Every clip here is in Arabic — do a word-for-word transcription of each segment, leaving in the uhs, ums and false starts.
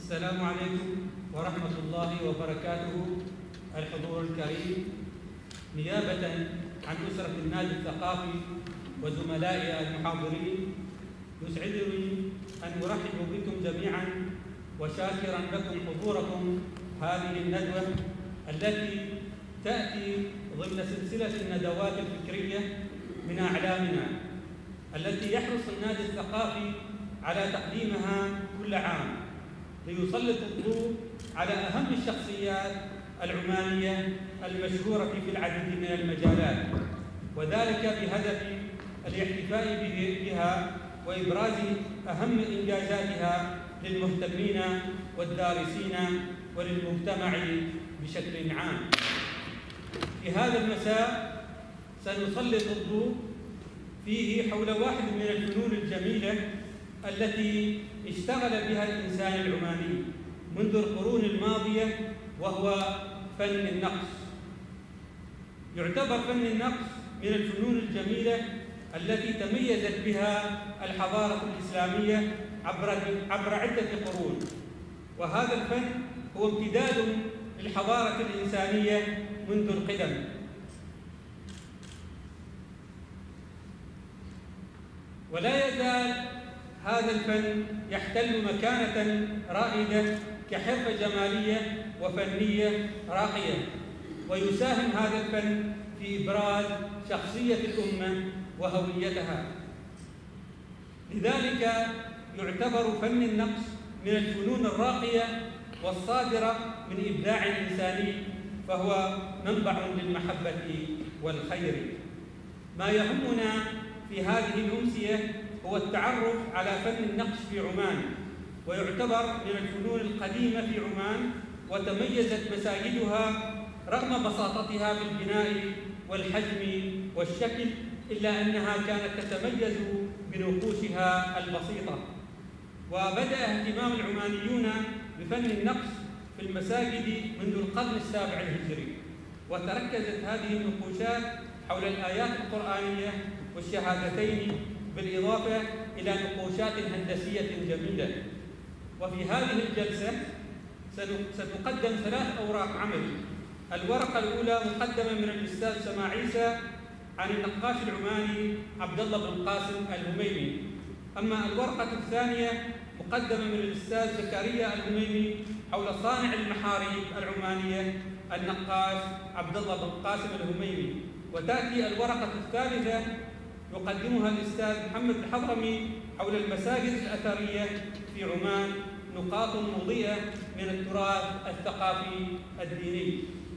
السلام عليكم ورحمة الله وبركاته. الحضور الكريم، نيابة عن أسرة النادي الثقافي وزملائي المحاضرين، يسعدني أن أرحب بكم جميعا وشاكرا لكم حضوركم هذه الندوة التي تأتي ضمن سلسلة الندوات الفكرية من أعلامنا التي يحرص النادي الثقافي على تقديمها كل عام ليسلط الضوء على أهم الشخصيات العمانية المشهورة في العديد من المجالات، وذلك بهدف الاحتفاء بها وإبراز أهم إنجازاتها للمهتمين والدارسين وللمجتمع بشكل عام. في هذا المساء سنسلط الضوء فيه حول واحد من الفنون الجميلة التي اشتغل بها الإنسان العماني منذ القرون الماضية، وهو فن النقش. يعتبر فن النقش من الفنون الجميلة التي تميزت بها الحضارة الإسلامية عبر عبر عدة قرون، وهذا الفن هو امتداد للحضارة الإنسانية منذ القدم. ولا يزال هذا الفن يحتل مكانة رائدة كحرفة جمالية وفنية راقية، ويساهم هذا الفن في إبراز شخصية الأمة وهويتها. لذلك يعتبر فن النقش من الفنون الراقية والصادرة من إبداع إنساني، فهو منبع للمحبة والخير. ما يهمنا في هذه الأمسية هو التعرف على فن النقش في عمان، ويعتبر من الفنون القديمة في عمان، وتميزت مساجدها رغم بساطتها في البناء والحجم والشكل، إلا أنها كانت تتميز بنقوشها البسيطة. وبدأ اهتمام العمانيون بفن النقش في المساجد منذ القرن السابع الهجري، وتركزت هذه النقوشات حول الآيات القرآنية والشهادتين، بالإضافة إلى نقوشات هندسية جميلة. وفي هذه الجلسة ستقدم ثلاث أوراق عمل. الورقة الأولى مقدمة من الأستاذ سماع عيسى عن النقاش العماني عبد الله بن قاسم الهميمي، أما الورقة الثانية مقدمة من الأستاذ زكريا الهميمي حول صانع المحاريب العمانية النقاش عبد الله بن قاسم الهميمي، وتأتي الورقة الثالثة يقدمها الأستاذ محمد الحضرمي حول المساجد الأثرية في عمان، نقاط مضيئة من التراث الثقافي الديني.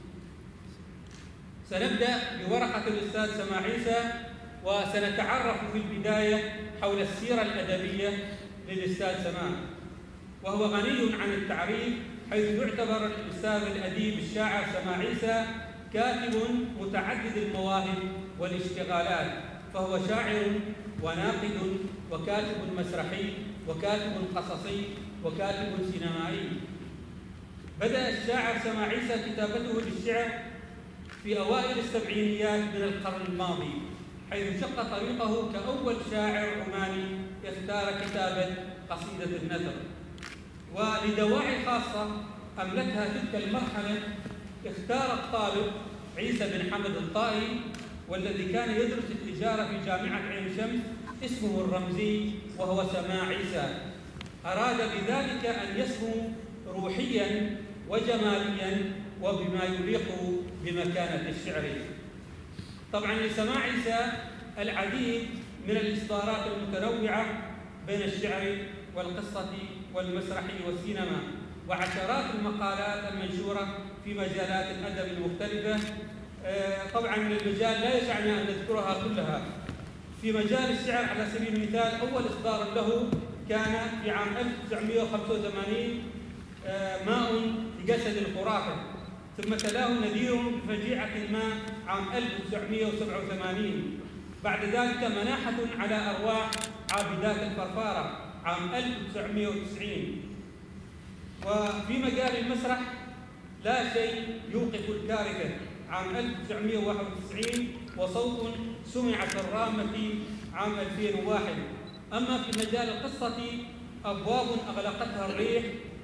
سنبدأ بورقة الأستاذ سماع عيسى، وسنتعرف في البداية حول السيرة الأدبية للأستاذ سماع، وهو غني عن التعريف، حيث يعتبر الأستاذ الأديب الشاعر سماع عيسى كاتب متعدد المواهب والاشتغالات، فهو شاعر وناقد وكاتب مسرحي وكاتب قصصي وكاتب سينمائي. بدأ الشاعر سماع عيسى كتابته للشعر في أوائل السبعينيات من القرن الماضي، حيث شق طريقه كأول شاعر عماني اختار كتابة قصيدة النثر. ولدواعي خاصة أملتها تلك المرحلة اختار الطالب عيسى بن حمد الطائي، والذي كان يدرس التجارة في جامعة عين شمس، اسمه الرمزي وهو سماع عيسى. أراد بذلك أن يسمو روحياً وجمالياً وبما يليق بمكانة الشعر. طبعاً لسماع عيسى العديد من الإصدارات المتنوعة بين الشعر والقصة والمسرح والسينما، وعشرات المقالات المنشورة في مجالات الأدب المختلفة. طبعاً المجال لا يسعنا أن نذكرها كلها. في مجال الشعر على سبيل المثال، أول إصدار له كان في عام ألف وتسعمائة وخمسة وثمانين ماء لجسد الخرافة، ثم تلاه نذير بفجيعة ما عام ألف وتسعمائة وسبعة وثمانين، بعد ذلك مناحة على أرواح عابدات الفرفارة عام ألف وتسعمائة وتسعين. وفي مجال المسرح لا شيء يوقف الكارثة عام ألف وتسعمائة وواحد وتسعين، وصوت سمع في الرامة عام ألفين وواحد. أما في مجال القصة أبواب أغلقتها الريح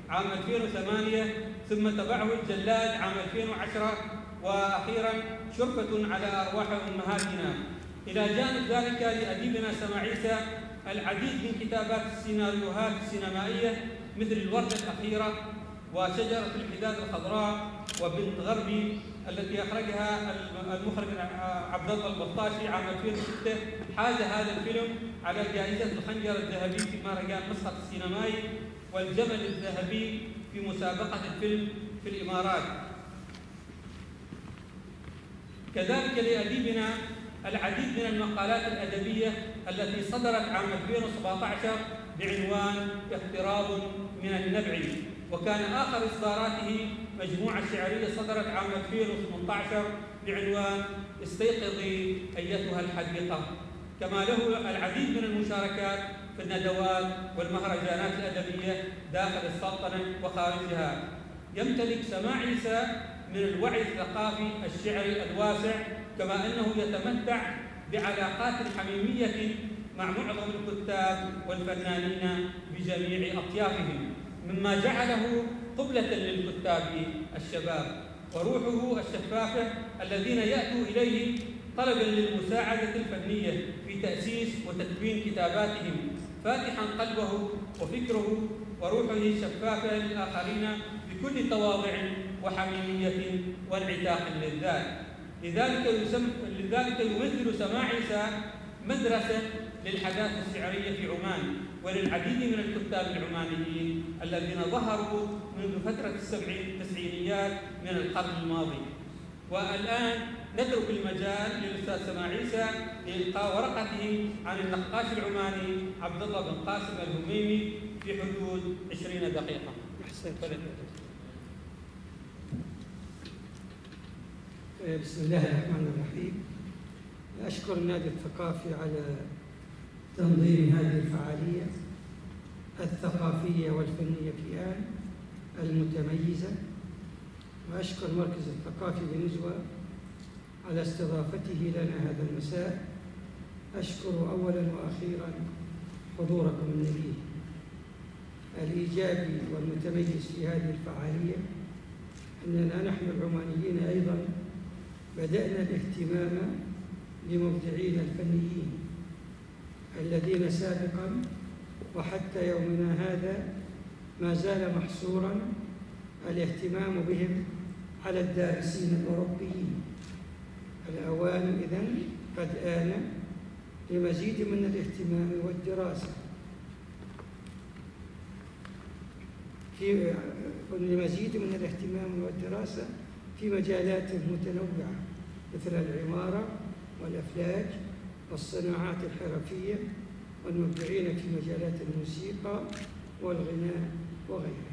عام ألفين وثمانية، ثم تبعه الجلاد عام ألفين وعشرة، وأخيرا شرفة على أرواح أمهاتنا. إلى جانب ذلك لأديبنا سما عيسى العديد من كتابات السيناريوهات السينمائية مثل الوردة الأخيرة وشجرة الحداد الخضراء وبنت غربي التي أخرجها المخرج عبد الله البطاشي عام ألفين وستة. حاز هذا الفيلم على جائزة الخنجر الذهبي في مهرجان مسقط السينمائي والجمل الذهبي في مسابقة الفيلم في الإمارات. كذلك لأديبنا العديد من المقالات الأدبية التي صدرت عام ألفين وسبعة عشر بعنوان اقتراب من النبع، وكان آخر إصداراته مجموعة شعرية صدرت عام ألفين وثمانية عشر بعنوان استيقظي أيتها الحديقة. كما له العديد من المشاركات في الندوات والمهرجانات الأدبية داخل السلطنة وخارجها. يمتلك سما عيسى من الوعي الثقافي الشعري الواسع، كما أنه يتمتع بعلاقات حميمية مع معظم الكتاب والفنانين بجميع أطيافهم، مما جعله قبلة للكتاب الشباب وروحه الشفافة الذين يأتوا إليه طلبا للمساعدة الفنية في تأسيس وتكوين كتاباتهم، فاتحا قلبه وفكره وروحه الشفافة للآخرين بكل تواضع وحميمية وانعتاق للذات. لذلك يسم... لذلك يمثل سما عيسى مدرسة للحداثة الشعرية في عمان وللعديد من الكتاب العمانيين الذين ظهروا منذ فترة التسعينيات من القرن الماضي. والآن نترك المجال للأستاذ سما عيسى لإلقاء ورقته عن النقاش العماني عبد الله بن قاسم الهميمي في حدود عشرين دقيقة. بسم الله الرحمن الرحيم. أشكر النادي الثقافي على تنظيم هذه الفعالية الثقافية والفنية في آن المتميزة، وأشكر المركز الثقافي بنزوة على استضافته لنا هذا المساء. أشكر أولا وأخيرا حضوركم النبيل الإيجابي والمتميز في هذه الفعالية. أننا نحن العمانيين أيضا بدأنا الاهتمام بمبدعين الفنيين الذين سابقا وحتى يومنا هذا ما زال محصورا الاهتمام بهم على الدارسين الأوروبيين. الأوان إذن قد آن لمزيد من الاهتمام والدراسة في لمزيد من الاهتمام والدراسة في مجالات متنوعة مثل العمارة والأفلاك والصناعات الحرفية والمبدعين في مجالات الموسيقى والغناء وغيرها.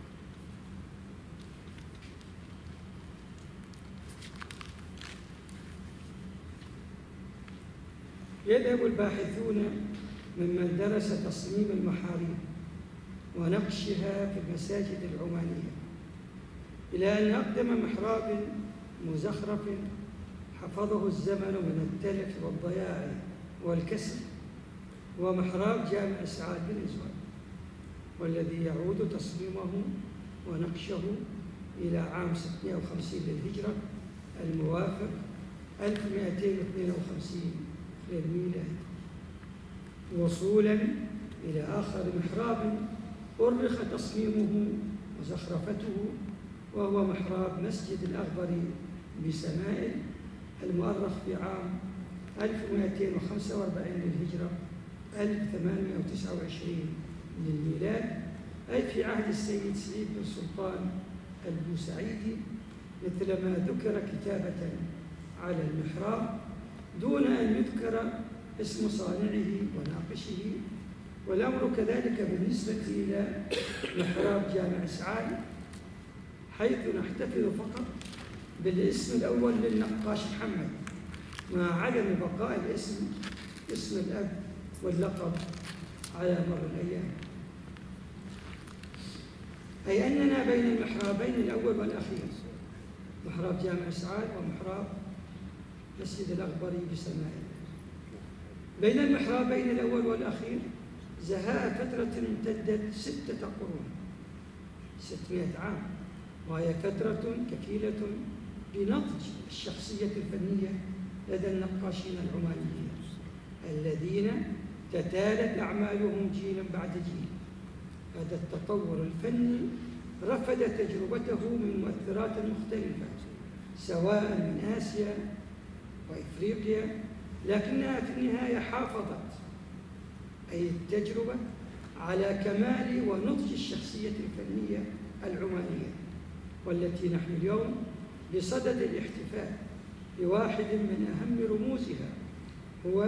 يذهب الباحثون ممن درس تصميم المحاريب ونقشها في المساجد العمانية إلى أن أقدم محراب مزخرف حفظه الزمن من التلف والضياع والكسر هو محراب جامع سعاد بنزوة، والذي يعود تصميمه ونقشه إلى عام ستمائة وخمسين للهجرة الموافق ألف ومائتين واثنين وخمسين للميلاد، وصولا إلى آخر محراب أرخ تصميمه وزخرفته، وهو محراب مسجد الأخضر بسمائل المؤرخ في عام ألف ومائتين وخمسة وأربعين للهجرة ألف وثمانمائة وتسعة وعشرين للميلاد، أي في عهد السيد سعيد بن سلطان البوسعيدي، مثلما ذكر كتابة على المحراب دون أن يذكر اسم صانعه وناقشه. والأمر كذلك بالنسبة إلى محراب جامع سعاد، حيث نحتفظ فقط بالاسم الأول للنقاش محمد مع عدم بقاء الاسم اسم الأب واللقب على مر الأيام، أي أننا بين المحرابين الأول والأخير، محراب جامع سعاد ومحراب مسجد الأخضر بسمائل. بين المحرابين الأول والأخير زهاء فترة امتدت ستة قرون، ستمائة عام، وهي فترة كفيلة بنضج الشخصية الفنية لدى النقاشين العمانيين الذين تتالت أعمالهم جيلا بعد جيل. هذا التطور الفني رفد تجربته من مؤثرات مختلفة سواء من آسيا وإفريقيا، لكنها في النهاية حافظت أي التجربة على كمال ونضج الشخصية الفنية العمانية، والتي نحن اليوم بصدد الاحتفال بواحد من أهم رموزها، هو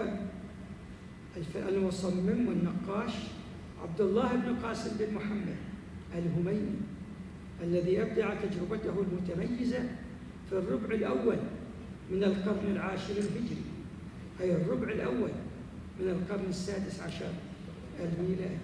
المصمم والنقاش عبد الله بن قاسم بن محمد الهميني، الذي أبدع تجربته المتميزة في الربع الأول من القرن العاشر الهجري، أي الربع الأول من القرن السادس عشر الميلادي.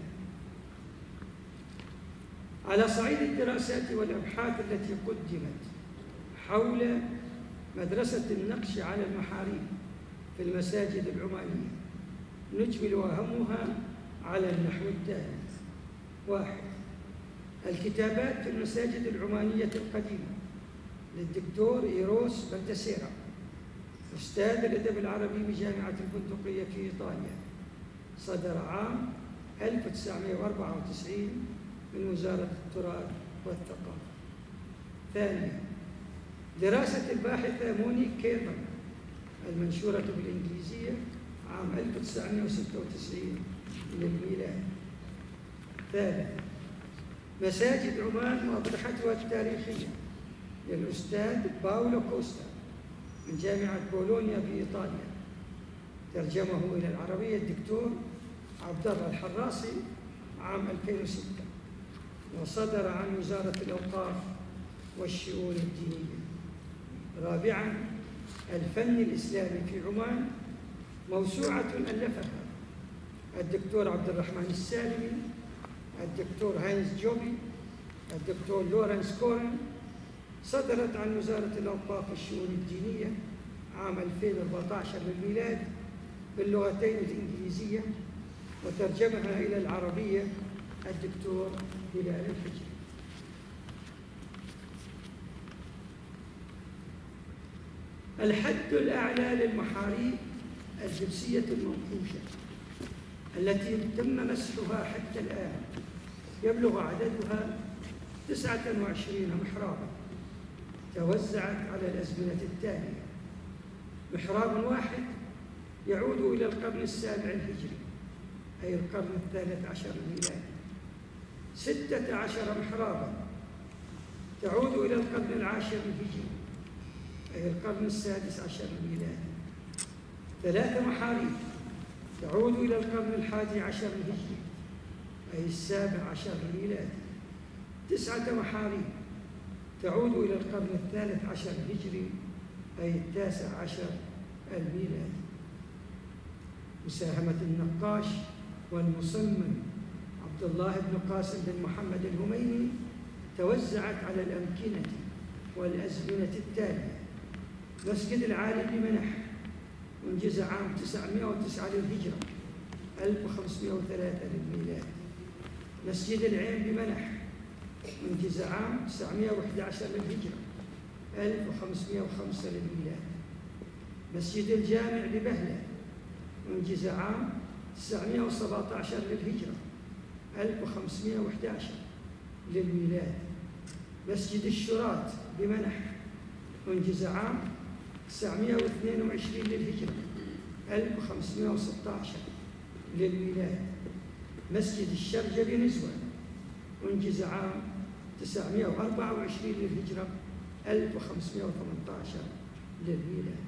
على صعيد الدراسات والأبحاث التي قدمت حول مدرسة النقش على المحاريب في المساجد العمانية نجمل أهمها على النحو التالي: واحد، الكتابات في المساجد العمانية القديمة للدكتور إيروس بلتسيرا، أستاذ الأدب العربي بجامعة البندقية في إيطاليا، صدر عام ألف وتسعمائة وأربعة وتسعين من وزارة التراث والثقافة. ثانيا، دراسة الباحثة مونيك كيربن المنشورة بالإنجليزية عام ألف وتسعمائة وستة وتسعين للميلاد. ثالثا، مساجد عمان وأضرحتها التاريخية للأستاذ باولو كوستا من جامعة بولونيا في إيطاليا، ترجمه إلى العربية الدكتور عبد الله الحراسي عام ألفين وستة، وصدر عن وزارة الأوقاف والشؤون الدينية. رابعاً، الفن الإسلامي في عمان، موسوعة ألفها الدكتور عبد الرحمن السالمي، الدكتور هاينز جوبي، الدكتور لورنس كورن، صدرت عن وزارة الأوقاف والشؤون الدينية عام ألفين وأربعة عشر للميلاد باللغتين الإنجليزية، وترجمها إلى العربية الدكتور هلال الحجري. الحد الأعلى للمحاريب الجبسية المنقوشة التي تم مسحها حتى الآن يبلغ عددها تسعة وعشرين محرابا، توزعت على الأزمنة التالية: محراب واحد يعود إلى القرن السابع الهجري، أي القرن الثالث عشر الميلادي. ستة عشر محرابا تعود إلى القرن العاشر الهجري، أي القرن السادس عشر الميلادي. ثلاث محاريب تعود إلى القرن الحادي عشر الهجري، أي السابع عشر الميلادي. تسعة محاريب تعود إلى القرن الثالث عشر الهجري، أي التاسع عشر الميلادي. مساهمة النقاش والمصمم عبد الله بن قاسم بن محمد الهميني توزعت على الأمكنة والأزمنة التالية: مسجد العالي بمنح، أنجز عام تسعمائة وتسعة للهجرة، ألف وخمسمائة وثلاثة للميلاد. مسجد العين بمنح، أنجز عام تسعمائة وأحد عشر للهجرة، ألف وخمسمائة وخمسة للميلاد. مسجد الجامع ببهلة، أنجز عام تسعمائة وسبعة عشر للهجرة، ألف وخمسمائة وأحد عشر للميلاد. مسجد الشرات بمنح، أنجز عام تسعمائة واثنين وعشرين للهجرة، ألف وخمسمائة وستة عشر للميلاد. مسجد الشرجة بنزوة، أنجز عام تسعمائة وأربعة وعشرين للهجرة، ألف وخمسمائة وثمانية عشر للميلاد.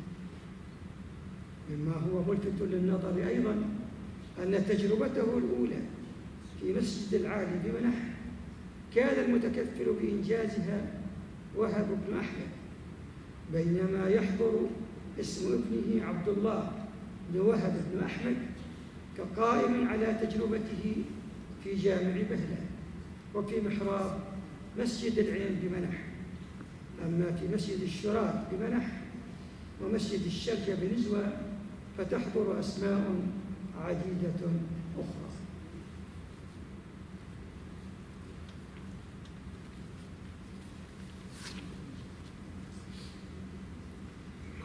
مما هو ملفت للنظر أيضاً أن تجربته الأولى في مسجد العالي بمنح كان المتكفل بإنجازها وهب بن أحمد، بينما يحضر اسم ابنه عبد الله بن وهب بن أحمد كقائم على تجربته في جامع بهلة وفي محراب مسجد العين بمنح. أما في مسجد الشرات بمنح ومسجد الشرجة بنزوة فتحضر أسماء عديدة أخرى.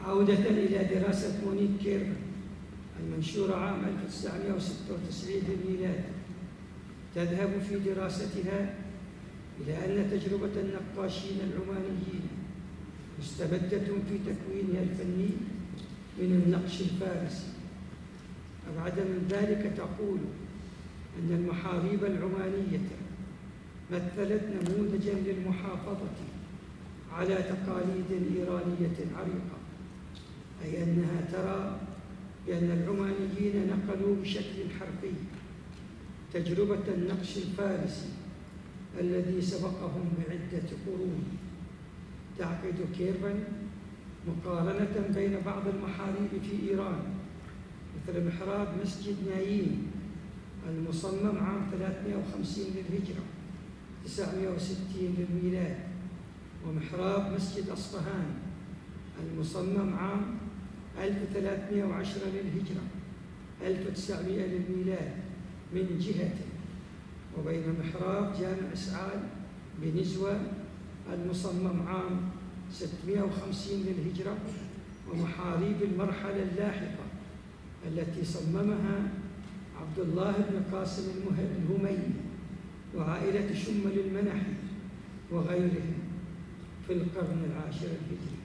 عودة إلى دراسة مونيك كيرفن المنشورة عام ألف وتسعمائة وستة وتسعين للميلاد، تذهب في دراستها إلى أن تجربة النقاشين العمانيين مستمدة في تكوينها الفني من النقش الفارسي. أبعد من ذلك تقول أن المحاريب العمانية مثلت نموذجاً للمحافظة على تقاليد إيرانية عريقة، أي أنها ترى بأن العمانيين نقلوا بشكل حرفي تجربة النقش الفارسي الذي سبقهم بعدة قرون. تعقد كيرفن مقارنة بين بعض المحاريب في إيران مثل محراب مسجد نايين المصمم عام ثلاثمائة وخمسين للهجرة تسعمائة وستين للميلاد، ومحراب مسجد أصفهان المصمم عام ألف وثلاثمائة وعشرة للهجرة ألف وتسعمائة للميلاد من جهة، وبين محراب جامع إسعاد بنزوة المصمم عام ستمائة وخمسين للهجرة ومحاريب المرحلة اللاحقة التي صممها عبد الله بن قاسم الهميني وعائلة شمل المنحي وغيرهم في القرن العاشر الهجري.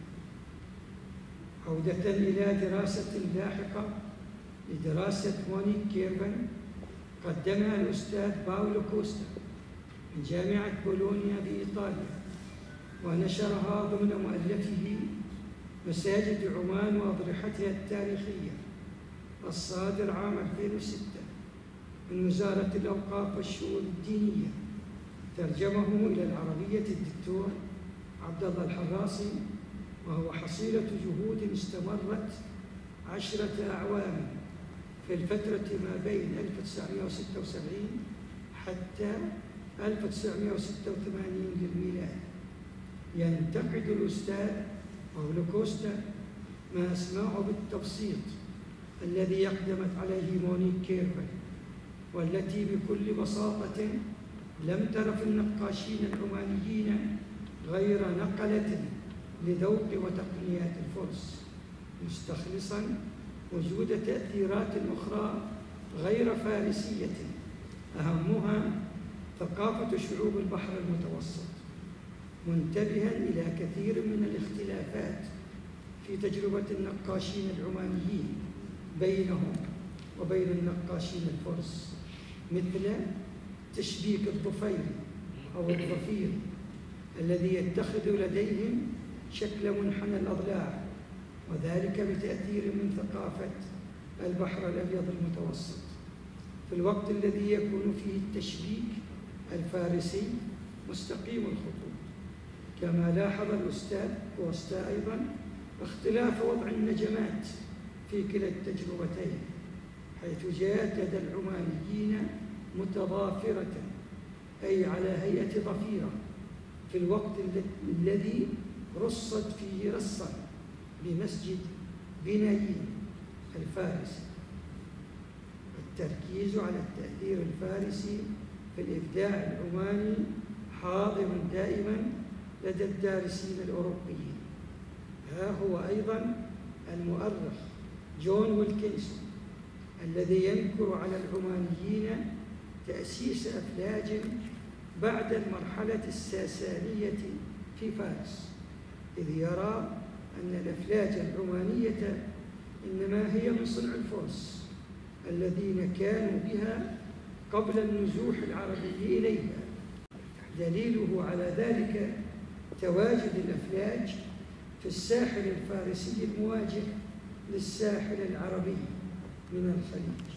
عودة إلى دراسة لاحقة لدراسة مونيك كيرفن قدمها الأستاذ باولو كوستا من جامعة بولونيا بإيطاليا، ونشرها ضمن مؤلفه مساجد عمان وأضرحتها التاريخية الصادر عام ألفين وستة من وزارة الأوقاف والشؤون الدينية. ترجمه إلى العربية الدكتور عبد الله الحراصي، وهو حصيلة جهود استمرت عشرة أعوام في الفترة ما بين ألف وتسعمائة وستة وسبعين حتى ألف وتسعمائة وستة وثمانين للميلاد. ينتقد الأستاذ باولو كوستا ما أسمعه بالتبسيط الذي أقدمت عليه مونيك كيرفن، والتي بكل بساطة لم تر في النقاشين العمانيين غير نقلة لذوق وتقنيات الفرس، مستخلصاً وجود تأثيرات أخرى غير فارسية أهمها ثقافة شعوب البحر المتوسط، منتبهاً إلى كثير من الاختلافات في تجربة النقاشين العمانيين بينهم وبين النقاشين الفرس، مثل تشبيك الضفير أو الضفير الذي يتخذ لديهم شكل منحنى الأضلاع، وذلك بتأثير من ثقافة البحر الأبيض المتوسط، في الوقت الذي يكون فيه التشبيك الفارسي مستقيم الخطوط. كما لاحظ الأستاذ كوستا أيضاً اختلاف وضع النجمات في كلا التجربتين، حيث جاءت لدى العمانيين متضافرة أي على هيئة ضفيرة في الوقت الذي رصت فيه رصاً بمسجد بنايين الفارسي. التركيز على التأثير الفارسي في الإبداع العماني حاضر دائماً لدى الدارسين الأوروبيين. ها هو أيضاً المؤرخ جون ويلكنسون الذي ينكر على العمانيين تأسيس أفلاج بعد المرحلة الساسانية في فارس، إذ يرى أن الأفلاج العمانية إنما هي من صنع الفرس الذين كانوا بها قبل النزوح العربي إليها. دليله على ذلك تواجد الأفلاج في الساحل الفارسي المواجه للساحل العربي من الخليج.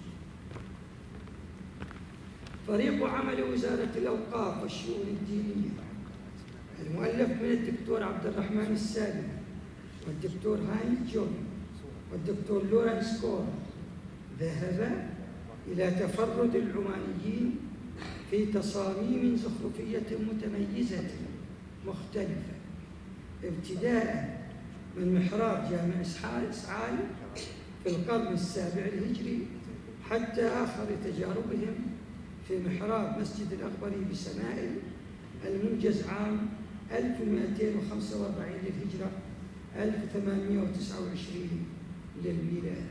فريق عمل وزارة الأوقاف والشؤون الدينية المؤلف من الدكتور عبد الرحمن السالم والدكتور هاينز جون والدكتور لورنس كور ذهب إلى تفرد العمانيين في تصاميم زخرفية متميزة مختلفة، ابتداء من محراب جامع إسعاد في القرن السابع الهجري حتى آخر تجاربهم في محراب مسجد الأخبري بسمائل المنجز عام ألف ومئتين وخمسة وأربعين للهجرة ألف وثمانمائة وتسعة وعشرين للميلاد.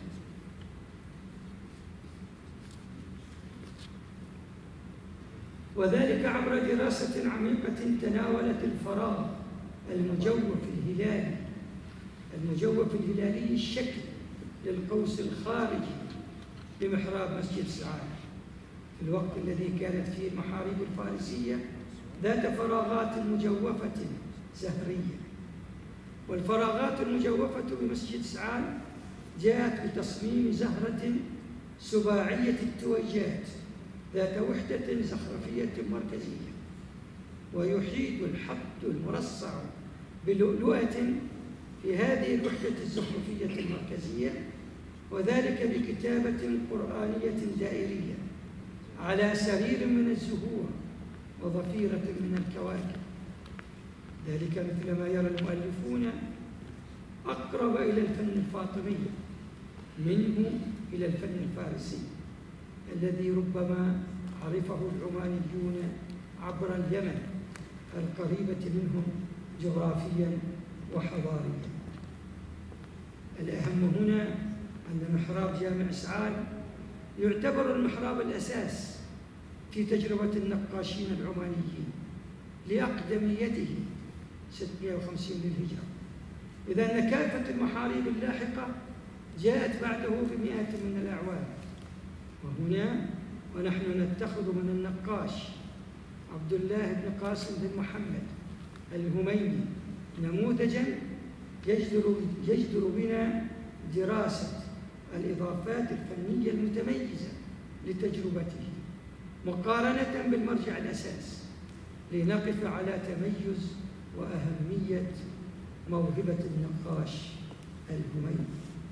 وذلك عبر دراسة عميقة تناولت الفراغ المجوف الهلالي المجوف الهلالي الشكل للقوس الخارجي لمحراب مسجد سعاد في الوقت الذي كانت فيه المحاريب الفارسية ذات فراغات مجوفة زهرية. والفراغات المجوفة بمسجد سعاد جاءت بتصميم زهرة سباعية التويجات ذات وحدة زخرفية مركزية، ويحيط الحد المرصع بلؤلؤة في هذه الوحدة الزخرفية المركزية، وذلك بكتابة قرآنية دائرية على سرير من الزهور وضفيرة من الكواكب. ذلك مثل ما يرى المؤلفون أقرب إلى الفن الفاطمي منه إلى الفن الفارسي الذي ربما عرفه العمانيون عبر اليمن القريبة منهم جغرافياً وحضارياً. الأهم هنا أن محراب جامع سعاد يعتبر المحراب الأساس في تجربة النقاشين العمانيين لأقدميته ستمائة وخمسين للهجرة، إذا أن كافة المحاريب اللاحقة جاءت بعده بمئات من الأعوام. وهنا ونحن نتخذ من النقاش عبد الله بن قاسم بن محمد الهميني نموذجاً يجدر, يجدر بنا دراسة الإضافات الفنية المتميزة لتجربته مقارنة بالمرجع الأساس لنقف على تميز وأهمية موهبة النقاش الهميني.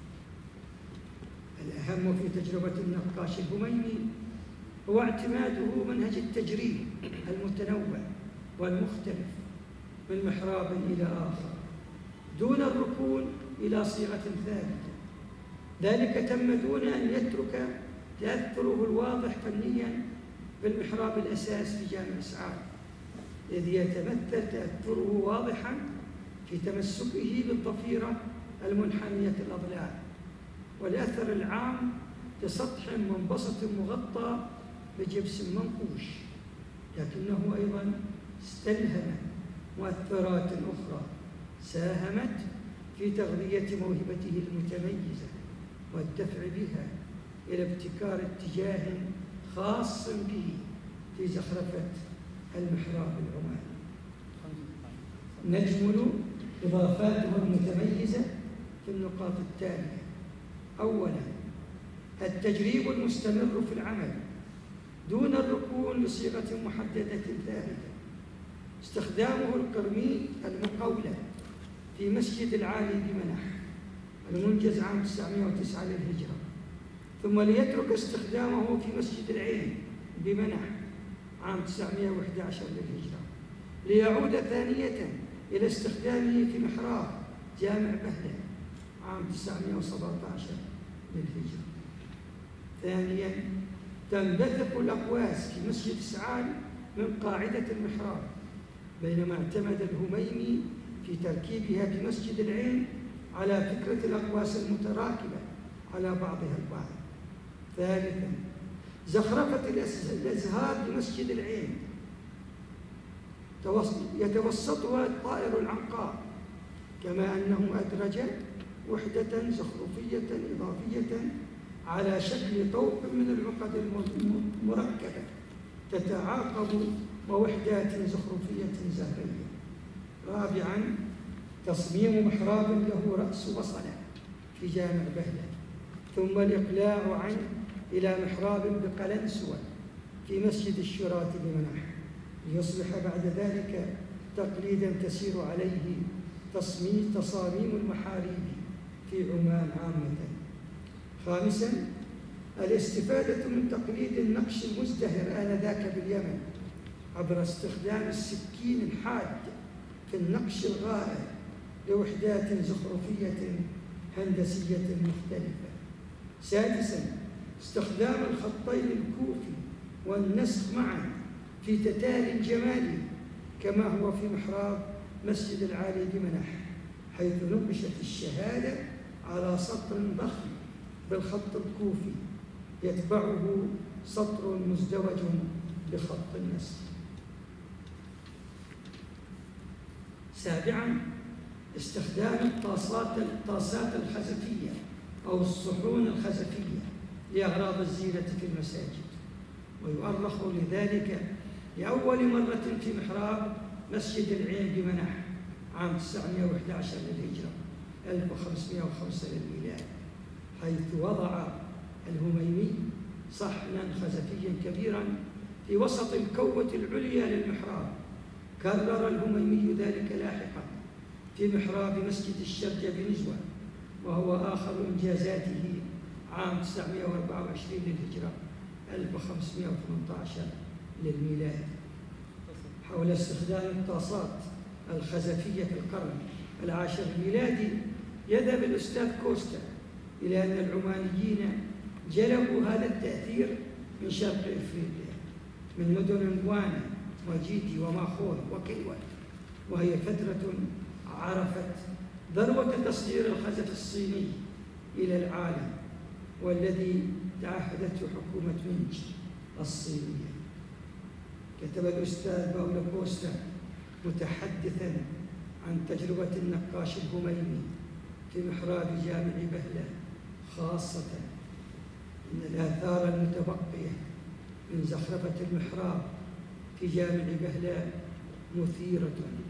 الأهم في تجربة النقاش الهميني هو اعتماده منهج التجريب المتنوع والمختلف من محراب إلى آخر دون الركون إلى صيغة ثابتة. ذلك تم دون أن يترك تأثره الواضح فنياً بالمحراب الأساس في جامع سعاد، إذ يتمثل تأثره واضحاً في تمسكه بالضفيرة المنحنية الأضلاع والأثر العام لسطح منبسط مغطى بجبس منقوش، لكنه أيضاً استلهم مؤثرات أخرى ساهمت في تغذية موهبته المتميزة والدفع بها إلى ابتكار اتجاه خاص به في زخرفة المحراب العماني. نجمل إضافاته المتميزة في النقاط التالية: أولاً، التجريب المستمر في العمل دون الركون لصيغة محددة ثابتة، استخدامه القرمي المقولة في مسجد العالي بمنح المنجز عام تسعمائة وتسعة للهجرة، ثم ليترك استخدامه في مسجد العين بمنح عام تسعمائة وأحد عشر للهجرة، ليعود ثانية إلى استخدامه في محراب جامع بهلة عام تسعمائة وسبعة عشر للهجرة. ثانياً، تنبثق الأقواس في مسجد سعاد من قاعدة المحراب، بينما اعتمد الهميني في تركيبها في مسجد العين على فكرة الأقواس المتراكبة على بعضها البعض. ثالثاً، زخرفة الأزهار بمسجد العين يتوسطها الطائر العنقاء، كما أنه أدرج وحدة زخرفية إضافية على شكل طوق من العقد المركبة تتعاقب ووحدات زخرفية زهرية. رابعاً، تصميم محراب له رأس بصلة في جامع بهلة، ثم الإقلاع عنه إلى محراب بقلنسوة في مسجد الشراة بمنح، ليصبح بعد ذلك تقليداً تسير عليه تصميم تصاميم المحاريب في عمان عامة. خامساً، الاستفادة من تقليد النقش المزدهر آنذاك باليمن عبر استخدام السكين الحاد في النقش الغائر لوحدات زخرفية هندسية مختلفة. سادساً، استخدام الخطين الكوفي والنسخ معاً في تتالي جمالي كما هو في محراب مسجد العالي بمنح، حيث نقشت الشهادة على سطر ضخم بالخط الكوفي يتبعه سطر مزدوج بخط النسر. سابعاً، استخدام الطاسات الطاسات الخزفية أو الصحون الخزفية لأغراض الزينة في المساجد، ويؤرخ لذلك لأول مرة في محراب مسجد العين بمنح عام تسعمائة وأحد عشر للهجرة ألف وخمسمائة وخمسة للميلاد، حيث وضع الهميمي صحنا خزفيا كبيرا في وسط الكوة العليا للمحراب. كرر الهميمي ذلك لاحقا في محراب مسجد الشرجة بنزوة، وهو آخر إنجازاته عام تسعمائة وأربعة وعشرين للهجرة ألف وخمسمائة وثمانية عشر للميلاد. حول استخدام الطاسات الخزفية في القرن العاشر الميلادي، يذهب الأستاذ كوستا إلى أن العمانيين جلبوا هذا التأثير من شرق إفريقيا، من مدن نوانا وجيتي وماخور وكيوان، وهي فترة عرفت ذروة تصدير الخزف الصيني إلى العالم، والذي تعهدته حكومة مينج الصينية. كتب الأستاذ باولو كوستا متحدثاً عن تجربة النقاش الهميمي في محراب جامع بهلة خاصة إن الآثار المتبقية من زخرفة المحراب في جامع بهلة مثيرة،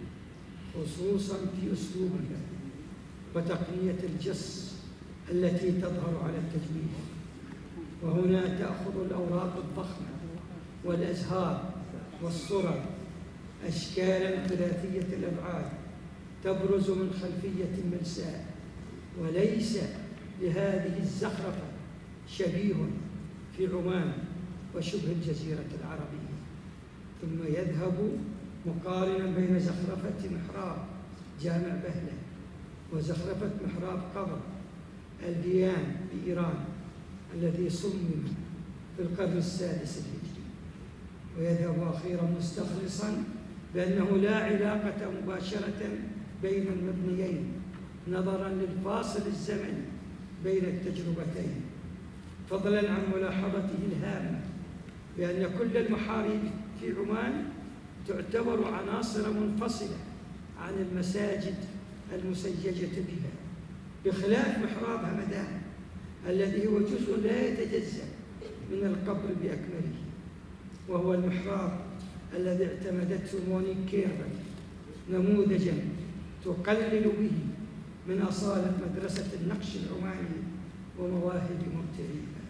خصوصاً في أسلوبها وتقنية الجص التي تظهر على التجميل. وهنا تأخذ الأوراق الضخمة والأزهار والصور أشكالاً ثلاثية الأبعاد تبرز من خلفية ملساء، وليس لهذه الزخرفة شبيه في عمان وشبه الجزيرة العربية. ثم يذهب مقارناً بين زخرفة محراب جامع بهلة وزخرفة محراب قبر الديان بإيران الذي صمم في القرن السادس الهجري، ويذهب أخيراً مستخلصاً بأنه لا علاقة مباشرة بين المبنيين نظراً للفاصل الزمني بين التجربتين، فضلاً عن ملاحظته الهامة بأن كل المحاريب في عمان تعتبر عناصر منفصلة عن المساجد المسيجة بها، بخلاف محراب همدان الذي هو جزء لا يتجزأ من القبر بأكمله، وهو المحراب الذي اعتمدته مونيك كيربل نموذجاً تقلل به من أصالة مدرسة النقش العماني ومواهب مبدعيها.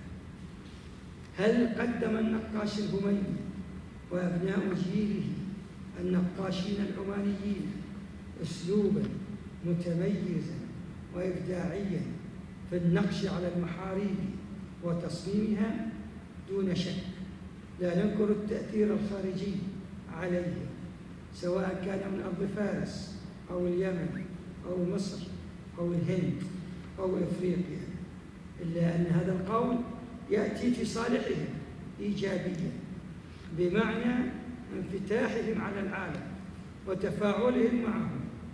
هل قدم النقاش الهميمي وأبناء جيله النقاشين العمانيين أسلوباً متميزاً وإبداعياً في النقش على المحاريب وتصميمها؟ دون شك لا ننكر التأثير الخارجي عليه، سواء كان من أرض فارس أو اليمن أو مصر أو الهند أو إفريقيا، إلا أن هذا القول يأتي في صالحهم إيجابياً، بمعنى انفتاحهم على العالم وتفاعلهم معه،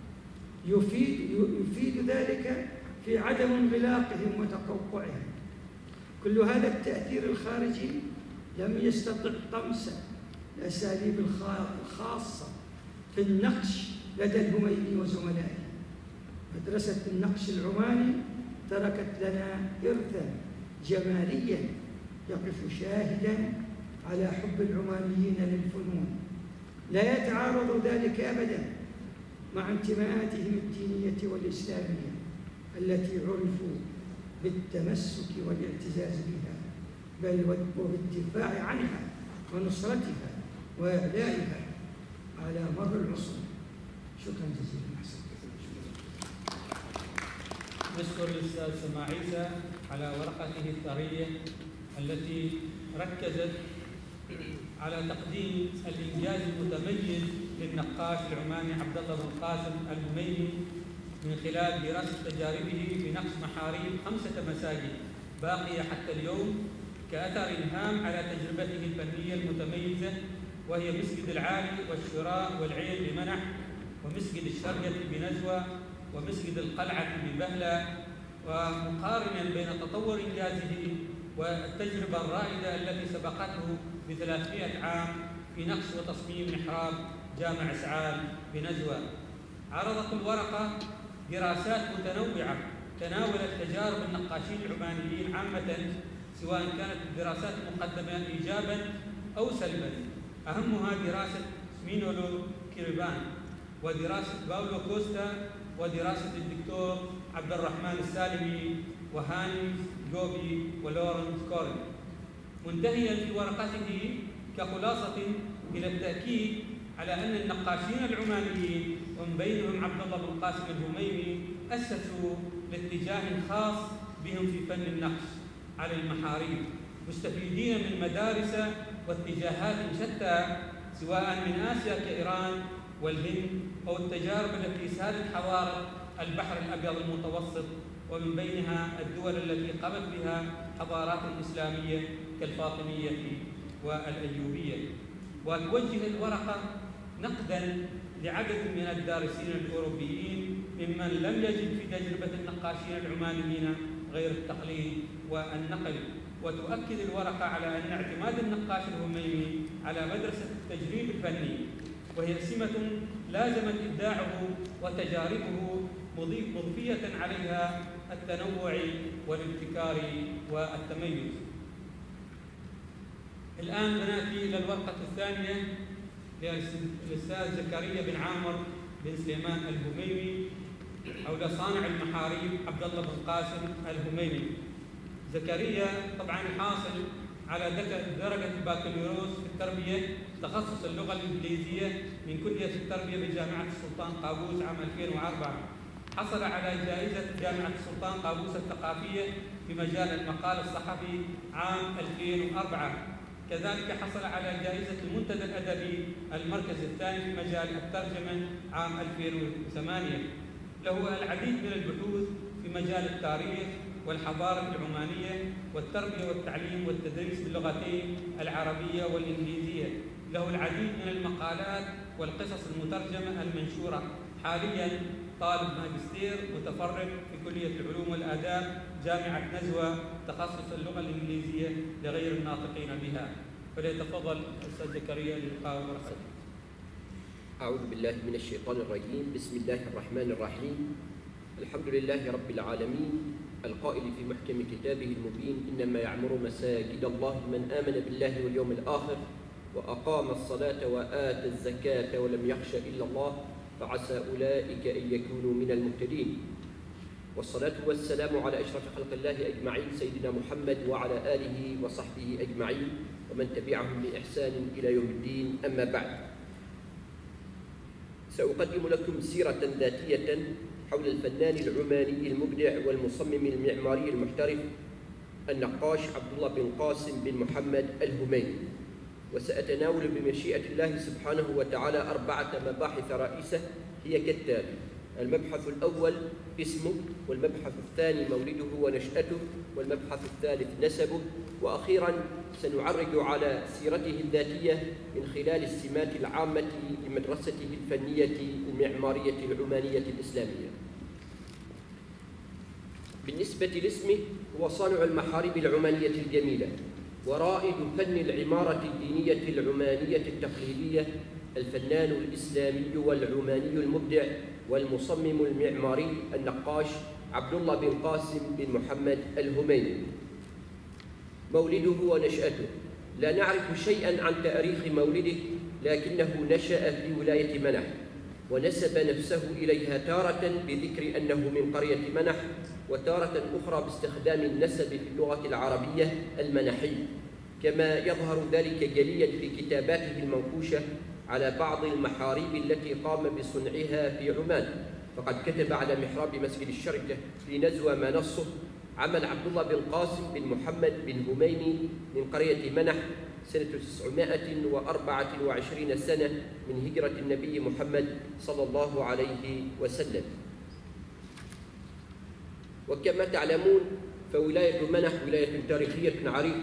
يفيد, يفيد ذلك في عدم انغلاقهم وتقوقعهم. كل هذا التأثير الخارجي لم يستطع طمس الأساليب الخاصة في النقش لدى الهميمي وزملائه. مدرسة النقش العماني تركت لنا إرثاً جمالياً يقف شاهداً على حب العمانيين للفنون، لا يتعارض ذلك أبداً مع انتماءاتهم الدينية والإسلامية التي عرفوا بالتمسك والاعتزاز بها، بل وبالدفاع عنها ونصرتها وإعلائها على مر العصور. شكراً جزيلاً. نشكر الأستاذ سماع عيسى على ورقته الثرية التي ركزت على تقديم الإنجاز المتميز للنقاش العماني عبد الله بن القاسم الهميمي من خلال دراسة تجاربه في نقش محاريب خمسة مساجد باقية حتى اليوم كأثر هام على تجربته الفنية المتميزة، وهي مسجد العالي والشراء والعين بمنح، ومسجد الشرقة بنزوة، ومسجد القلعة ببهلة، ومقارنا بين تطور إنجازه والتجربة الرائدة التي سبقته بثلاثمائة عام في نقش وتصميم محراب جامع سعال بنزوة. عرضت الورقة دراسات متنوعة تناولت تجارب النقاشين العمانيين عامة، سواء كانت الدراسات مقدمة إيجاباً أو سلباً. أهمها دراسة مينولو كيريبان، ودراسة باولو كوستا، ودراسة الدكتور عبد الرحمن السالمي وهاني جوبي ولورنس كوري، منتهياً في ورقته كخلاصة إلى التأكيد على أن النقاشين العمانيين ومن بينهم عبد الله بن قاسم الهميمي أسسوا لاتجاه خاص بهم في فن النقش على المحاريب، مستفيدين من مدارس واتجاهات شتى سواء من آسيا كإيران والهند أو التجارب التي سادت حضارة البحر الأبيض المتوسط، ومن بينها الدول التي قامت بها حضارات إسلامية كالفاطمية والأيوبية. وتوجه الورقة نقداً لعدد من الدارسين الأوروبيين ممن لم يجد في تجربة النقاشين العمانيين غير التقليد والنقل. وتؤكد الورقة على أن اعتماد النقاش الهميمي على مدرسة التجريب الفني، وهي سمة لازمت إبداعه وتجاربه مضيفية عليها التنوع والابتكار والتميز. الآن بنأتي إلى الورقة الثانية للأستاذ زكريا بن عامر بن سليمان الهميمي حول صانع المحاريب عبد الله بن قاسم الهميمي. زكريا طبعاً حاصل على درجة البكالوريوس في التربية، تخصص اللغة الإنجليزية من كلية التربية بجامعة السلطان قابوس عام ألفين وأربعة. حصل على جائزة جامعة السلطان قابوس الثقافية في مجال المقال الصحفي عام ألفين وأربعة. كذلك حصل على جائزة المنتدى الأدبي المركز الثاني في مجال الترجمة عام ألفين وثمانية. له العديد من البحوث في مجال التاريخ والحضارة العمانية والتربية والتعليم والتدريس باللغتين العربية والإنجليزية. له العديد من المقالات والقصص المترجمة المنشورة. حالياً طالب ماجستير متفرغ في كلية العلوم والآداب جامعة نزوة، تخصص اللغة الإنجليزية لغير الناطقين بها. فليتفضل الأستاذ زكريا للقاء ورقته. أعوذ بالله من الشيطان الرجيم. بسم الله الرحمن الرحيم. الحمد لله رب العالمين القائل في محكم كتابه المبين: إنما يعمر مساجد الله من آمن بالله واليوم الآخر وأقام الصلاة وآتى الزكاة ولم يخش إلا الله فعسى أولئك أن يكونوا من المهتدين. والصلاة والسلام على أشرف خلق الله أجمعين سيدنا محمد وعلى آله وصحبه أجمعين ومن تبعهم بإحسان إلى يوم الدين. أما بعد، سأقدم لكم سيرة ذاتية حول الفنان العماني المبدع والمصمم المعماري المحترف النقاش عبد الله بن قاسم بن محمد الهميمي. وسأتناول بمشيئة الله سبحانه وتعالى أربعة مباحث رئيسة هي كالتالي: المبحث الأول اسمه، والمبحث الثاني مولده ونشأته، والمبحث الثالث نسبه، وأخيراً سنعرج على سيرته الذاتية من خلال السمات العامة لمدرسته الفنية المعمارية العمانية الإسلامية. بالنسبة لاسمه، هو صانع المحاريب العمانية الجميلة ورائد فن العمارة الدينية العمانية التقليدية، الفنان الإسلامي والعماني المبدع والمصمم المعماري النقاش عبد الله بن قاسم بن محمد الهميمي. مولده ونشأته: لا نعرف شيئاً عن تاريخ مولده، لكنه نشأ في ولاية منح، ونسب نفسه إليها تارة بذكر أنه من قرية منح، وتارة أخرى باستخدام النسب في اللغة العربية المنحي، كما يظهر ذلك جلياً في كتاباته المنقوشة على بعض المحاريب التي قام بصنعها في عمان. فقد كتب على محراب مسجد الشركة في نزوة ما نصه: عمل عبد الله بن قاسم بن محمد بن هميمي من قرية منح سنة تسعمائة وأربعة وعشرين سنة من هجرة النبي محمد صلى الله عليه وسلم. وكما تعلمون فولاية منح ولاية تاريخية عريقة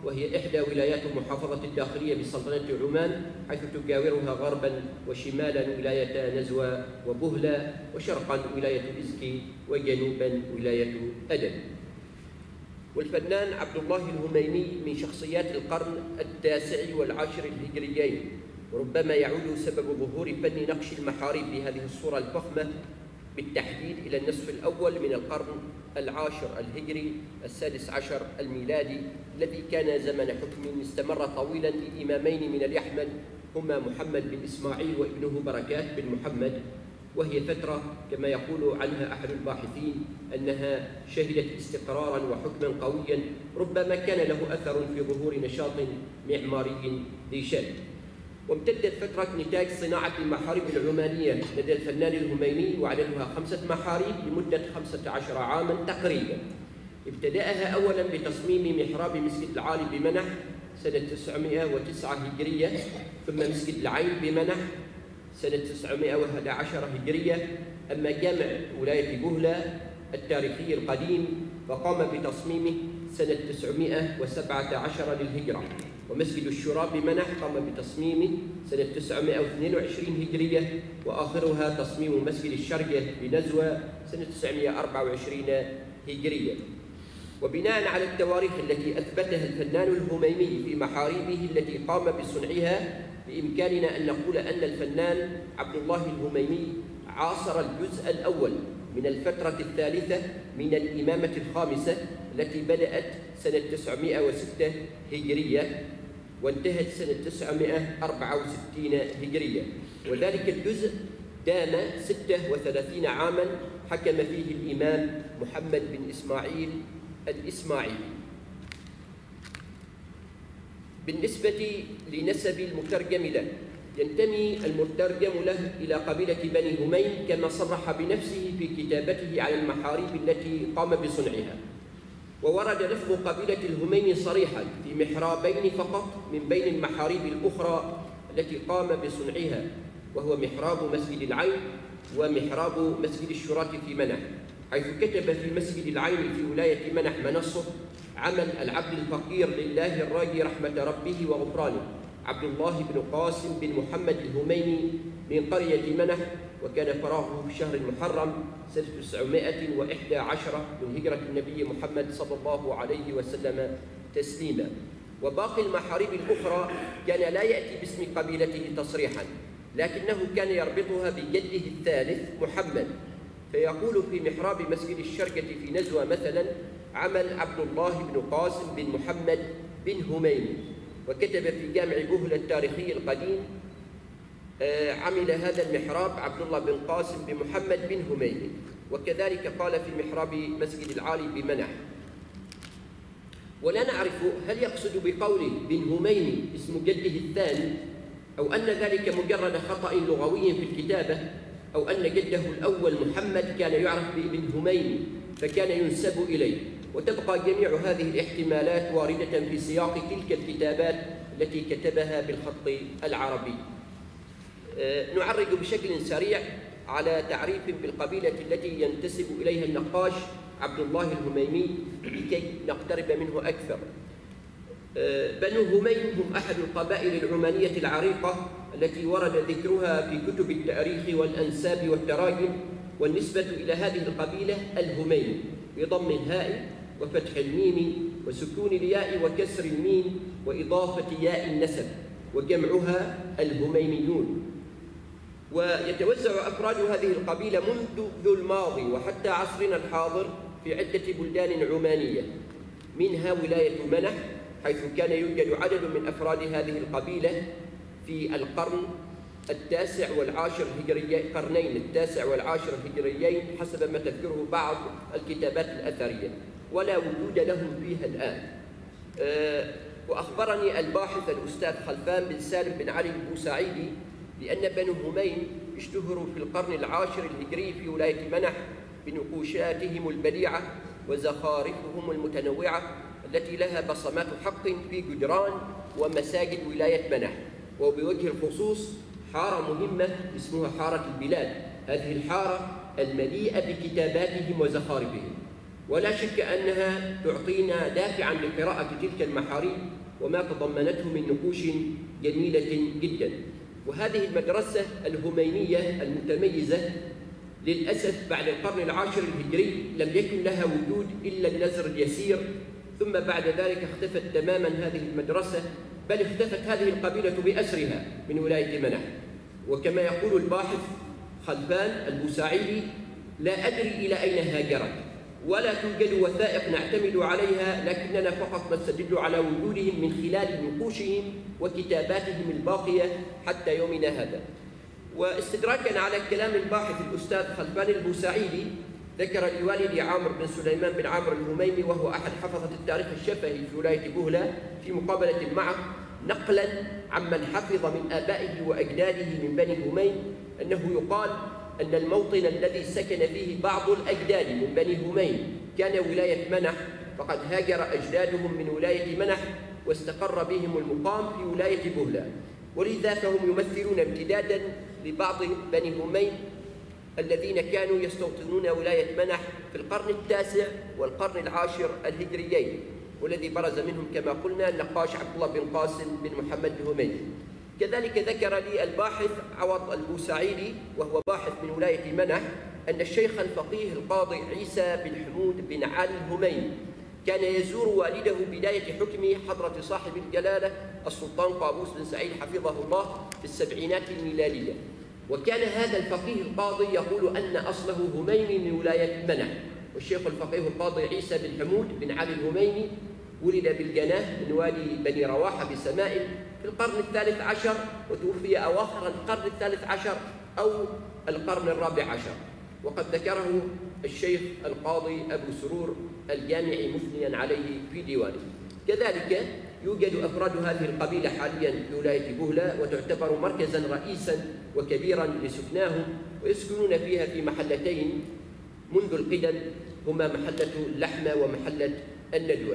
وهي إحدى ولايات المحافظة الداخلية بسلطنة عمان، حيث تجاورها غربا وشمالا ولاية نزوى وبهلة، وشرقا ولاية إزكي، وجنوبا ولاية أدن. والفنان عبد الله الهميمي من شخصيات القرن التاسع والعاشر الهجريين، وربما يعود سبب ظهور فن نقش المحاريب بهذه الصورة الفخمة بالتحديد إلى النصف الأول من القرن العاشر الهجري السادس عشر الميلادي، الذي كان زمن حكم استمر طويلا لإمامين من اليحمل هما محمد بن إسماعيل وابنه بركات بن محمد، وهي فترة كما يقول عنها أحد الباحثين أنها شهدت استقرارا وحكما قويا ربما كان له أثر في ظهور نشاط معماري ذي شأن. وامتدت فترة نتاج صناعة المحاريب العمانية لدى الفنان الهميمي، وعددها خمسة محاريب لمدة خمسة عشر عاما تقريبا. ابتدأها أولا بتصميم محراب مسجد العالي بمنح سنة تسعمائة وتسعة هجرية، ثم مسجد العين بمنح سنة تسعمائة وأحد عشر هجرية. أما جامع ولاية بهلة التاريخي القديم فقام بتصميمه سنة تسعمائة وسبعة عشر للهجرة. ومسجد الشورى بمنح قام بتصميمه سنة تسعمائة واثنين وعشرين هجرية، وآخرها تصميم مسجد الشرقة بنزوى سنة تسعمائة وأربعة وعشرين هجرية. وبناء على التواريخ التي أثبتها الفنان الهميمي في محاريبه التي قام بصنعها، بإمكاننا أن نقول أن الفنان عبد الله الهميمي عاصر الجزء الأول من الفترة الثالثة من الإمامة الخامسة التي بدأت سنة تسعمائة وستة هجرية وانتهت سنة تسعمائة وأربعة وستين هجرية، وذلك الجزء دام ستة وثلاثين عاما حكم فيه الإمام محمد بن إسماعيل الإسماعيلي. بالنسبة لنسب المترجم له، ينتمي المترجم له إلى قبيلة بني هميم كما صرح بنفسه في كتابته على المحاريب التي قام بصنعها. وورد لفظ قبيلة الهميم صريحا في محرابين فقط من بين المحاريب الأخرى التي قام بصنعها، وهو محراب مسجد العين ومحراب مسجد الشراة في منح، حيث كتب في مسجد العين في ولاية منح منصه: عمل العبد الفقير لله الراجي رحمة ربه وغفرانه، عبد الله بن قاسم بن محمد الهميمي من قرية منح، وكان فراغه في شهر المحرم سنة تسعمائة وإحدى عشر من هجرة النبي محمد صلى الله عليه وسلم تسليما. وباقي المحاريب الأخرى كان لا يأتي باسم قبيلته تصريحا، لكنه كان يربطها بجده الثالث محمد، فيقول في محراب مسجد الشرقة في نزوى مثلا: عمل عبد الله بن قاسم بن محمد بن هميمي. وكتب في جامع بهلة التاريخي القديم: عمل هذا المحراب عبد الله بن قاسم بن محمد بن هميمي. وكذلك قال في محراب مسجد العالي بمنح. ولا نعرف هل يقصد بقوله بن هميمي اسم جده الثاني، أو أن ذلك مجرد خطأ لغوي في الكتابة، أو أن جده الأول محمد كان يعرف بابن هميمي فكان ينسب إليه. وتبقى جميع هذه الاحتمالات واردة في سياق تلك الكتابات التي كتبها بالخط العربي. أه نعرج بشكل سريع على تعريف بالقبيلة التي ينتسب إليها النقاش عبد الله الهميمي لكي نقترب منه أكثر. أه بنو هميم هم أحد القبائل العمانية العريقة التي ورد ذكرها في كتب التاريخ والأنساب والتراجم، والنسبة إلى هذه القبيلة الهميم بضم الهاء وفتح الميم وسكون الياء وكسر الميم وإضافة ياء النسب، وجمعها الهميميون. ويتوزع أفراد هذه القبيلة منذ ذو الماضي وحتى عصرنا الحاضر في عدة بلدان عمانية، منها ولاية منح، حيث كان يوجد عدد من أفراد هذه القبيلة في القرن التاسع والعاشر هجري، قرنين التاسع والعاشر هجريين حسب ما تذكره بعض الكتابات الأثرية، ولا وجود لهم فيها الآن. أه وأخبرني الباحث الأستاذ خلفان بن سالم بن علي البوسعيدي بأن بنو هميم اشتهروا في القرن العاشر الهجري في ولاية منح بنقوشاتهم البديعة وزخارفهم المتنوعة التي لها بصمات حق في جدران ومساجد ولاية منح، وبوجه الخصوص حارة مهمة اسمها حارة البلاد، هذه الحارة المليئة بكتاباتهم وزخارفهم. ولا شك أنها تعطينا دافعا لقراءة تلك المحاريب وما تضمنته من نقوش جميلة جدا. وهذه المدرسة الهمينية المتميزة للأسف بعد القرن العاشر الهجري لم يكن لها وجود إلا النزر اليسير، ثم بعد ذلك اختفت تماما هذه المدرسة، بل اختفت هذه القبيلة بأسرها من ولاية منح. وكما يقول الباحث خلفان البوساعيدي: لا أدري إلى أين هاجرت، ولا توجد وثائق نعتمد عليها، لكننا فقط نستدل على وجودهم من خلال نقوشهم وكتاباتهم الباقية حتى يومنا هذا. واستدراكا على كلام الباحث الأستاذ خلفان البوساعيدي، ذكر لوالدي عامر بن سليمان بن عامر الهميمي، وهو أحد حفظة التاريخ الشفهي في ولاية بوهلة، في مقابلة معه نقلا عمن حفظ من آبائه وأجداده من بني هميم، أنه يقال أن الموطن الذي سكن فيه بعض الأجداد من بني هميم كان ولاية منح، فقد هاجر أجدادهم من ولاية منح واستقر بهم المقام في ولاية بوهلة، ولذا فهم يمثلون امتدادا لبعض بني هميم الذين كانوا يستوطنون ولاية منح في القرن التاسع والقرن العاشر الهجريين، والذي برز منهم كما قلنا النقاش عبد الله بن قاسم بن محمد الهميمي. كذلك ذكر لي الباحث عوض البوساعيدي وهو باحث من ولاية منح أن الشيخ الفقيه القاضي عيسى بن حمود بن علي الهميمي كان يزور والده بداية حكمه حضرة صاحب الجلالة السلطان قابوس بن سعيد حفظه الله في السبعينات الميلادية، وكان هذا الفقيه القاضي يقول أن أصله هميمي من ولاية منح. والشيخ الفقيه القاضي عيسى بن حمود بن علي الهميمي ولد بالجناه من وادي بني رواحة بسمائل في القرن الثالث عشر، وتوفي أواخر القرن الثالث عشر أو القرن الرابع عشر، وقد ذكره الشيخ القاضي أبو سرور الجامعي مثنيا عليه في ديوانه. كذلك يوجد أفراد هذه القبيلة حاليا في ولاية بوهلة، وتعتبر مركزا رئيسا وكبيرا لسكناهم، ويسكنون فيها في محلتين منذ القدم، هما محلة اللحمة ومحلة الندوة.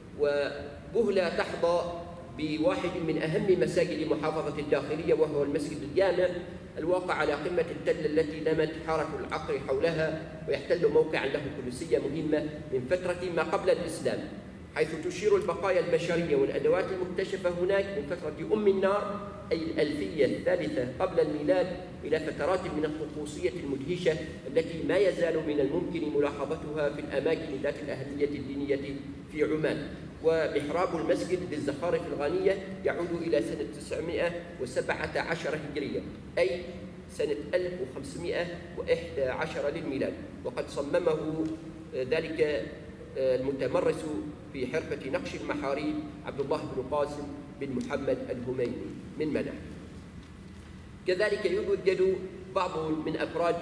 وبوهلة تحظى بواحد من أهم مساجد محافظة الداخلية، وهو المسجد الجامع الواقع على قمة التلة التي نمت حارة العقر حولها، ويحتل موقعا له كنسية مهمة من فترة ما قبل الإسلام، حيث تشير البقايا البشرية والأدوات المكتشفة هناك من فترة أم النار أي الألفية الثالثة قبل الميلاد إلى فترات من الطقوسية المدهشة التي ما يزال من الممكن ملاحظتها في الأماكن ذات الأهمية الدينية في عمان. ومحراب المسجد للزخارف الغنية يعود إلى سنة تسعمائة وسبعة عشر هجرية، أي سنة ألف وخمسمائة وإحدى عشر للميلاد، وقد صممه ذلك المتمرس في حرفة نقش المحاريب عبد الله بن قاسم بن محمد الهميمي من منح. كذلك يوجد بعض من أفراد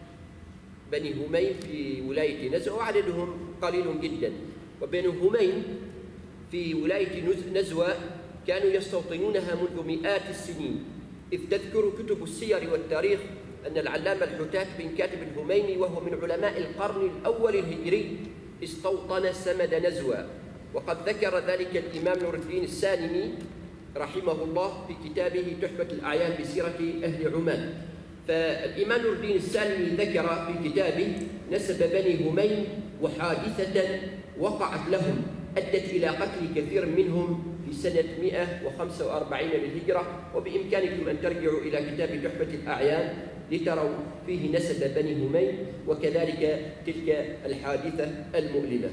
بني هميم في ولاية نزوة وعددهم قليل جدا. وبني هميم في ولاية نزوة كانوا يستوطنونها منذ مئات السنين، إذ تذكر كتب السير والتاريخ أن العلامة الحتات بن كاتب الهميمي وهو من علماء القرن الأول الهجري استوطن سمد نزوة، وقد ذكر ذلك الإمام نور الدين السالمي رحمه الله في كتابه تحفة الأعيان بسيرة أهل عمان. فالإمام نور الدين السالمي ذكر في كتابه نسب بني هميم وحادثة وقعت لهم أدت إلى قتل كثير منهم في سنة مئة وخمسة وأربعين للهجرة، وبإمكانكم أن ترجعوا إلى كتاب تحفة الأعيان لتروا فيه نسب بني هميم وكذلك تلك الحادثة المؤلمة.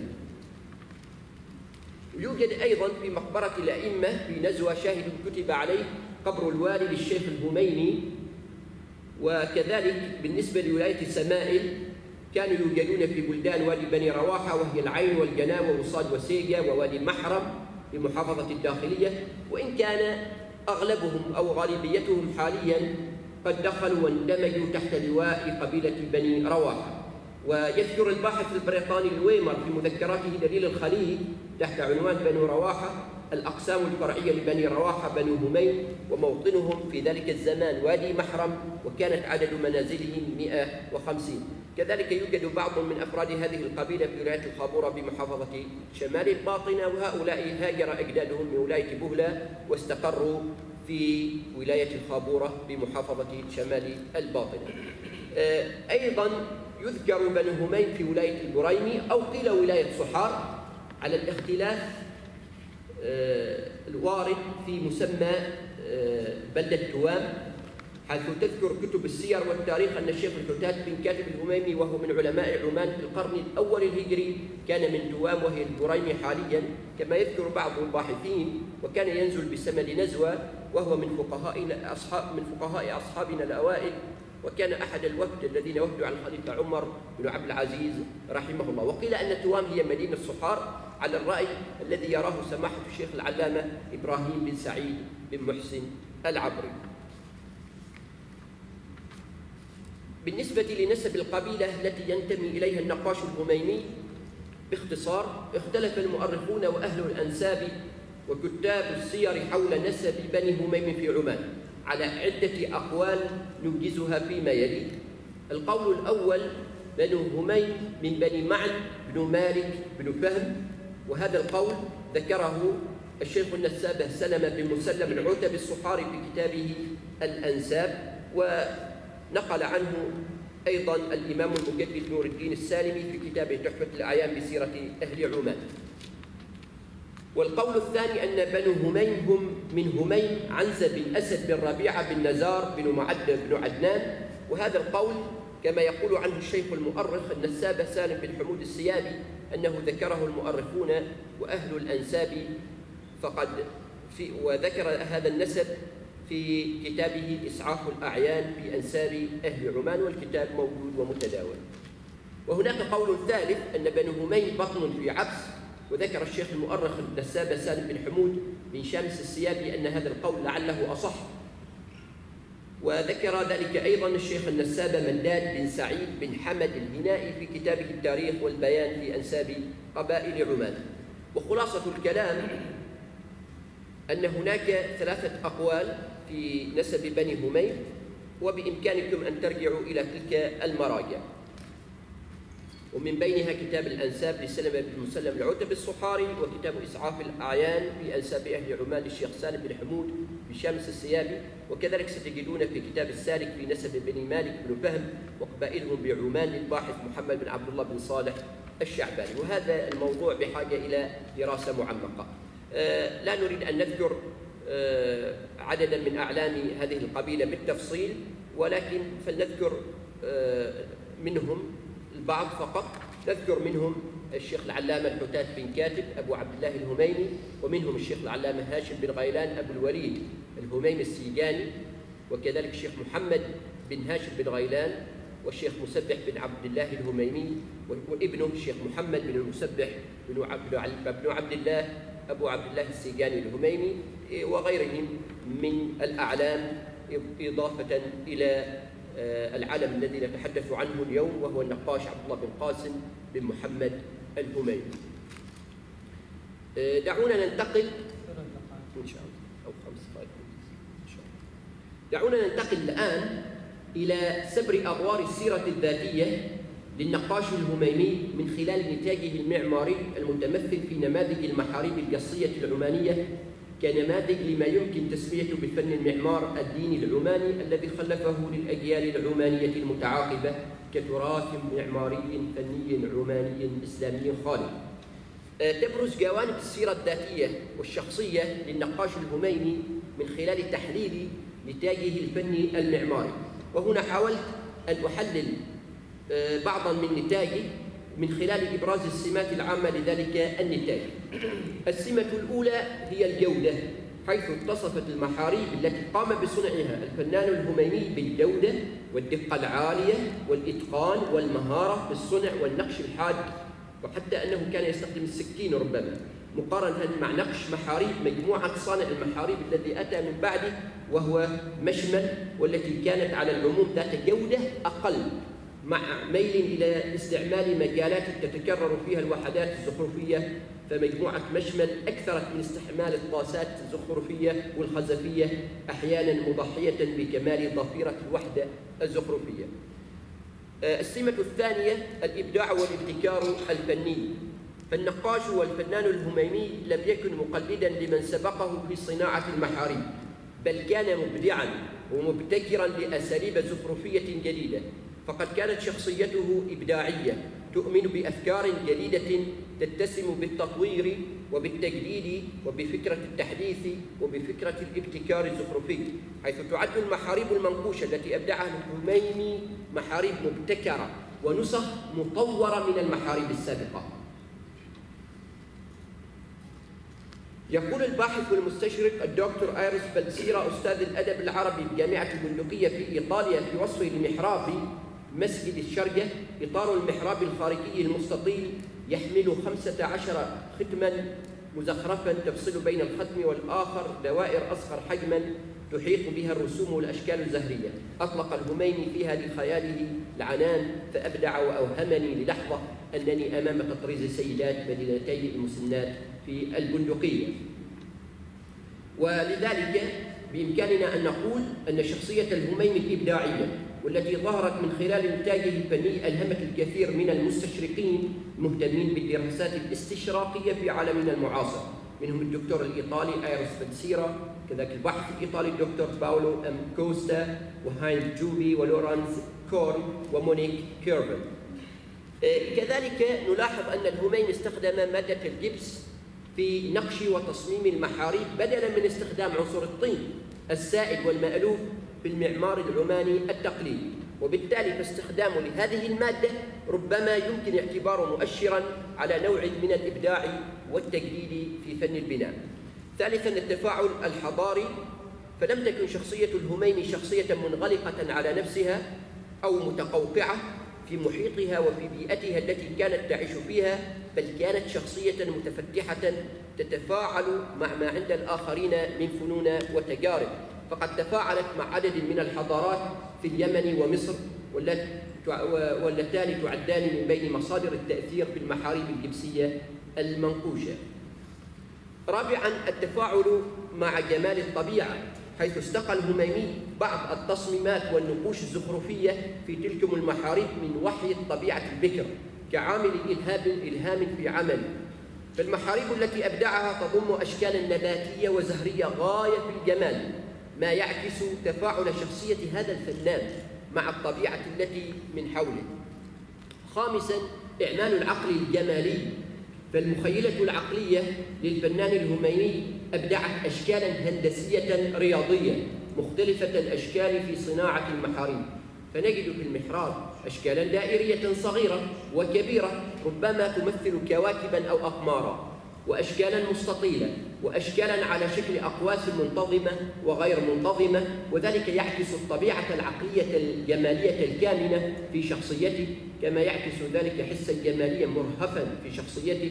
يوجد أيضا في مقبرة الأئمة في نزوة شاهد كتب عليه قبر الوالي للشيخ الهميمي. وكذلك بالنسبة لولاية سمائل كانوا يوجدون في بلدان وادي بني رواحة وهي العين والجناة ووصال وسيجا ووادي محرم بمحافظة الداخلية، وإن كان أغلبهم أو غالبيتهم حاليا قد دخلوا واندمجوا تحت لواء قبيلة بني رواحة. ويذكر الباحث البريطاني الويمر في مذكراته دليل الخليج تحت عنوان بنو رواحة الأقسام الفرعية لبني رواحة بنو هميم، وموطنهم في ذلك الزمان وادي محرم، وكانت عدد منازلهم مئة وخمسين. كذلك يوجد بعض من أفراد هذه القبيلة في ولاية الخابورة بمحافظة شمال الباطنة، وهؤلاء هاجر أجدادهم من ولاية بوهلة واستقروا في ولاية الخابورة بمحافظة شمال الباطنة. أيضا يذكر بنو هميم في ولاية البريمي أو قيل ولاية صحار على الاختلاف الوارد في مسمى بلدة توام، حيث تذكر كتب السير والتاريخ أن الشيخ الحتات بن كاتب الهميمي وهو من علماء عمان في القرن الأول الهجري كان من توام وهي البريمي حاليا، كما يذكر بعض الباحثين، وكان ينزل بسمل نزوة وهو من فقهاء أصحاب من فقهاء أصحابنا الأوائل، وكان أحد الوفد الذين وفدوا على الخليفة عمر بن عبد العزيز رحمه الله. وقيل أن توام هي مدينة صحار على الرأي الذي يراه سماحة الشيخ العلامة إبراهيم بن سعيد بن محسن العبري. بالنسبة لنسب القبيلة التي ينتمي إليها النقاش الهميمي باختصار، اختلف المؤرخون وأهل الأنساب وكتاب السير حول نسب بني هميم في عمان على عدة أقوال نوجزها فيما يلي. القول الأول: بنو هميم من بني معن بن مالك بن فهم، وهذا القول ذكره الشيخ النساب سلمة بن مسلم العتبي الصحاري في كتابه الأنساب، ونقل عنه أيضا الإمام المجدد نور الدين السالمي في كتابه تحفة الأعيان بسيرة أهل عمان. والقول الثاني أن بنو هميم هم من هميم عنزة بن أسد بن ربيعة بن نزار بن معد بن عدنان، وهذا القول كما يقول عنه الشيخ المؤرخ النساب سالم بن حمود السيابي أنه ذكره المؤرخون وأهل الأنساب فقد في وذكر هذا النسب في كتابه إسعاف الأعيان في أنساب أهل عمان، والكتاب موجود ومتداول. وهناك قول ثالث أن بنو هميم بطن في عبس، وذكر الشيخ المؤرخ النساب سالم بن حمود بن شامس السيابي أن هذا القول لعله أصح، وذكر ذلك أيضا الشيخ النساب منداد بن سعيد بن حمد الهنائي في كتابه التاريخ والبيان في أنساب قبائل عمان. وخلاصة الكلام أن هناك ثلاثة أقوال في نسب بني هميم، وبإمكانكم أن ترجعوا إلى تلك المراجع، ومن بينها كتاب الأنساب لسلمة بن مسلم العتبي الصحاري، وكتاب إسعاف الأعيان في أنساب أهل عمان للشيخ سالم بن حمود بشامس السيابي، وكذلك ستجدون في كتاب السالك في نسب بني مالك بن فهم وقبائلهم بعمان للباحث محمد بن عبد الله بن صالح الشعباني. وهذا الموضوع بحاجة إلى دراسة معمقة. آه لا نريد أن نذكر آه عددا من أعلام هذه القبيلة بالتفصيل، ولكن فلنذكر آه منهم البعض فقط. نذكر منهم الشيخ العلامة الحتات بن كاتب أبو عبد الله الهميمي، ومنهم الشيخ العلامة هاشم بن غيلان أبو الوليد الهميمي السيجاني، وكذلك الشيخ محمد بن هاشم بن غيلان، والشيخ مسبح بن عبد الله الهميمي، وابنه الشيخ محمد بن المسبح بن عبد الله أبو عبد الله السيجاني الهميمي، وغيرهم من الأعلام، إضافة إلى العلم الذي نتحدث عنه اليوم وهو النقاش عبد الله بن قاسم بن محمد الهميمي. دعونا ننتقل إن شاء الله أو خمس دقائق إن شاء الله. دعونا ننتقل الآن إلى سبر أغوار السيرة الذاتية للنقاش الهميمي من خلال نتاجه المعماري المتمثل في نماذج المحاريب القصية العمانية كنماذج لما يمكن تسميته بفن المعمار الديني العماني الذي خلفه للأجيال العمانية المتعاقبة كتراث معماري فني عماني إسلامي خالد. تبرز جوانب السيرة الذاتية والشخصية للنقاش الهميمي من خلال تحليل نتاجه الفني المعماري، وهنا حاولت أن أحلل بعضا من نتاجه من خلال إبراز السمات العامة لذلك النتاج. السمة الأولى هي الجودة، حيث اتصفت المحاريب التي قام بصنعها الفنان الهميمي بالجودة والدقة العالية والإتقان والمهارة في الصنع والنقش الحاد، وحتى أنه كان يستخدم السكين ربما، مقارنة مع نقش محاريب مجموعة صانع المحاريب الذي أتى من بعده وهو مشمل، والتي كانت على العموم ذات جودة أقل، مع ميل إلى استعمال مجالات تتكرر فيها الوحدات الزخرفية، فمجموعة مشمل أكثرت من استعمال الطاسات الزخرفية والخزفية، أحياناً مضحية بكمال ضفيرة الوحدة الزخرفية. السمة الثانية الإبداع والابتكار الفني، فالنقاش والفنان الهميمي لم يكن مقلداً لمن سبقه في صناعة المحاريب، بل كان مبدعاً ومبتكراً لأساليب زخرفية جديدة، فقد كانت شخصيته إبداعية تؤمن بأفكار جديدة تتسم بالتطوير وبالتجديد وبفكرة التحديث وبفكرة الابتكار الزخرفي، حيث تعد المحاريب المنقوشة التي أبدعها الهميني محاريب مبتكرة ونسخ مطورة من المحاريب السابقة. يقول الباحث والمستشرق الدكتور أيرس بلسيرا أستاذ الأدب العربي بجامعة البندقية في إيطاليا في وصفه لمحراب مسجد الشرقة: إطار المحراب الخارجي المستطيل يحمل خمسة عشر ختما مزخرفا تفصل بين الختم والآخر دوائر أصغر حجما تحيط بها الرسوم والأشكال الزهرية. أطلق الهميني فيها لخياله العنان فأبدع وأوهمني للحظة أنني أمام تطريز سيدات مدينتي المسنات في البندقية. ولذلك بإمكاننا أن نقول أن شخصية الهميني الإبداعية والتي ظهرت من خلال إنتاجه الفني ألهمت الكثير من المستشرقين المهتمين بالدراسات الاستشراقية في عالمنا المعاصر، منهم الدكتور الإيطالي أيرس بلسيرا، كذلك الباحث الإيطالي الدكتور باولو أم كوستا وهاين جوبي ولورانس كورن ومونيك كيرفن. كذلك نلاحظ أن الهميني استخدم مادة الجبس في نقش وتصميم المحاريب بدلاً من استخدام عنصر الطين السائل والمألوف في المعمار العماني التقليدي، وبالتالي فاستخدامه لهذه المادة ربما يمكن اعتباره مؤشراً على نوع من الإبداع والتجديد في فن البناء. ثالثاً التفاعل الحضاري، فلم تكن شخصية الهميني شخصية منغلقة على نفسها أو متقوقعة في محيطها وفي بيئتها التي كانت تعيش فيها، بل كانت شخصية متفتحة تتفاعل مع ما عند الآخرين من فنون وتجارب، فقد تفاعلت مع عدد من الحضارات في اليمن ومصر واللتان تعدان من بين مصادر التأثير في المحاريب الجبسية المنقوشة. رابعاً التفاعل مع جمال الطبيعة، حيث استقى الهميني بعض التصميمات والنقوش الزخرفية في تلكم المحاريب من وحي الطبيعة البكر كعامل إلهام إلهام في عمل. فالمحاريب التي أبدعها تضم أشكالاً نباتية وزهرية غاية في الجمال، ما يعكس تفاعل شخصية هذا الفنان مع الطبيعة التي من حوله. خامساً إعمال العقل الجمالي، فالمخيلة العقلية للفنان الهميني أبدعت أشكالاً هندسية رياضية مختلفة الأشكال في صناعة المحاريب، فنجد في المحراب أشكالاً دائرية صغيرة وكبيرة ربما تمثل كواكباً أو أقماراً، وأشكالاً مستطيلة، وأشكالاً على شكل أقواس منتظمة وغير منتظمة، وذلك يعكس الطبيعة العقلية الجمالية الكامنة في شخصيته، كما يعكس ذلك حساً جمالياً مرهفاً في شخصيته،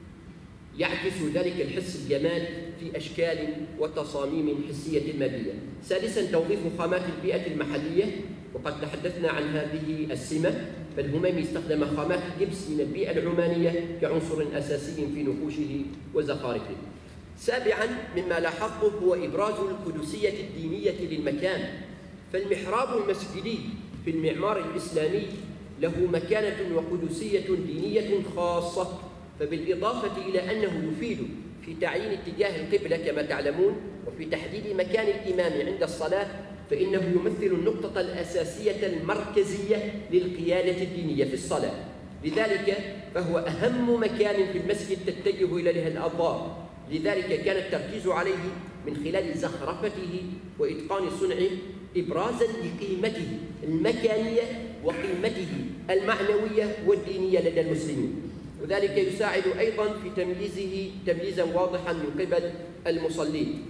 يعكس ذلك الحس الجمالي في أشكال وتصاميم حسية مادية. سادساً توظيف خامات البيئة المحلية، وقد تحدثنا عن هذه السمة، فالهميني استخدم خامات الجبس من البيئة العمانية كعنصر أساسي في نقوشه وزخارفه. سابعاً مما لاحظته هو إبراز القدسية الدينية للمكان، فالمحراب المسجدي في المعمار الإسلامي له مكانة وقدسية دينية خاصة، فبالإضافة إلى أنه يفيد في تعيين اتجاه القبلة كما تعلمون وفي تحديد مكان الإمام عند الصلاة، فإنه يمثل النقطة الأساسية المركزية للقيادة الدينية في الصلاة، لذلك فهو أهم مكان في المسجد تتجه إليه الأنظار، لذلك كان التركيز عليه من خلال زخرفته وإتقان صنعه إبرازاً لقيمته المكانية وقيمته المعنوية والدينية لدى المسلمين، وذلك يساعد أيضاً في تمييزه تمييزاً واضحاً من قبل المصلين.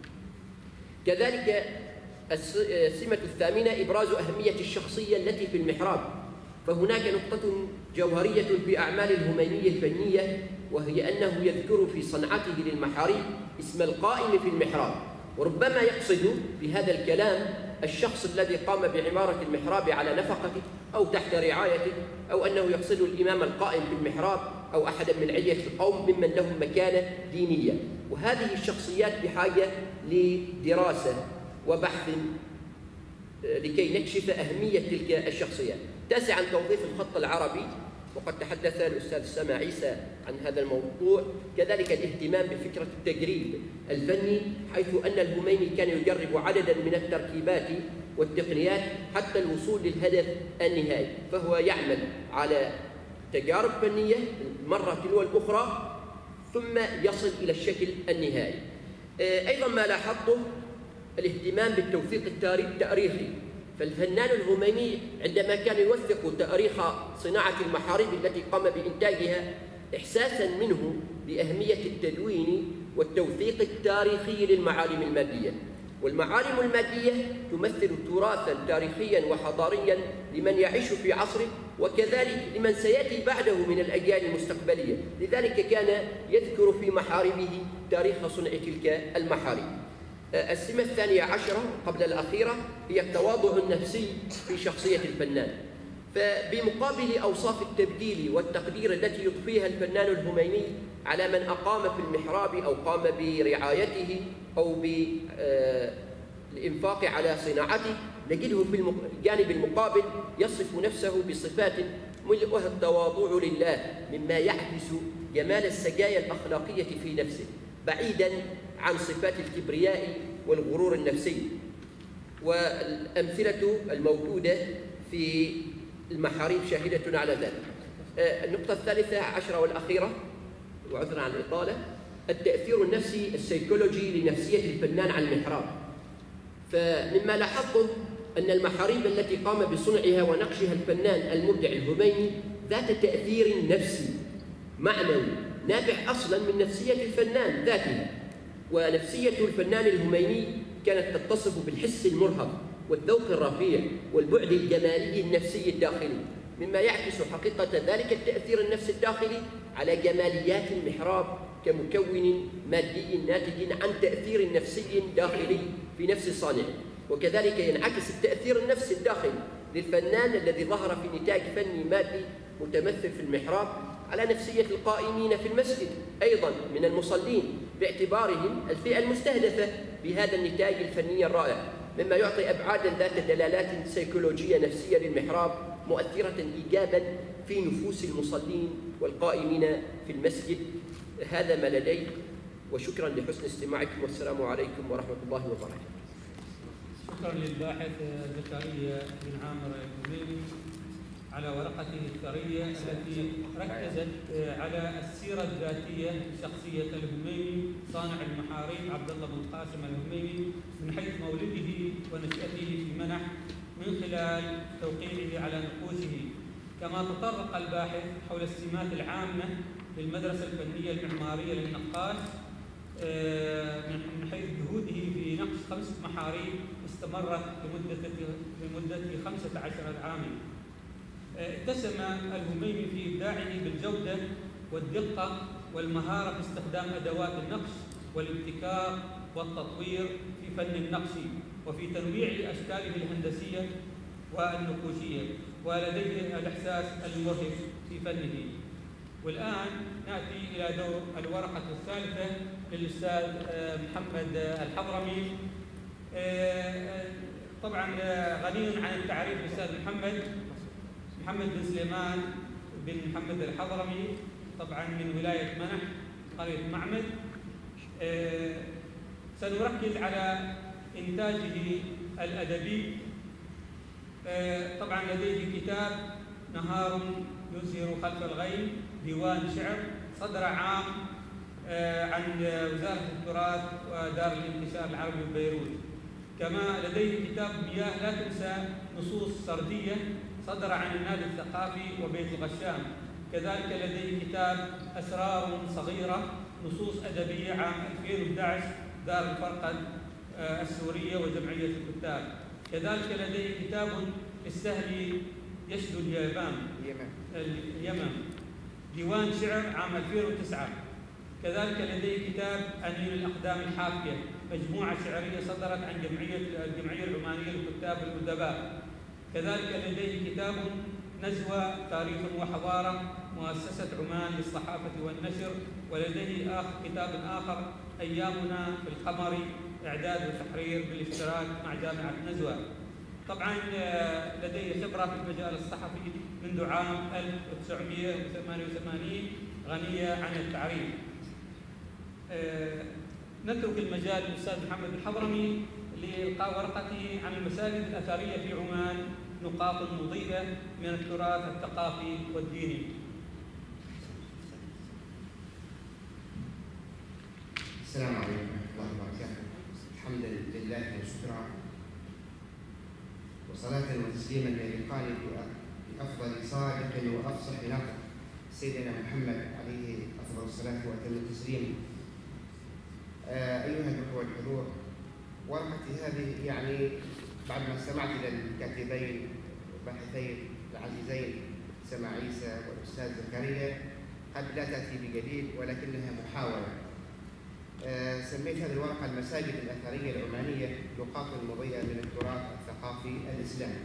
كذلك السمة الثامنة إبراز أهمية الشخصية التي في المحراب، فهناك نقطة جوهرية في أعمال الهميني الفنية، وهي أنه يذكر في صنعته للمحاريب اسم القائم في المحراب، وربما يقصد بهذا الكلام الشخص الذي قام بعمارة المحراب على نفقته أو تحت رعايته، أو أنه يقصد الإمام القائم في المحراب أو أحدا من علية القوم ممن لهم مكانة دينية، وهذه الشخصيات بحاجة لدراسة وبحث لكي نكشف أهمية تلك الشخصيات. تاسعاً توظيف الخط العربي، وقد تحدث الأستاذ سامع عيسى عن هذا الموضوع. كذلك الاهتمام بفكرة التجريب الفني، حيث أن الهميني كان يجرب عدداً من التركيبات والتقنيات حتى الوصول للهدف النهائي، فهو يعمل على تجارب فنية مرة تلو الأخرى ثم يصل إلى الشكل النهائي. أيضا ما لاحظته الاهتمام بالتوثيق التاريخي، فالفنان الهميني عندما كان يوثق تاريخ صناعة المحاريب التي قام بإنتاجها إحساسا منه بأهمية التدوين والتوثيق التاريخي للمعالم المادية، والمعالم المادية تمثل تراثا تاريخيا وحضاريا لمن يعيش في عصره وكذلك لمن سيأتي بعده من الأجيال المستقبلية، لذلك كان يذكر في محاربه تاريخ صنع تلك المحارب. السمة الثانية عشرة قبل الأخيرة هي التواضع النفسي في شخصية الفنان، فبمقابل أوصاف التبديل والتقدير التي يضفيها الفنان الهميني على من أقام في المحراب أو قام برعايته أو بالإنفاق على صناعته، نجده في الجانب المقابل يصف نفسه بصفات ملؤها التواضع لله، مما يعكس جمال السجايا الأخلاقية في نفسه بعيداً عن صفات الكبرياء والغرور النفسي. والأمثلة الموجودة في المحاريب شاهدة على ذلك. النقطة الثالثة عشرة والأخيرة وعذرا عن الإطالة، التأثير النفسي السيكولوجي لنفسية الفنان على المحراب. فمما لاحظته أن المحاريب التي قام بصنعها ونقشها الفنان المبدع الهميني ذات تأثير نفسي معنوي نابع أصلا من نفسية الفنان ذاته، ونفسية الفنان الهميني كانت تتصف بالحس المرهف والذوق الرفيع والبعد الجمالي النفسي الداخلي، مما يعكس حقيقة ذلك التأثير النفسي الداخلي على جماليات المحراب كمكون مادي ناتج عن تأثير نفسي داخلي في نفس الصانع. وكذلك ينعكس التأثير النفسي الداخلي للفنان الذي ظهر في نتاج فني مادي متمثل في المحراب على نفسية القائمين في المسجد أيضا من المصلين، باعتبارهم الفئة المستهدفة بهذا النتاج الفني الرائع، مما يعطي أبعادا ذات دلالات سيكولوجية نفسية للمحراب مؤثرة إيجابا في نفوس المصلين والقائمين في المسجد. هذا ما لدي، وشكرا لحسن استماعكم، والسلام عليكم ورحمة الله وبركاته. شكرا للباحث زكريا بن عامر الهميني على ورقته الثرية التي ركزت على السيرة الذاتية لشخصية الهميني صانع المحاريب عبد الله بن قاسم الهميني من حيث مولده ونشأته في منح من خلال توقيعه على نقوشه، كما تطرق الباحث حول السمات العامة للمدرسة الفنية المعمارية للنقاش من حيث جهوده في نقش خمس محاريب استمرت لمدة لمدة خمسة عشر عاما. اتسم الهميني في إبداعه بالجودة والدقة والمهارة في استخدام أدوات النقش والابتكار والتطوير في فن النقش وفي تنويع أشكاله الهندسية والنقوشية، ولديه الإحساس المرهف في فنه. والآن نأتي إلى دور الورقة الثالثة للأستاذ محمد الحضرمي. طبعا غني عن التعريف الأستاذ محمد محمد بن سليمان بن محمد الحضرمي، طبعا من ولاية منح قرية معمد. سنركز على إنتاجه الأدبي. طبعا لديه كتاب نهار يزهر خلف الغيم، ديوان شعر صدر عام عن وزارة التراث ودار الانتشار العربي ببيروت. كما لديه كتاب مياه لا تنسى نصوص سردية صدر عن النادي الثقافي وبيت الغشام. كذلك لديه كتاب أسرار صغيرة نصوص أدبية عام ألفين وأحد عشر دار الفرقد السورية وجمعية الكتاب. كذلك لديه كتاب السهل يشدو اليمام اليمن ديوان شعر عام ألفين وتسعة. كذلك لديه كتاب أنين الأقدام الحافية مجموعة شعرية صدرت عن جمعية الجمعية العمانية للكتاب والأدباء. كذلك لديه كتاب نزوة تاريخ وحضارة مؤسسة عمان للصحافة والنشر. ولديه آخر كتاب آخر أيامنا في القمر إعداد وتحرير بالاشتراك مع جامعة نزوة. طبعا لديه خبرة في المجال الصحفي منذ عام ألف وتسعمائة وثمانية وثمانين غنية عن التعريف. نترك المجال للأستاذ محمد الحضرمي لإلقاء ورقته عن المساجد الأثرية في عمان نقاط مضيئة من التراث الثقافي والديني. السلام عليكم ورحمة الله وبركاته. الحمد لله وشكرا وصلاة وتسليما للقائل بأفضل صادق وأفصح ناطق سيدنا محمد عليه أفضل الصلاة وأتم التسليم. آه أيها الأخوة الحضور، ورقتي هذه يعني بعد ما استمعت إلى الكاتبين الباحثين العزيزين سما عيسى والأستاذ زكريا قد لا تأتي بجديد ولكنها محاولة. آه سميت هذه الورقة المساجد الأثرية العمانية نقاط مضيئة من التراث الثقافي الإسلامي.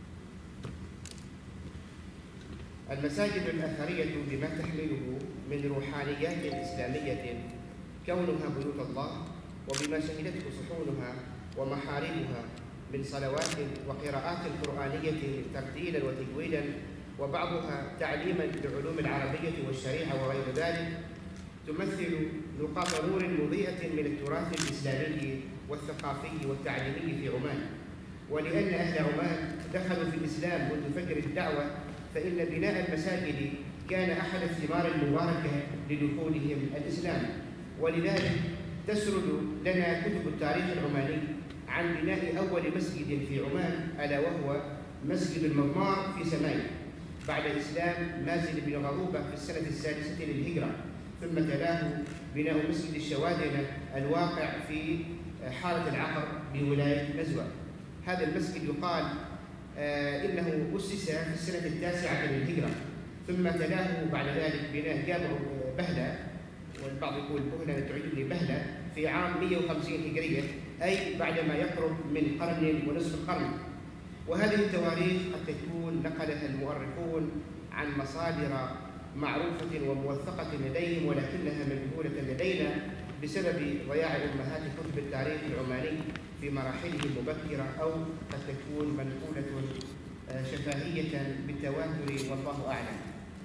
المساجد الأثرية بما تحمله من روحانيات إسلامية كونها بيوت الله، وبما شهدته صحونها ومحارمها من صلوات وقراءات قرآنية ترتيلا وتجويدا، وبعضها تعليما للعلوم العربية والشريعة وغير ذلك، تمثل نقاط نور مضيئة من التراث الإسلامي والثقافي والتعليمي في عمان. ولأن أهل عمان دخلوا في الإسلام منذ فجر الدعوة، فإن بناء المساجد كان أحد الثمار المباركة لدخولهم الإسلام. ولذلك تسرد لنا كتب التاريخ العماني عن بناء أول مسجد في عمان، ألا وهو مسجد المضمار في سماي بعد إسلام مازن بن غضوبة في السنة السادسة للهجرة، ثم تلاه بناء مسجد الشوادنة الواقع في حارة العقر بولاية نزوة. هذا المسجد يقال آه إنه أسس في السنة التاسعة للهجرة، ثم تلاه بعد ذلك بناء جامع بهلة، والبعض يقول بهلة تعجبني بهلة، في عام مئة وخمسين هجرية، أي بعدما يقرب من قرن ونصف القرن. وهذه التواريخ قد تكون نقلها المؤرخون عن مصادر معروفة وموثقة لديهم، ولكنها مجهولة لدينا بسبب ضياع أمهات كتب التاريخ العماني في مراحله المبكرة، أو قد تكون منقولة شفاهية بالتواتر والله أعلم.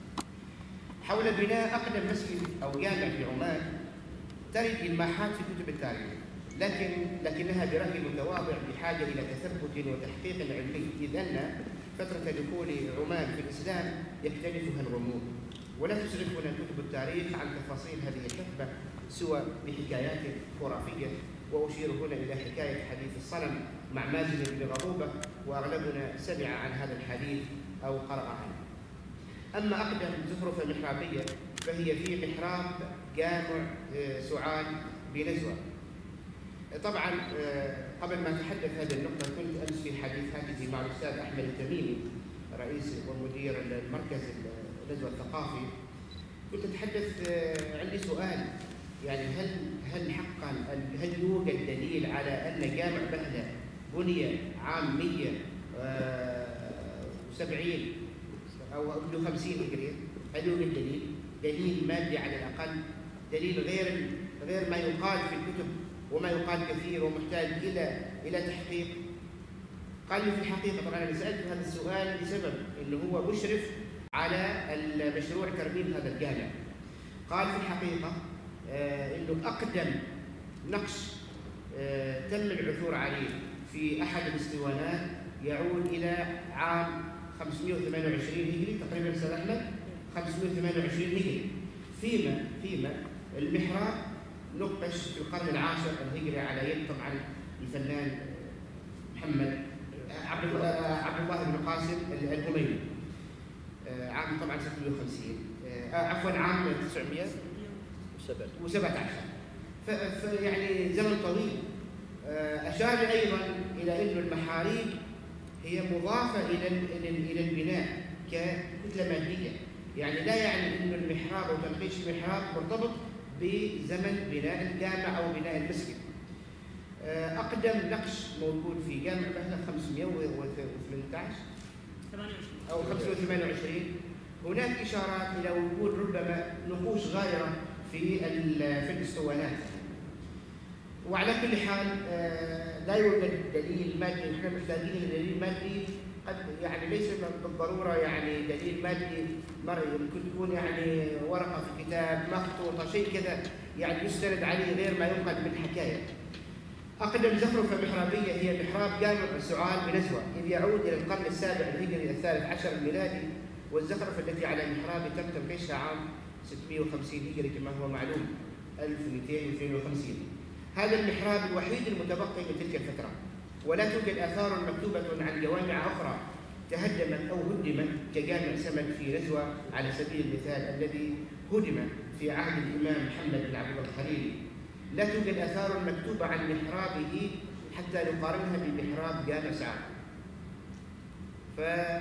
حول بناء أقدم مسجد أو جامع في عمان ترد إلماحات في كتب التاريخ، لكن لكنها برأيي المتواضع بحاجة إلى تثبت وتحقيق علمي، إذ أن فترة دخول عمان في الإسلام يختلفها الغموض، ولا تسرفنا كتب التاريخ عن تفاصيل هذه الحقبة سوى بحكايات خرافية. وأشير هنا إلى حكاية حديث الصنم مع مازن بن غضوبة، وأغلبنا سمع عن هذا الحديث أو قرأ عنه. أما أقدم زخرفة محرابية فهي في محراب جامع سعاد بنزوة. طبعا قبل ما أتحدث هذه النقطة كنت أمس في حديث هاتفي مع الأستاذ أحمد التميمي رئيس ومدير المركز نزوة الثقافي، كنت أتحدث عندي سؤال، يعني هل هل حقا هل يوجد دليل على أن جامع بهلة بني عام مئة وسبعين أو مئة وخمسين هجرية؟ هل يوجد دليل؟ دليل مادي على الأقل، دليل غير غير ما يقال في الكتب وما يقال كثير ومحتاج إلى إلى تحقيق. قال لي في الحقيقة، طبعا أنا سألت هذا السؤال لسبب إنه هو مشرف على المشروع ترميم هذا الجامع. قال في الحقيقة آه إنه أقدم نقش آه تم العثور عليه في أحد الاسطوانات يعود إلى عام خمسمئة وثمانية وعشرين هجري تقريبا. سنة أحمد خمسمئة وثمانية وعشرين هجري، فيما فيما المحراب نقش في القرن العاشر الهجري على يد طبعا الفنان محمد عبد عبد الله بن قاسم الهميني عام طبعا ستمئة وخمسين عفوا عام تسعمئة وسبعة عشر، فيعني زمن طويل. أشار أيضا إلى أن المحاريب هي مضافة إلى إلى البناء ككتلة مادية، يعني لا يعني أن المحراب أو تنقيش المحراب مرتبط بزمن بناء الجامع أو بناء المسجد. أقدم نقش موجود في جامع بهلة خمسمئة وثمانية عشر أو خمسمئة وثمانية وعشرين. هناك إشارات إلى وجود ربما نقوش غائرة في في الاسطوانات. وعلى كل حال لا يوجد دليل مادي، نحن محتاجين دليل مادي قد يعني ليس بالضروره يعني دليل مادي مرئي، ممكن تكون يعني ورقه في كتاب مخطوطه شيء كذا يعني يستند عليه غير ما ينقل من حكايه. أقدم زخرفة محرابية هي محراب جامع سعال بنزوة، إذ يعود إلى القرن السابع الهجري الثالث عشر الميلادي، والزخرفة التي على محراب تم تنقيشها عام ستمائة وخمسين هجري كما هو معلوم ألف ومئتين واثنين وخمسين. هذا المحراب الوحيد المتبقي من تلك الفترة، ولا توجد آثار مكتوبة عن جوامع أخرى تهدمت أو هدمت كجامع سمد في نزوة على سبيل المثال الذي هدم في عهد الإمام محمد بن عبد الله الخليلي. لا توجد آثار مكتوبة عن محرابه حتى نقارنها بمحراب جامع سعال. ف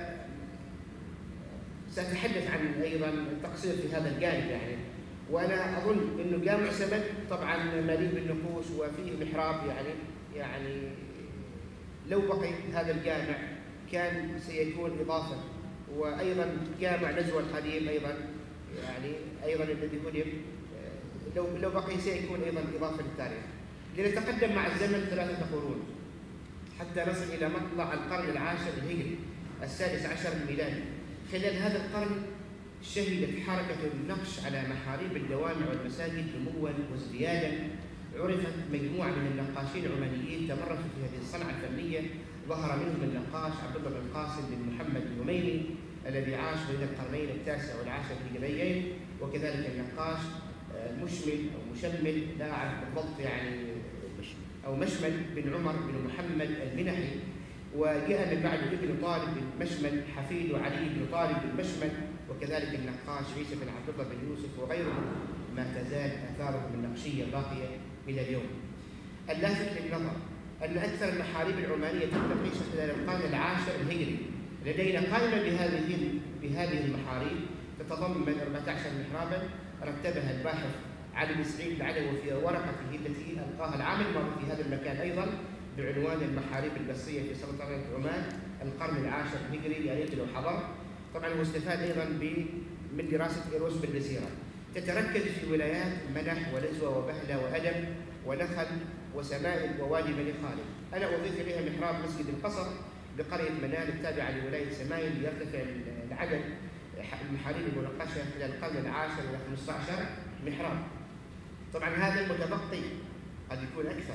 سأتحدث عن أيضا التقصير في هذا الجانب يعني، وأنا أظن أنه جامع سمد طبعا مليء بالنقوش وفيه محراب يعني يعني لو بقي هذا الجامع كان سيكون إضافة، وأيضا جامع نزوة القديم أيضا يعني أيضا الذي هدم لو لو بقي سيكون أيضا إضافة للتاريخ. لنتقدم مع الزمن ثلاثة قرون حتى نصل إلى مطلع القرن العاشر الهجري السادس عشر الميلادي. خلال هذا القرن شهدت حركة النقش على محاريب الجوامع والمساجد نموا وازديادا. عرفت مجموعة من النقاشين العمانيين تمرسوا في هذه الصنعة الفنية، ظهر منهم النقاش عبد الله بن قاسم بن محمد الهميني الذي عاش بين القرنين التاسع والعاشر الهجريين، وكذلك النقاش مشمل أو مشمل لا أعرف بالضبط يعني أو مشمل بن عمر بن محمد المنحي، وجاء من بعده ابن طالب بن مشمل حفيد علي بن طالب بن مشمل، وكذلك النقاش عيسى بن عبد الله بن يوسف وغيرهم، ما تزال آثارهم النقشية باقية إلى اليوم. اللافت للنظر أن أكثر المحاريب العمانية تنتقش خلال القرن العاشر الهجري. لدينا قائمة بهذه بهذه المحاريب تتضمن أربعة عشر محرابا رتبها الباحث علي بن سعيد العلوي في ورقته التي ألقاها العام الماضي في هذا المكان أيضا بعنوان المحاريب البصرية في سلطنة عمان القرن العاشر الهجري، يا ريت لو حضر. طبعا هو استفاد أيضا من دراسة إيروس بن بزيرة، تتركز في ولايات منح ونزوة وبهلة وأدم ونخل وسمائل ووادي بني خالد. أنا أضيف إليها محراب مسجد القصر بقرية منال التابعة لولاية سمايل، يرتفع العدد المحاريب المنقشة خلال القرن العاشر إلى خمسة عشر محراب. طبعا هذا المتبقي قد يكون أكثر.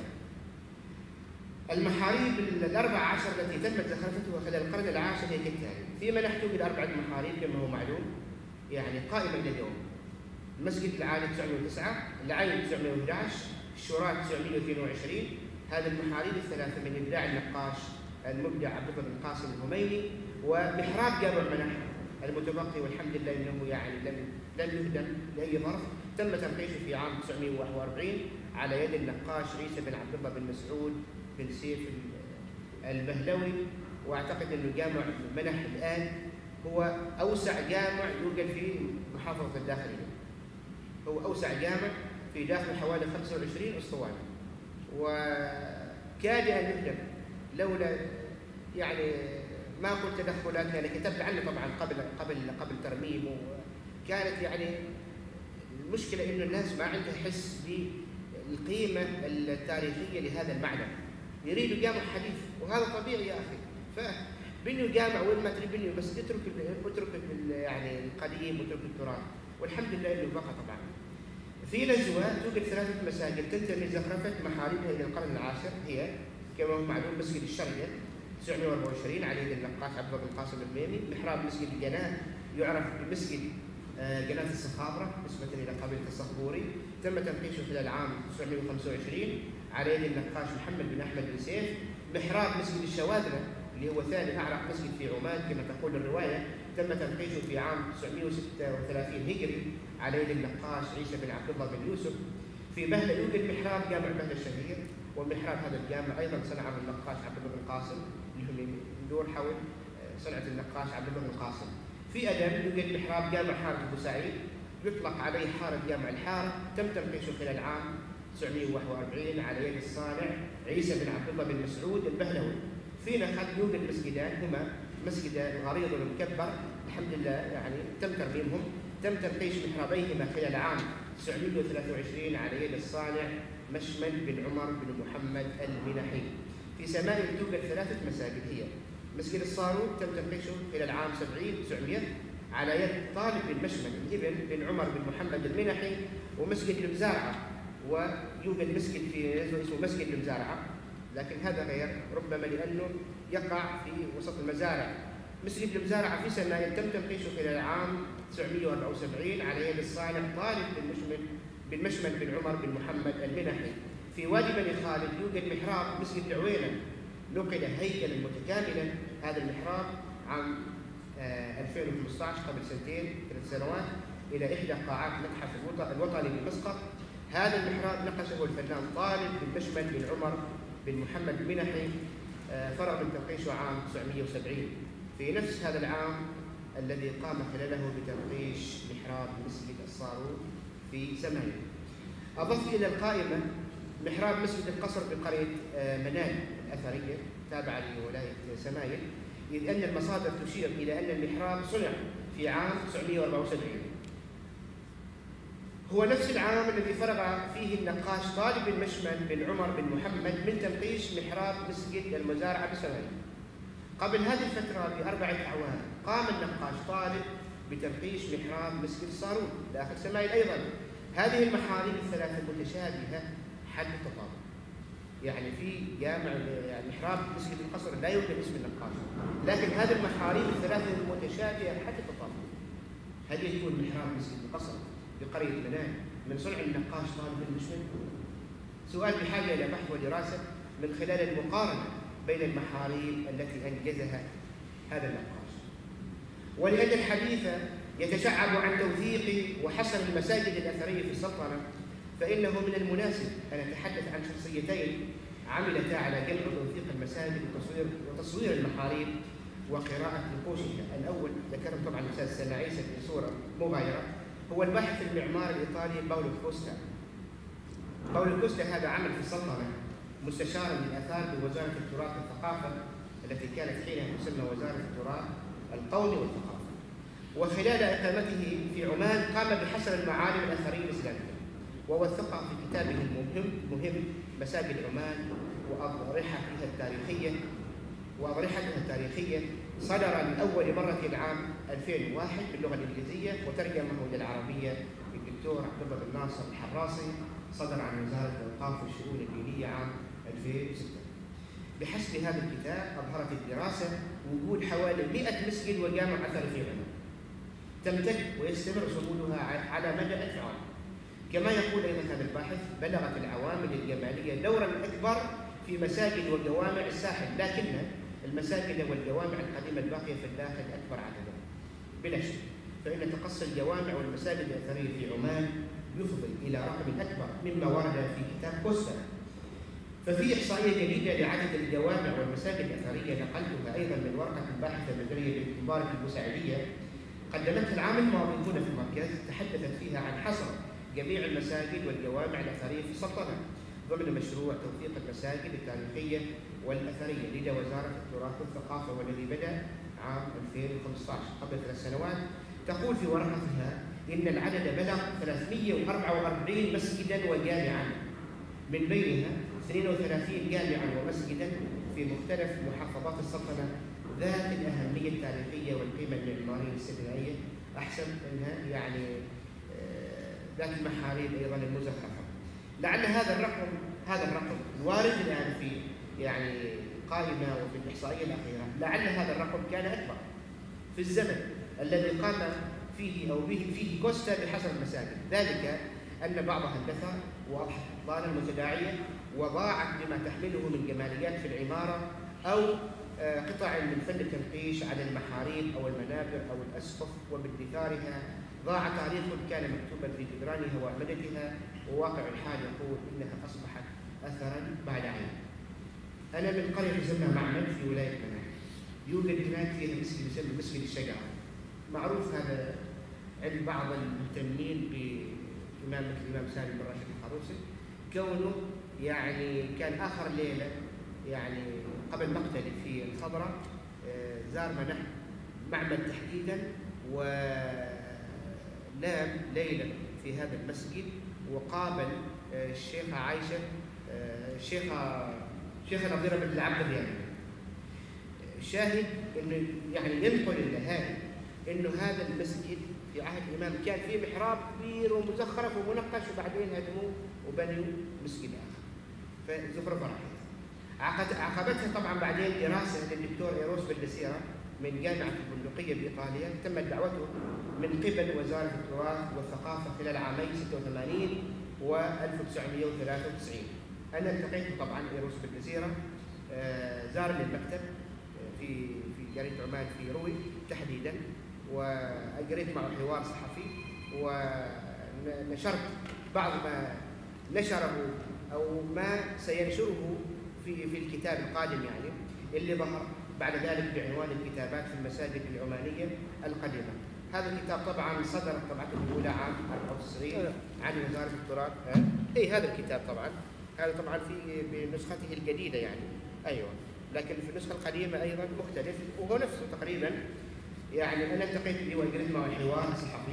المحاريب الأربع عشر التي تمت زخرفتها خلال القرن العاشر هي كالتالي: في منح توجد أربعة محاريب كما هو معلوم يعني قائمة إلى اليوم. مسجد العالي تسعمائة وتسعة، العين تسعمائة وأحد عشر، الشورات تسعمائة واثنين وعشرين. هذه المحاريب الثلاثة من إبداع النقاش المبدع عبد الله بن قاسم الهميني. ومحراب جامع منح المتبقي والحمد لله انه يعني لم لم يهدم لاي ظرف، تم تنقيشه في عام تسعمائة وواحد وأربعين على يد النقاش عيسى بن عبد الله بن مسعود بن سيف البهلوي. واعتقد انه جامع منح الان هو اوسع جامع يوجد في محافظه الداخليه، هو اوسع جامع في داخل حوالي خمسة وعشرين اسطوانه، وكاد ان يهدم لولا يعني ما قلت تدخلات يعني كتبت عنه طبعا قبل قبل قبل ترميمه. كانت يعني المشكله انه الناس ما عندها حس بالقيمه التاريخيه لهذا المعنى، يريدوا جامع حديث وهذا طبيعي يا اخي. فبنوا جامع وين ما تريد بنوا، بس اترك اترك يعني القديم واترك التراث، والحمد لله انه بقى. طبعا في نزوة توجد ثلاثه مساجد تنتمي زخرفه محاربها الى القرن العاشر، هي كما هو معلوم مسجد الشرقيه تسعمائة وأربعة وعشرين على يد النقاش عبد الله بن قاسم الهميني، محراب مسجد الجناه يعرف بمسجد جناه الصخابره نسبه الى قبيله الصخبوري، تم تنقيشه خلال عام تسعمائة وخمسة وعشرين على يد النقاش محمد بن احمد بن سيف. محراب مسجد الشواذره اللي هو ثاني اعرق مسجد في عمان كما تقول الروايه، تم تنقيشه في عام تسعمائة وستة وثلاثين هجري على يد النقاش عيسى بن عبد الله بن يوسف. في بهله يوجد محراب جامع بهله الشهير، ومحراب هذا الجامع ايضا صنعه النقاش عبد الله بن قاسم الهميني، ندور حول صنعه النقاش عبد الله بن قاسم. في ادم يوجد محراب جامع حاره ابو سعيد يطلق عليه حاره جامع الحاره، تم تنقيشه خلال عام تسعمائة وواحد وأربعين على يد الصانع عيسى بن عبد الله بن مسعود البهلوي. في نخل يوجد مسجدان هما مسجد الغريض والمكبر، الحمد لله يعني تم ترميمهم، تم تنقيش محرابيهما خلال عام تسعمائة وثلاثة وعشرين على يد الصانع مشمل بن عمر بن محمد المنحي. في سمائل توجد ثلاثة مساجد، هي مسجد الصاروخ تم تنقيشه خلال عام سبعين تسعمائة على يد طالب بن مشمل ابن بن عمر بن محمد المنحي، ومسجد المزارعة، ويوجد مسجد في اسمه مسجد المزارعة لكن هذا غير، ربما لأنه يقع في وسط المزارع. مسجد المزارعة في سمايل تم تنقيشه خلال عام تسعمئة وأربعة وسبعين على يد الصانع طالب بن مشمل بن مشمل بن عمر بن محمد المنحي. في وادي بني خالد يوجد محراب مسجد العوينة، نقل هيكلا متكاملا هذا المحراب عام ألفين وخمسة عشر قبل سنتين ثلاث سنوات إلى إحدى قاعات متحف الوطني بمسقط. هذا المحراب نقشه الفنان طالب بن مشمل بن عمر بن محمد المنحي، فرغ من تنقيشه عام تسعمئة وسبعين. في نفس هذا العام الذي قام خلاله بتنقيش محراب مسجد الصاروخ في سمايل. أضفت إلى القائمة محراب مسجد القصر بقرية منال الأثرية تابعة لولاية سمايل، إذ أن المصادر تشير إلى أن المحراب صنع في عام تسعمئة وأربعة وسبعين. هو نفس العام الذي فرغ فيه النقاش طالب بن مشمل بن عمر بن محمد من تنقيش محراب مسجد المزارعة بسمايل. قبل هذه الفترة بأربعة أعوام قام النقاش طالب بتنقيش محراب مسجد الصاروخ داخل سمايل أيضا. هذه المحاريب الثلاثة متشابهة حد التطابق، يعني في جامع يعني محراب مسجد القصر لا يوجد اسم النقاش، لكن هذه المحاريب الثلاثة متشابهة حد التطابق. هل يكون محراب مسجد القصر بقرية منال من صنع النقاش طالب بن مشمل؟ سؤال بحاجة إلى بحث ودراسة من خلال المقارنة بين المحاريب التي أنجزها هذا النقاش. ولأن الحديث يتشعب عن توثيق وحصر المساجد الأثرية في السلطنة، فإنه من المناسب أن أتحدث عن شخصيتين عملتا على جمع وتوثيق المساجد وتصوير وتصوير المحاريب وقراءة نقوشها. الأول ذكرهم طبعا الأستاذ سماعيسة في صورة مغايرة، هو الباحث المعماري الإيطالي باولو كوستا. باولو كوستا هذا عمل في السلطنة مستشارا للآثار بوزارة التراث والثقافة التي كانت حينها تسمى وزارة التراث القومي والثقافة. وخلال إقامته في عمان قام بحصر المعالم الأثرية الإسلامية ووثقها في كتابه المهم مهم مساجد عمان وأضرحتها التاريخية وأضرحتها التاريخية، صدر لأول مرة العام ألفين وواحد باللغة الإنجليزية وترجمه إلى العربية الدكتور عبد الله بن ناصر الحراسي، صدر عن وزارة الأوقاف والشؤون الدينية عام ألفين وستة. بحسب هذا الكتاب أظهرت الدراسة وجود حوالي مئة مسجد وجامع أثري في عمان تمتد ويستمر صمودها على مدى ألف عام. كما يقول أيضا هذا الباحث بلغت العوامل الجمالية دورا أكبر في مساجد وجوامع الساحل، لكن المساجد والجوامع القديمة الباقية في الداخل أكبر عددا بلا شك، فإن تقصي الجوامع والمساجد الأثرية في عمان يفضي إلى رقم أكبر مما ورد في كتاب كوستا. ففي إحصائية جديدة لعدد الجوامع والمساجد الأثرية نقلتها أيضا من ورقة الباحثة المدنية بنت مبارك المساعدية قدمتها العام الماضي هنا في المركز، تحدثت فيها عن حصر جميع المساجد والجوامع الأثرية في السلطنة ضمن مشروع توثيق المساجد التاريخية والأثرية لدى وزارة التراث والثقافة والذي بدأ عام ألفين وخمسة عشر قبل ثلاث سنوات. تقول في ورقتها إن العدد بلغ ثلاثمئة وأربعة وأربعين مسجدا وجامعا، من بينها اثنين وثلاثين جامعا ومسجدا في مختلف محافظات السلطنة ذات الأهمية التاريخية والقيمة المعمارية الاستثنائية، أحسن أنها يعني ذات المحاريب أيضا المزخرفة. لعل هذا الرقم هذا الرقم الوارد الآن في يعني قائمة وفي الإحصائية الأخيرة، لعل هذا الرقم كان أكبر في الزمن الذي قام فيه أو به فيه كوستا بحصر المساجد، ذلك أن بعضها اندثر وأضحت أبطالا متداعية وضاعت بما تحمله من جماليات في العمارة أو قطع من فن التنقيش على المحاريب أو المنابر أو الأسقف، وبادثارها ضاع تاريخ كان مكتوبا في جدرانها وأعمدتها، وواقع الحال يقول إنها أصبحت أثرا بعد عين. أنا من قرية تسمى معمل في ولاية منال، يوجد هناك فيها مسجد يسمى مسجد الشجرة، معروف هذا عند بعض المهتمين بإمامة الإمام سالم بن راشد الخروسي، كونه يعني كان آخر ليلة يعني قبل مقتله في الخضراء زار منح معمل تحديدا ونام ليلة في هذا المسجد، وقابل الشيخة عائشة الشيخة الشيخة نظيرة بنت العبد الرياضي. شاهد انه يعني ينقل الاهالي انه هذا المسجد في عهد الامام كان فيه محراب كبير ومزخرف ومنقش، وبعدين هدموه وبنوا مسجد اخر، فزخرفه راحت. عقبتها طبعا بعدين دراسة للدكتور إيروس بلدسيرا من جامعة البندقية بإيطاليا، تمت دعوته من قبل وزارة التراث والثقافة خلال عامي ستة وثمانين و ألف وتسعمئة وثلاثة وتسعين. أنا التقيت طبعا إيروس بلدسيرا، زارني المكتب في في جريدة عمان في روي تحديدا، وأجريت معه حوار صحفي ونشرت بعض ما نشره أو ما سينشره في في الكتاب القادم يعني، اللي ظهر بعد ذلك بعنوان الكتابات في المساجد العمانية القديمة. هذا الكتاب طبعا صدر طبعته الأولى عام أربعة وتسعين عن وزارة التراث. اي هذا الكتاب طبعا، هذا طبعا في بنسخته الجديدة يعني، ايوه، لكن في النسخة القديمة أيضا مختلف وهو نفسه تقريبا يعني. أنا التقيت به وأجريت معه حوار صحفي،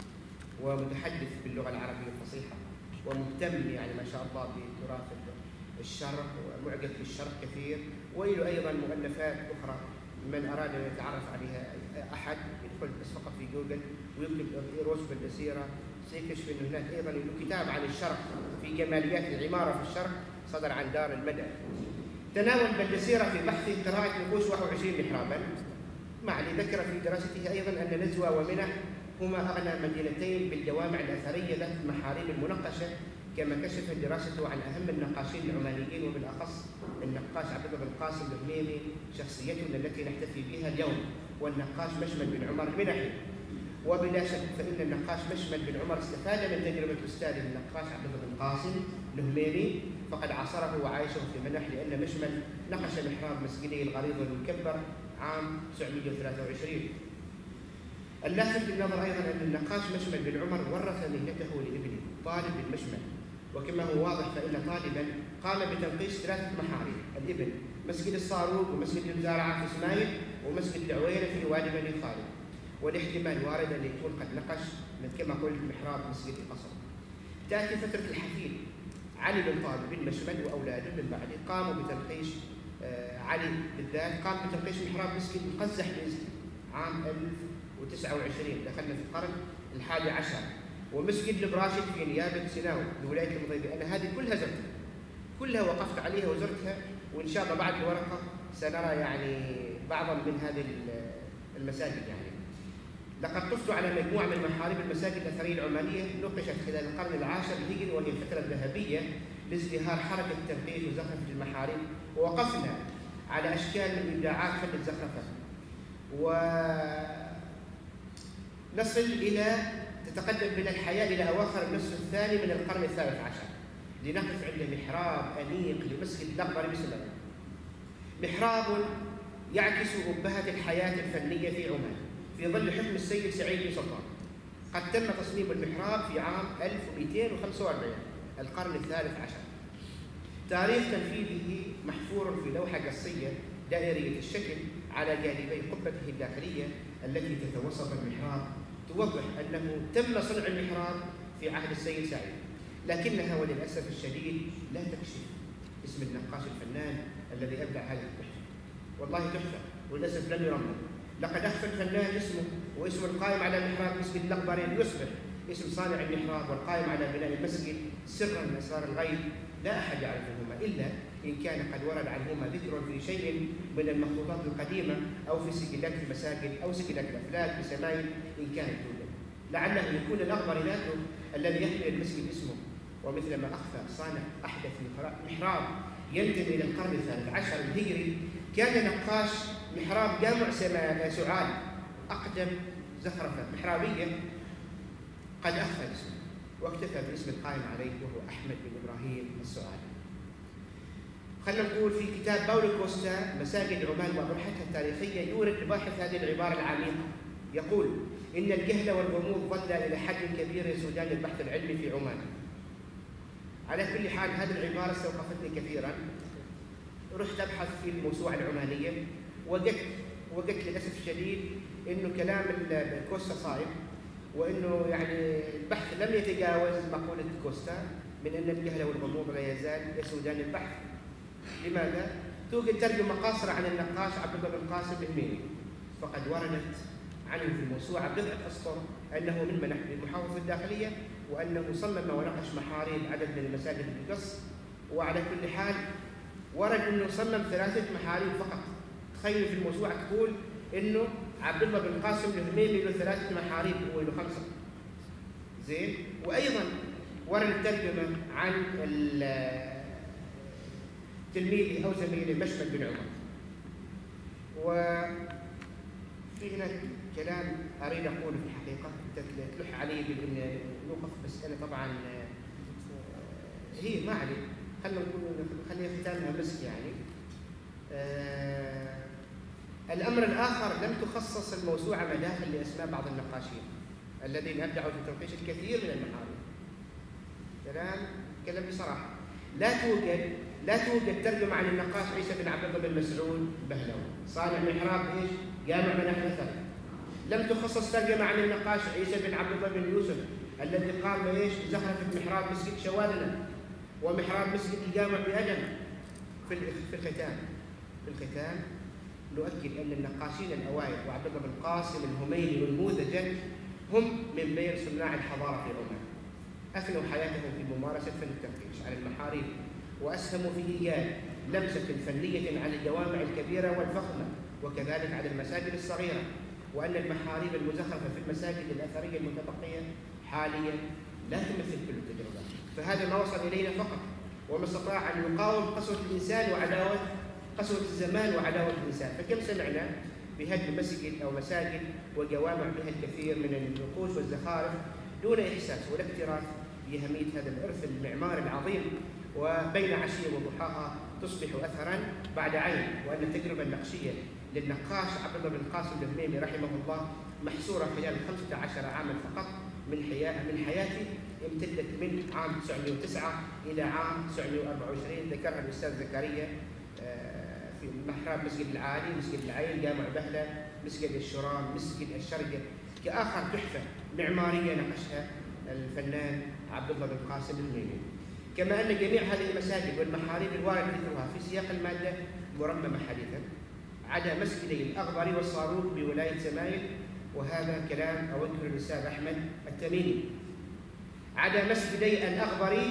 ومتحدث باللغة العربية الفصيحة، ومهتم يعني ما شاء الله بتراث الشرق ومعجب بالشرق كثير، وله أيضا مؤلفات أخرى. من أراد أن يتعرف عليها أحد يدخل بس فقط في جوجل ويكتب إيروس بلدسيرا سيكتشف أنه هناك أيضا له كتاب عن الشرق في جماليات العمارة في الشرق صدر عن دار المدى. تناول بلدسيرا في بحثه قراءة نقوش واحد وعشرين محرابا، مع اللي ذكر في دراسته أيضا أن نزوة ومنح هما أغنى مدينتين بالجوامع الأثرية ذات المحاريب المنقشة، كما كشفت دراسته عن أهم النقاشين العمانيين وبالأخص النقاش عبد الله بن قاسم الهميمي شخصيتنا التي نحتفي بها اليوم، والنقاش مشمل بن عمر المنحي. وبلا شك فإن النقاش مشمل بن عمر استفاد من تجربة أستاذه النقاش عبد الله بن قاسم الهميمي، فقد عاصره وعايشه في منح، لأن مشمل نقش محراب مسجده الغليظ والمكبر عام تسعمئة وثلاثة وعشرين. اللافت للنظر أيضا أن النقاش مشمل بن عمر ورث مهنته لابنه طالب المشمل، وكما هو واضح فإن طالبا قام بتنقيش ثلاثة محاريب الابن، مسجد الصاروخ ومسجد المزارعة في اسماعيل ومسجد العوينة في وادي بني خالد، والاحتمال وارد أن يكون قد نقش كما قلت محراب مسجد القصر. تأتي فترة الحفيد علي بن طالب بن مشمل وأولاده من بعده قاموا بتنقيش آه علي بالذات قام بتنقيش محراب مسجد مقزح بإذن عام ألف وتسعة وعشرين، دخلنا في القرن الحادي عشر، ومسجد البراشد في نيابة سيناو بولاية المضيبة. أنا هذه كلها زرتها، كلها وقفت عليها وزرتها، وإن شاء الله بعد الورقة سنرى يعني بعضا من هذه المساجد يعني. لقد طفت على مجموعة من محاريب المساجد الأثرية العمانية نقشت خلال القرن العاشر الهجري، وهي الفترة الذهبية لازدهار حركة تنقيش وزخرفة المحاريب، ووقفنا على أشكال من إبداعات فن الزخرفة، ونصل إلى تتقدم بنا الحياة إلى أواخر النصف الثاني من القرن الثالث عشر لنقف عند محراب أنيق لمسجد الأكبر بسلام، محراب يعكس أبهة الحياة الفنية في عمان في ظل حكم السيد سعيد بن سلطان. قد تم تصميم المحراب في عام ألف ومئتين وخمسة وأربعين القرن الثالث عشر. تاريخ تنفيذه محفور في لوحة قصية دائرية الشكل على جانبي قبته الداخلية التي تتوسط المحراب، توضح أنه تم صنع المحراب في عهد السيد سعيد، لكنها وللأسف الشديد لا تكشف اسم النقاش الفنان الذي أبدع هذه التحفة. والله تحفة وللأسف لم يرمم. لقد أخفى الفنان اسمه واسم القائم على محراب مسجد الأكبر يصبح اسم صانع المحراب والقائم على بناء المسجد سرا من أسرار الغيب لا أحد يعرفهما، إلا إن كان قد ورد عنهما ذكر في شيء من المخطوطات القديمة أو في سجلات المساجد أو سجلات الأفلاك بسمايل إن كانت توجد. لعله يكون الأكبر ذاته الذي يحمل المسجد اسمه. ومثل ما أخفى صانع أحدث محراب ينتمي إلى القرن الثالث عشر الهجري، كان نقاش محراب جامع سعال أقدم زخرفة محرابية قد أخفى اسمه واكتفى بالاسم القائم عليه وهو أحمد بن إبراهيم السعالي. خلينا نقول في كتاب باولو كوستا مساجد عمان وأضرحتها التاريخية يورد الباحث هذه العبارة العميقة، يقول إن الجهل والغموض ظل إلى حد كبير يسودان البحث العلمي في عمان. على كل حال هذه العبارة استوقفتني كثيرا، رحت أبحث في الموسوعة العمانية، وجدت وجدت للأسف الشديد إنه كلام كوستا صائب، وإنه يعني البحث لم يتجاوز مقولة كوستا من أن الجهل والغموض لا يزال يسودان البحث. لماذا؟ توجد ترجمة قاصرة عن النقاش عبد الله بن قاسم الهميمي، فقد وردت عنه في الموسوعة بضعة أسطر أنه من منح المحافظة الداخلية، وأنه صمم ونقش محاريب عدد من المساجد بالقص. وعلى كل حال ورد انه صمم ثلاثه محاريب فقط. تخيل في الموسوعه تقول انه عبد الله بن قاسم الهميمي له ثلاثه محاريب هو له خمسه. زين. وايضا ورد الترجمه عن تلميذي او زميلي مشمل بن عمر. وفي هنا كلام اريد اقوله في الحقيقه تلح علي بان نوقف، بس انا طبعا هي ما علي، خلينا نقول خلينا ختامها مسك يعني. آه الامر الاخر، لم تخصص الموسوعه مداخل لاسماء بعض النقاشين الذين ابدعوا في تنقيش الكثير من المحاريب. كلام كلام بصراحه، لا توجد لا توجد ترجمه عن النقاش عيسى بن عبد الله بن مسعود بهلوي صانع محراب ايش؟ جامع مناخ مثلا. لم تخصص ترجمه عن النقاش عيسى بن عبد الله بن يوسف الذي قام ايش؟ بزخرفه محراب مسجد شواذنه ومحراب مسجد الجامع بأدم. في في الختام في الختام نؤكد ان النقاشين الاوائل وعبد الله بن قاسم الهميمي والموذجي هم من بين صناع الحضاره في عمان. افنوا حياتهم في ممارسه فن التنقيش على المحاريب، واسهموا في ايجاد لمسه فنيه على الجوامع الكبيره والفخمه، وكذلك على المساجد الصغيره. وان المحاريب المزخرفه في المساجد الاثريه المتبقيه حاليا لا تمثل كل التجربه. فهذا ما وصل الينا فقط، وما استطاع ان يقاوم قسوه الانسان وعداوه قسوه الزمان وعداوه الانسان. فكم سمعنا بهدم مسجد او مساجد وجوامع بها الكثير من النقوش والزخارف دون احساس ولا اكتراث باهميه هذا الارث المعماري العظيم، وبين عشيه وضحاها تصبح اثرا بعد عين. وان التجربه النقشيه للنقاش عبد الله بن قاسم الهميمي رحمه الله محصوره خلال خمسة عشر عاما فقط من حياة من حياته، امتدت من عام تسعمائة وتسعة الى عام تسعمائة وأربعة وعشرين. ذكرها الاستاذ زكريا في محراب مسجد العالي، مسجد العين، جامع بهله، مسجد الشرام، مسجد الشرقه، كآخر تحفه معماريه نقشها الفنان عبد الله بن قاسم الهميمي. كما ان جميع هذه المساجد والمحاريب الوارد ذكرها في سياق الماده مرممه حديثا، عدا مسجدي الاغبري والصاروخ بولايه سمايل، وهذا كلام اوجهه للاستاذ احمد التميمي، عدا مسجدي الاغبري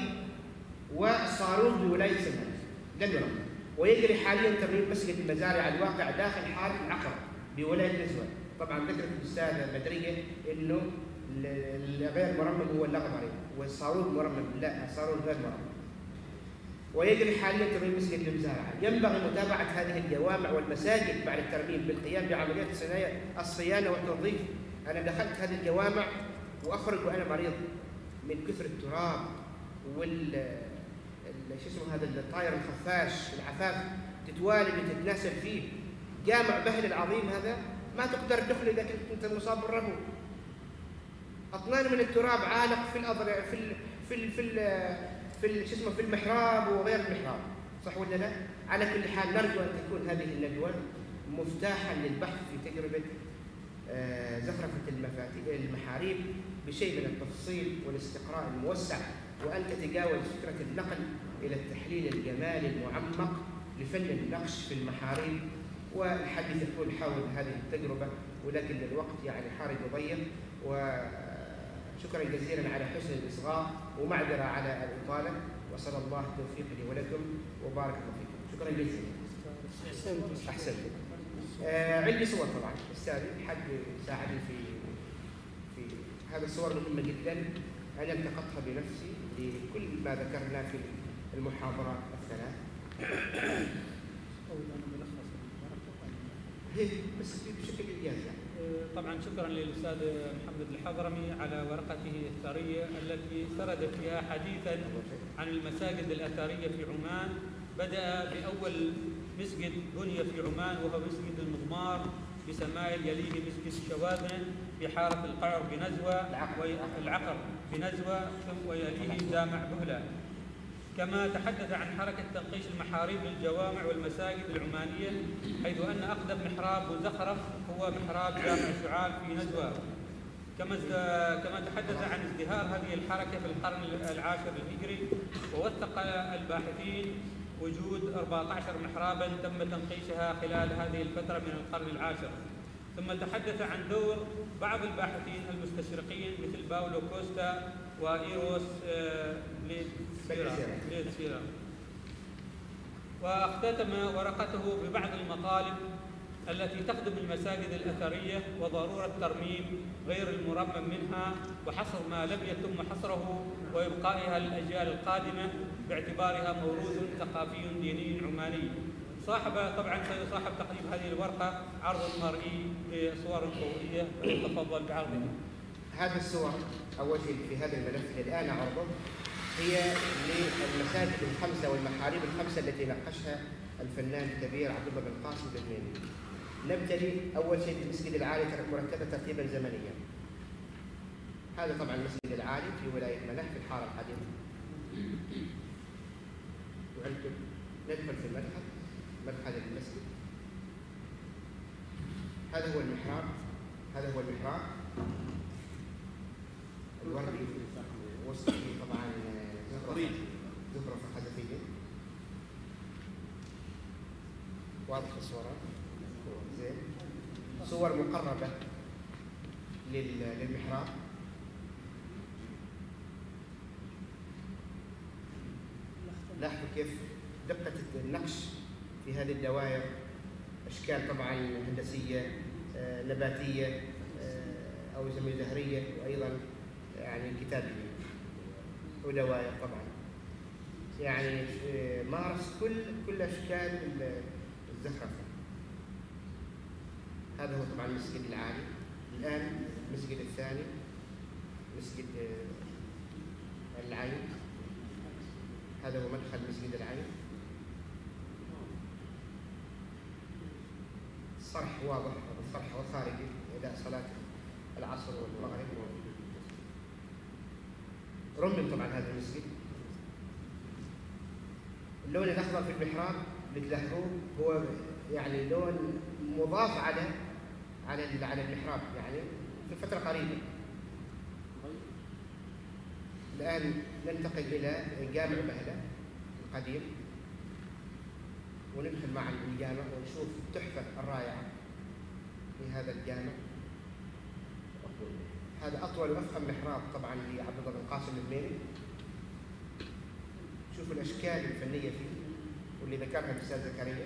والصاروخ بولايه سمايل لم يرمم. ويجري حاليا ترميم مسجد المزارع الواقع داخل حاره العقرة بولايه نزوه. طبعا ذكرت الاستاذه بدريه انه الغير مرمم هو الاغبري والصاروخ مرمم، لا الصاروخ غير مرمم. ويجري حاليا ترميم مسجد المزارع. ينبغي متابعه هذه الجوامع والمساجد بعد الترميم بالقيام بعمليه الصيانه والتنظيف. انا دخلت هذه الجوامع واخرج وانا مريض من كثر التراب وال شو اسمه هذا الطائر الخفاش العفاف تتوالد وتتناسل فيه. جامع بهل العظيم هذا ما تقدر تدخل اذا كنت انت مصاب بالربو. اطنان من التراب عالق في الاضرع في ال في ال في ال في ال شو اسمه في المحراب وغير المحراب، صح ولا لا؟ على كل حال نرجو ان تكون هذه الندوه مفتاحا للبحث في تجربه آه زخرفه المفاتيح المحاريب بشيء من التفصيل والاستقراء الموسع، وان تتجاوز فكره النقل الى التحليل الجمالي المعمق لفن النقش في المحاريب. والحديث يكون حول هذه التجربه، ولكن الوقت يعني حارج وضيق، وشكرا جزيلا على حسن الاصغاء ومعذره على الاطاله، وصلى الله التوفيق لي ولكم وبارك الله فيكم. شكرا جزيلا. احسنت احسنت. آه عندي صور طبعا استاذي حد ساعدني في في هذه الصور مهمه جدا، انا التقطتها بنفسي لكل ما ذكرنا في المحاضرات الثلاث. هي بس بشكل ايجاز يعني. طبعا شكرا للاستاذ محمد الحضرمي على ورقته الثريه التي سرد فيها حديثا عن المساجد الاثريه في عمان. بدأ بأول مسجد بني في عمان وهو مسجد المضمار بسمايل، يليه مسجد الشواذن في حارة القعر بنزوة العقر بنزوة، ويليه جامع بهلة. كما تحدث عن حركة تنقيش المحاريب للجوامع والمساجد العمانية، حيث أن أقدم محراب مزخرف هو محراب جامع شعال في نزوة. كما كما تحدث عن ازدهار هذه الحركة في القرن العاشر الهجري، ووثق الباحثين وجود أربعة عشر محرابا تم تنقيشها خلال هذه الفترة من القرن العاشر. ثم تحدث عن دور بعض الباحثين المستشرقين مثل باولو كوستا وإيروس ليتسيرا. واختتم ورقته ببعض المطالب التي تخدم المساجد الأثرية وضرورة ترميم غير المرمم منها وحصر ما لم يتم حصره وإبقائها للأجيال القادمة باعتبارها موروث ثقافي ديني عماني. صاحب طبعا سيصاحب تقديم هذه الورقة عرض مرئي بصور صورية، وليتفضل بعرضها. هذه الصور أول شيء في هذا الملف اللي الآن أعرضه هي للمساجد الخمسة والمحاريب الخمسة التي ناقشها الفنان الكبير عبد الله بن قاسم الهميني. نبتدي أول شيء بالمسجد العالي مرتبة ترتيبا زمنيا. هذا طبعا المسجد العالي في ولاية منح في الحارة القديمة. وعندكم ندخل في المدخل، مدخل المسجد. هذا هو المحراب، هذا هو المحراب الوردي وسط طبعا زخرفة زخرفة خزفية. واضح الصورة؟ زين. صور مقربة للمحراب. لاحظوا كيف دقة النقش في هذه الدوائر، أشكال طبعا هندسية آه، نباتية آه، أو يسمى زهرية، وأيضا يعني كتابية ودوائر طبعا. يعني آه، مارس كل كل أشكال الزخرفة. هذا هو طبعا المسجد العالي. الآن المسجد الثاني مسجد آه، العين. هذا هو مدخل مسجد العين. الصرح واضح، الصرح والخارجي أداء صلاة العصر والمغرب. رمم طبعا هذا المسجد. اللون الأخضر في المحراب اللي تلاحظوه هو يعني لون مضاف على على على المحراب يعني في فترة قريبة. الآن ننتقل إلى جامع بهلة القديم وندخل مع الجامع ونشوف التحفة الرائعة في هذا الجامع. هذا أطول وأفخم محراب طبعا لعبد الله بن قاسم الهميني. شوفوا الأشكال الفنية فيه واللي ذكرها الأستاذ زكريا.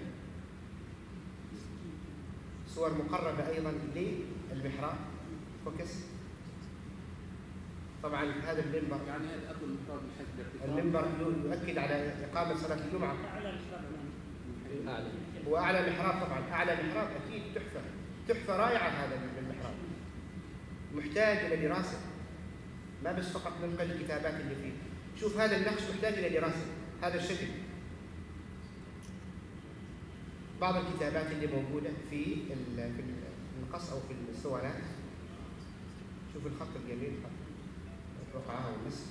صور مقربة أيضا للمحراب. فوكس. طبعا هذا المنبر يعني هذا أقل المحراب من حيث الارتفاع. المنبر يؤكد على إقامة صلاة الجمعة. أعلى. وأعلى محراب طبعا، أعلى محراب أكيد تحفة، تحفة رائعة هذا المحراب. محتاج إلى دراسة، ما بس فقط ننقل الكتابات اللي فيه. شوف هذا النقش محتاج إلى دراسة، هذا الشكل. بعض الكتابات اللي موجودة في في النقص أو في السوالات. شوف الخط الجميل، خط رفعها والمس.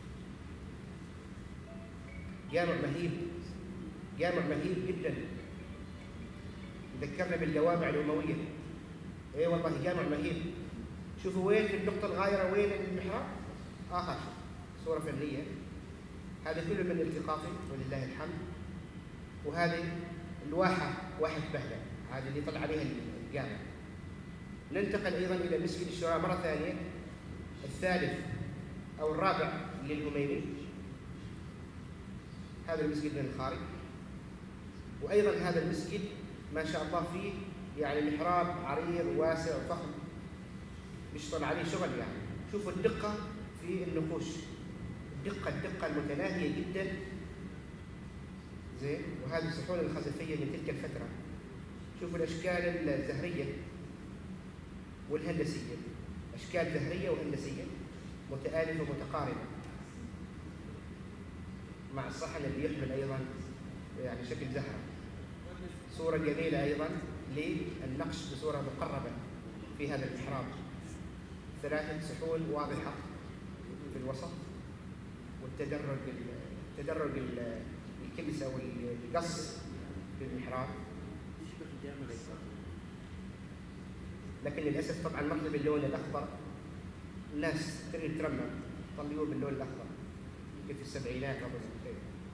جامع مهيب، جامع مهيب جدا. ذكرنا بالجوامع الأموية. اي والله جامع مهيب. شوفوا وين في النقطة الغايرة وين المحراب؟ آخر صورة فنية. هذا كله من التقاطي ولله الحمد. وهذه الواحة، واحة بهلة، هذه اللي طلع عليها الجامع. ننتقل أيضا إلى مسجد الشورى مرة ثانية، الثالث أو الرابع للهميني. هذا المسجد من الخارج. وأيضا هذا المسجد ما شاء الله فيه يعني محراب عريض واسع وفخم، بيشتغل عليه شغل يعني. شوفوا الدقة في النقوش، الدقة الدقة المتناهية جدا. زين. وهذه الصحون الخزفية من تلك الفترة. شوفوا الأشكال الزهرية والهندسية، أشكال زهرية وهندسية متآلفة ومتقاربة، مع الصحن اللي يحمل أيضا يعني شكل زهرة. صورة جميلة أيضا للنقش بصورة مقربة في هذا المحراب. ثلاثة صحون واضحة في الوسط، والتدرج التدرج الكبسة والقص في المحراب. لكن للأسف طبعا مطلب اللون الأخضر الناس ترمي ترمم طلعوه باللون الأخضر في السبعينات أو كذا.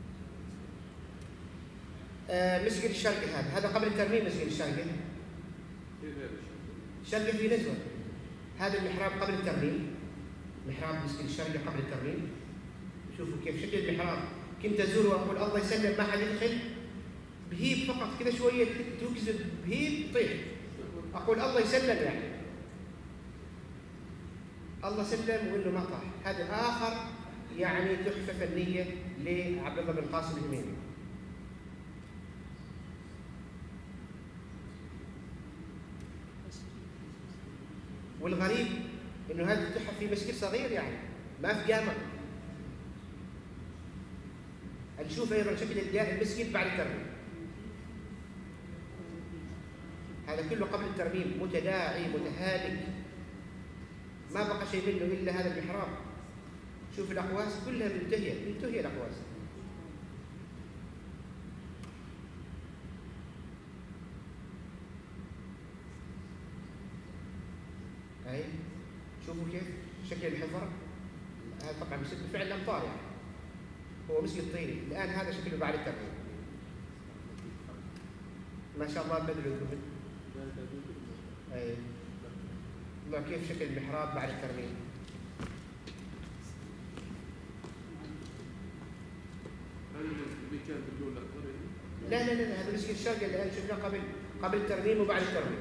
آه مسجد الشرقي هذا هذا قبل الترميم. مسجد الشرقي الشرقي في نزوة. هذا المحراب قبل الترميم، محراب مسجد الشرقي قبل الترميم. شوفوا كيف شكل المحراب. كنت أزور وأقول الله يسلم ما حد يدخل بهيب فقط كذا شويه تجذب بهيب طيح. اقول الله يسلم، يعني الله سلم وانه ما طاح. هذا اخر يعني تحفه فنيه لعبد الله بن قاسم الهميمي. والغريب انه هذه التحف في مسجد صغير، يعني ما في جامع. نشوف ايضا شكل المسجد بعد الترميم. هذا كله قبل الترميم متداعي متهالك، ما بقى شيء منه الا هذا المحراب. شوف الاقواس كلها منتهيه منتهيه الاقواس. اي شوفوا كيف شكل الحفره. هذا طبعا مسجد بالفعل الامطار، يعني هو مسجد طيني. الان هذا شكله بعد الترميم. ما شاء الله بدل الكبد. اي الله كيف شكل المحراب بعد الترميم. لا لا لا هذا مسجد الشرقي اللي الان شفناه قبل قبل الترميم وبعد الترميم.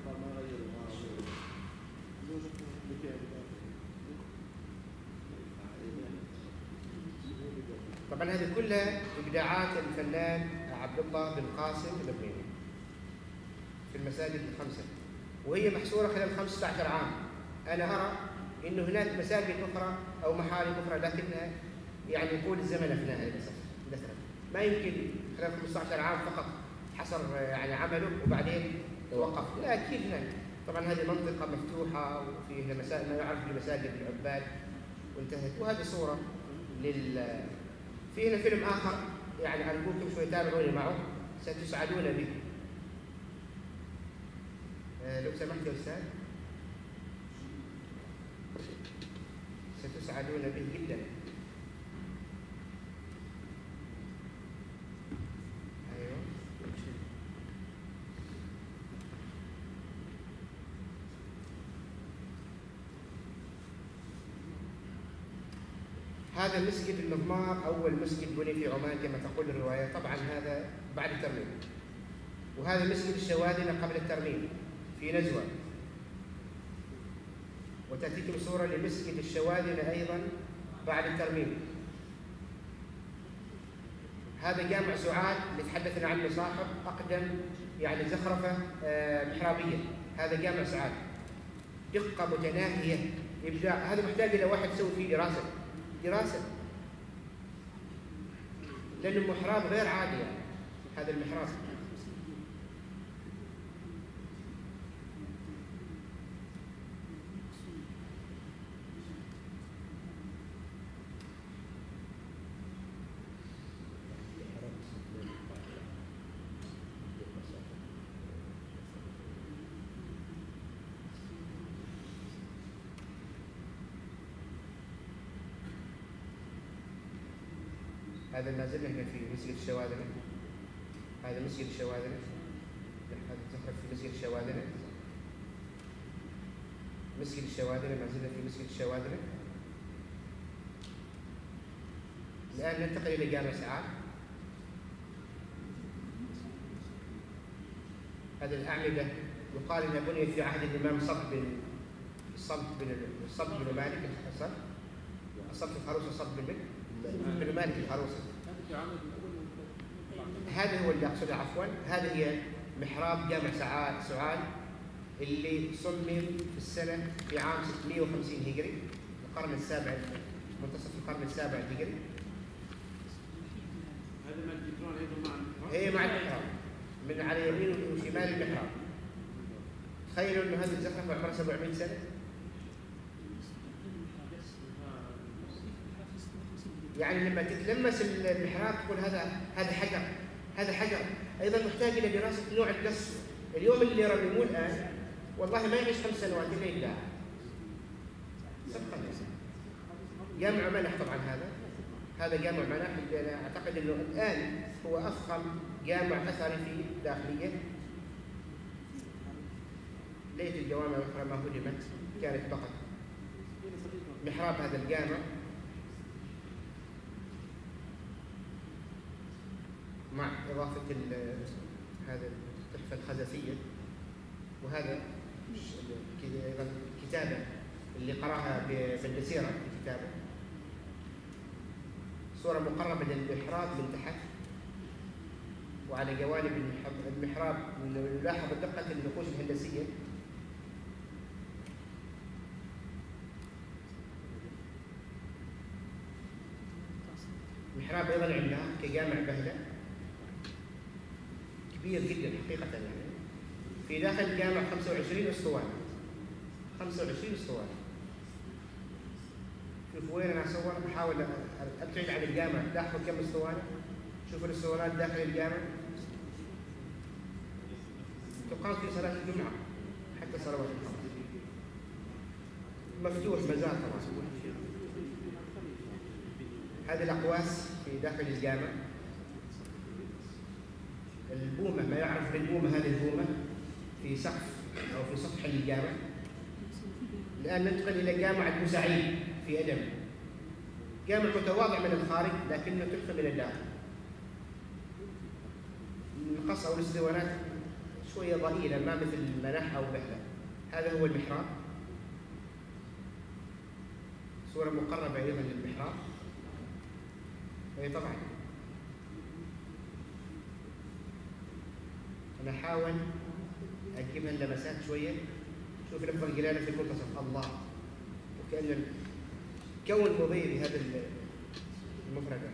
طبعا هذه كلها ابداعات الفنان عبد الله بن قاسم الهميمي في المساجد الخمسه، وهي محصوره خلال خمسة عشر عام. انا ارى انه هناك مساجد اخرى او محارم اخرى لكنها يعني يقول الزمن افناها للاسف. ما يمكن خلال خمسة عشر عام فقط حصر يعني عمله وبعدين توقف. لا اكيد هناك. طبعا هذه منطقه مفتوحه وفيها مساجد ما يعرف بمساجد العباد وانتهت. وهذه صوره لل في هنا فيلم اخر يعني ارجوكم شوي تابعوني معه ستسعدون به. آه لو سمحت يا استاذ ستسعدون به جدا. ايوه هذا مسجد المضمار أول مسجد بني في عمان كما تقول الرواية. طبعا هذا بعد الترميم. وهذا مسجد الشواذنة قبل الترميم في نزوة. وتأتيكم صورة لمسجد الشواذنة أيضا بعد الترميم. هذا جامع سعاد اللي تحدثنا عنه صاحب أقدم يعني زخرفة محرابية. هذا جامع سعاد دقة متناهية إبداع. هذا محتاج إلى واحد يسوي فيه دراسة دراسة لأن المحراب غير عادي. يعني هذا المحراب هذا ما زلنا احنا في مسجد الشواذنة. هذا مسجد الشواذنة. هذا تخرج في مسجد الشواذنة. مسجد الشواذنة ما زلنا في مسجد الشواذنة. الآن ننتقل إلى جامع سعاد. هذه الأعمدة يقال أنها بنيت في عهد الإمام صلت بن صلت بن صلت بن مالك الصلت صلت الخروسي صلت بن بن مالك الخروسي. هذا هو اللي أقصده عفوا. هذه هي محراب جامع سعاد سعاد اللي صمم في السنة في عام ستمائة وخمسين هجري القرن السابع منتصف القرن السابع الهجري. هذا مع الجدران ايضا مع المحراب؟ هي مع المحراب من على يمين وشمال المحراب. تخيلوا انه هذه الزخرفة عمرها سبعمائة سنة. يعني لما تتلمس المحراب تقول هذا هذا حجر هذا حجر. ايضا محتاج الى دراسه نوع القص. اليوم اللي يرمموه الان والله ما يعيش خمس سنوات الا يبدع. صدقا جامع منح طبعا هذا هذا جامع منح اللي انا اعتقد انه الان هو افخم جامع اثري في داخليه. ليت الجوامع الاخرى ما هدمت كانت بقت. محراب هذا الجامع مع إضافة هذا التحفة الخزفية، وهذا أيضا كتابة اللي قرأها بالبسيرة في كتابه، صورة مقربة للمحراب من تحت، وعلى جوانب المحراب نلاحظ دقة النقوش الهندسية. المحراب أيضا عملاق كجامع بهلة كبير جدا حقيقة، يعني في داخل الجامع خمسة وعشرين أسطوانة، خمسة وعشرين أسطوانة. شوفوا وين أنا أصور، بحاول أبتعد عن الجامع، لاحظوا كم أسطوانة، شوفوا الأسطوانات داخل الجامع. تقام في صلاة الجمعة حتى صلوات الخمس، مفتوح مزار طبعا. هذه الأقواس في داخل الجامع، البومة ما يعرف بالبومة، هذه البومة في سقف أو في سطح الجامع. الآن ننتقل إلى جامع ابن سعيد في أدم، جامع متواضع من الخارج لكنه تحفة من الداخل. القص أو الاسطوانات شوية ضئيلة، ما مثل المناح أو بهلة. هذا هو المحراب، صورة مقربة أيضا للمحراب. طبعا أنا أحاول أجيبها اللمسات شوية. شوف لفظ الجلالة في المنتصف، الله، وكأن كون مضيء بهذا المفردة.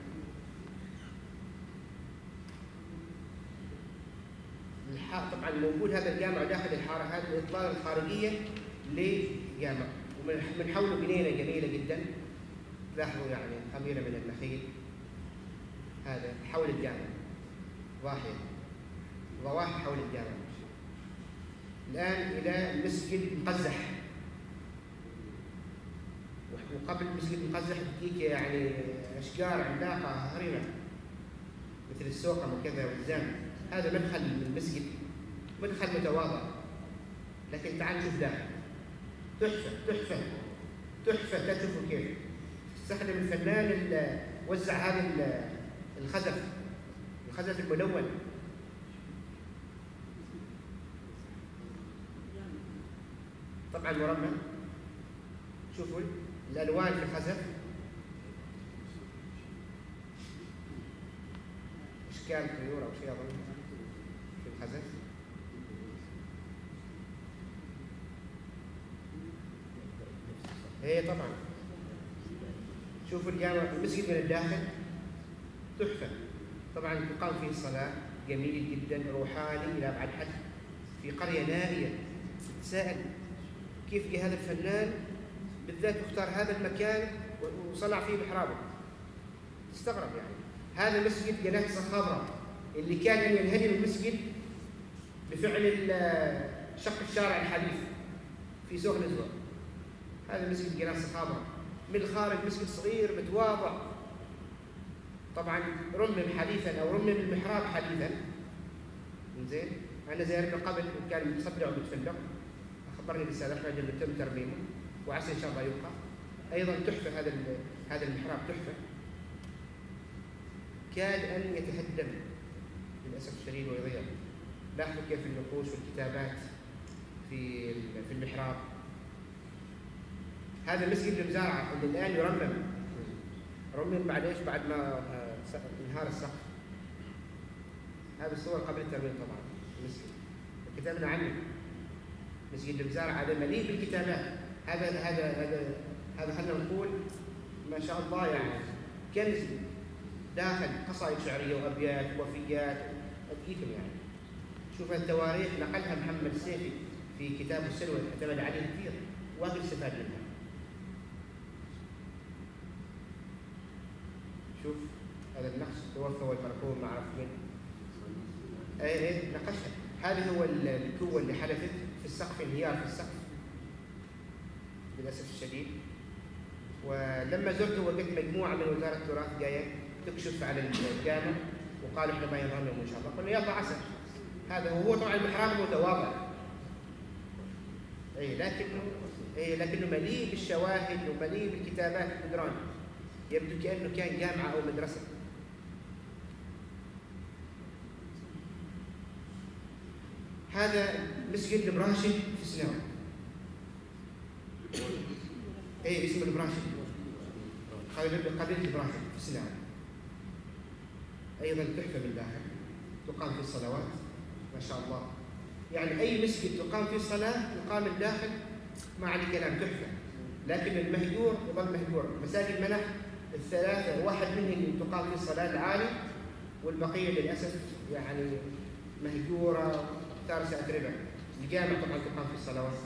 طبعا موجود هذا الجامع داخل الحارة، هذه الإطلالة الخارجية لجامع، ومن حوله جنينة جميلة جدا. لاحظوا يعني خميرة من النخيل، هذا حول الجامع، ضاحية ضواحي حول الجامع. الآن إلى المسجد المقزح، وقبل المسجد المقزح تجيك يعني أشجار عملاقة هرمة مثل السوقم وكذا والزام. هذا مدخل المسجد، مدخل متواضع، لكن تعال نشوف داخل، تحفة تحفة تحفة. تشوفوا كيف استخدم الفنان اللي وزع هذا الخزف، الخزف الملون. طبعا مرمم، شوفوا الألوان في الخزف، أشكال طيور أو شيء أظن في الخزف. هي طبعا شوفوا الجامع المسجد من الداخل تحفة. طبعا تقام فيه الصلاة، جميل جدا، روحاني إلى أبعد حد، في قرية نائية. تساءل كيف جه هذا الفنان بالذات اختار هذا المكان وصنع فيه محرابه؟ تستغرب يعني. هذا مسجد جناح صخابرة اللي كان أن ينهدم المسجد بفعل شق الشارع الحديث في سوق نزوة. هذا مسجد جناح صخابرة من الخارج، مسجد صغير متواضع. طبعا رمم حديثا او رمم المحراب حديثا. زين، انا زيارته قبل وكان متصدع ومتفلق، اخبرني الاستاذ احمد انه تم ترميمه وعسى ان شاء الله يبقى. ايضا تحفه هذا هذا المحراب، تحفه. كاد ان يتهدم للاسف الشديد ويضيع. لاحظوا كيف النقوش والكتابات في في المحراب. هذا المسجد المزارعه اللي الان يرمم، رمم بعد ايش؟ بعد ما انهار السقف. هذه الصور قبل الترميم طبعا. المسجد كتبنا عنه مسجد المزارعه، هذا مليء بالكتابات. هذا هذا هذا هذا خلينا نقول ما شاء الله يعني كنز داخل قصائد شعريه وابيات ووفيات اديكم يعني. شوف التواريخ نقلها محمد السيفي في كتاب السلوى، اعتمد عليه كثير واجد استفاد منها. شوف هذا النقش، توفى والمرحوم ما اعرف من اي اي نقشها. هذا هو القوه اللي حدثت في السقف، انهيار في السقف للاسف الشديد. ولما زرته وجدت مجموعه من وزاره التراث جايه تكشف على الجامع وقال احنا ما ينضموا ان شاء الله. قلنا يلا عسى. هذا هو طبعا المحراب متواضع، اي لكنه اي لكنه مليء بالشواهد ومليء بالكتابات الجدران. يبدو كأنه كان جامعة أو مدرسة. هذا مسجد البراشد في سناوي. اي اسمه البراشد، قبيلة البراشد في سناوي. ايضا تحفه من داخل، تقام فيه الصلوات ما شاء الله. يعني اي مسجد تقام فيه الصلاه تقام من داخل ما عليه كلام، تحفه. لكن المهجور يظل مهجور. مساجد منح الثلاثه واحد منهم تقام فيه الصلاه العالي، والبقيه للاسف يعني مهجوره تارسه اتربه. الجامع طبعا تقام فيه الصلوات.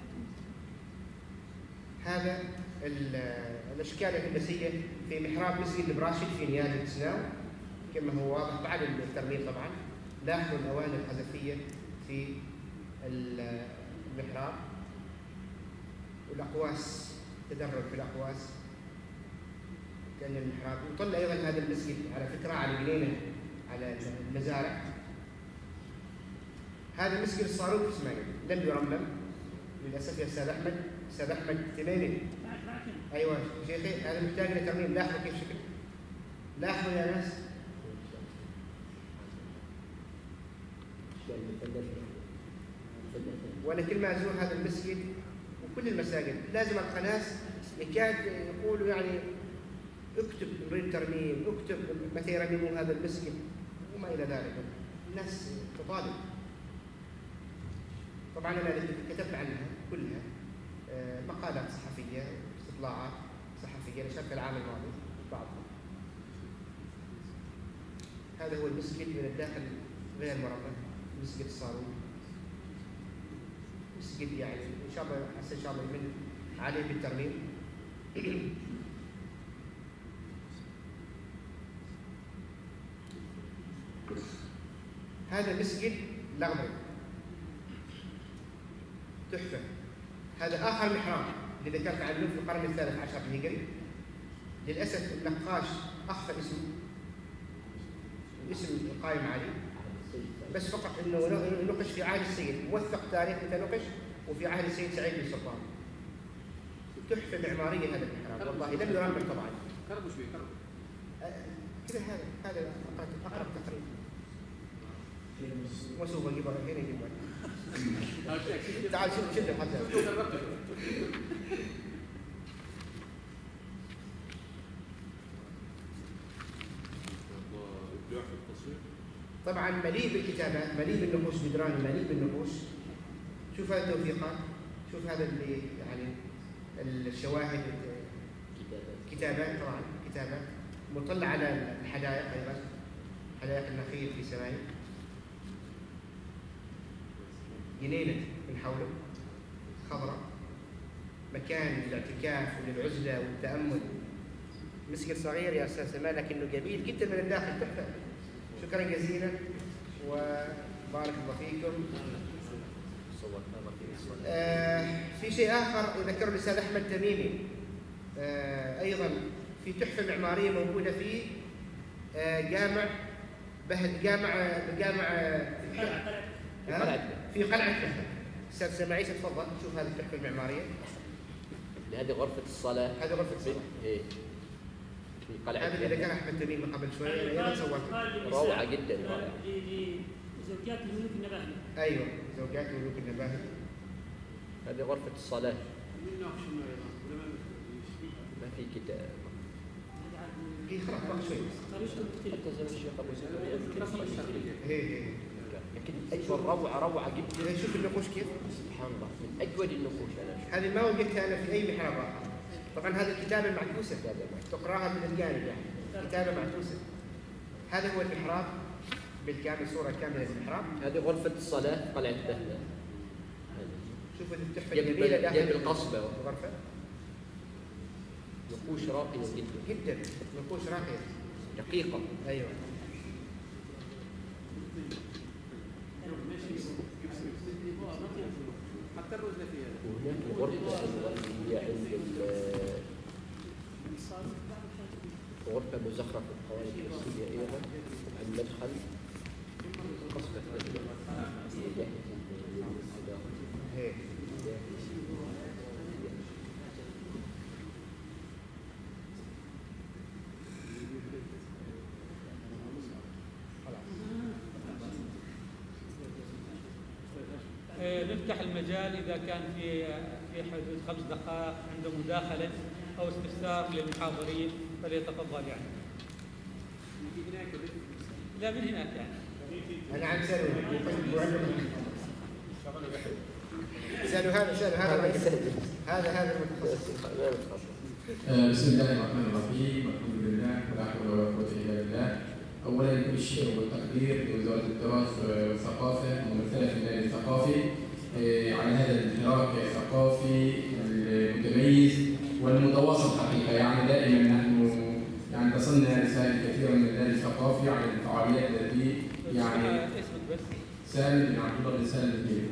هذا الاشكال الهندسيه في محراب مسجد البراشد في نيادي السناو كما هو واضح بعد الترميم. طبعا لاحظوا الاواني الخزفيه في المحراب والاقواس، تدرج في الاقواس كان المحراب. يطل ايضا هذا المسجد على فكره على جنينه على المزارع. هذا مسجد الصاروخ في اسماعيل لم يرمم للاسف يا استاذ احمد. استاذ احمد تميمي ايوه شيخي، هذا محتاج لترميم. لاحظوا كيف شكل، لاحظوا يا ناس. وانا كل ما ازور هذا المسجد وكل المساجد لازم القى ناس يكاد يقولوا يعني اكتب نريد ترميم، اكتب متى يرممون هذا المسجد وما الى ذلك. الناس تطالب. طبعا انا كتبت عنها كلها مقالات صحفيه، استطلاعات صحفيه نشرت العام الماضي بعضها. هذا هو المسجد من الداخل غير مرمم، مسجد الصاروخ. مسجد يعني ان شاء الله هسه ان شاء الله يمن عليه بالترميم. هذا مسجد الأغمري تحفه. هذا اخر محراب اللي ذكرت عنه في القرن الثالث عشر الهجري. للاسف النقاش اخفى اسمه، الاسم القائم عليه، بس فقط انه نقش في عهد السيد، موثق تاريخ متنقش، وفي عهد السيد سعيد بن سلطان. تحفه معماريه هذا المحراب والله لم يرمم طبعا. كربوا شوي كربوا كذا. هذا هذا اقرب تقريبا. وسوف اجيبها هنا اجيبها. تعال شوف شوف حتى طبعا مليء بالكتابات، مليء بالنقوش بدراني، مليء بالنقوش. شوف هذه التوثيقات، شوف هذا اللي يعني الشواهد، كتابات طبعا كتابات. مطلع على الحدائق ايضا، حدائق النخيل في سمايل. جنينه من حوله خضراء، مكان للاعتكاف وللعزله والتامل. مسجد صغير يا استاذ سماء لكنه جميل جدا من الداخل، تحفه. شكرا جزيلا وبارك الله فيكم. آه في شيء اخر ذكره الاستاذ احمد تميمي، آه ايضا في تحفه معماريه موجوده في آه جامع بهد، جامع جامع آه في قلعه بهد. استاذ سماعيس تفضل شوف هذه التحفه المعماريه. هذه غرفه الصلاه. هذه غرفه الصلاه. ايه في قلعه. هذا اللي ذكرها احمد تميمي قبل شوي انا صورته. روعه جدا رائعه. لزوجات الملوك النباهي. ايوه زوجات الملوك النباهي. هذه غرفه الصلاه. ما في كتاب. هي خلاص بقى شوي. هي هي لكن اجمل روعه روعه جدا. شوف النقوش كيف؟ سبحان الله من اجود النقوش انا. هذه ما وجدتها انا في اي محراب اخر. طبعا هذه الكتابه المعكوسه تقراها من الجانب يعني كتابه معكوسه. هذا هو المحراب بالكامل، صوره كامله للمحراب. هذه غرفه الصلاه قلعه بهدة. شوف التحفه الجميله داخل القصبه الغرفه. نقوش راقيه جدا جدا، نقوش راقيه دقيقه. ايوه حتى الرزله فيها. وهناك الغرفه اللي هي عند غرفه مزخرفه القوالب الاساسيه ايضا عند مدخل قصبه هي نفتح المجال إذا كان في في حدود خمس دقائق عنده مداخلة أو استفسار للمحاضرين فليتفضل يعني. لا من هناك يعني. أنا عم سأله سأله هذا سأله هذا هذا هذا المتخصص. بسم الله الرحمن الرحيم، الحمد لله ولا حول ولا قوة إلا بالله. أولا كل الشكر والتقدير لوزارة التراث والثقافة ممثلة في النادي الثقافي على هذا الحراك الثقافي المتميز والمتواصل حقيقة. يعني دائما نحن يعني تصلنا رسائل كثيرة من النادي الثقافي عن الفعاليات التي يعني سالم بن عبد الله بن سالم الدين.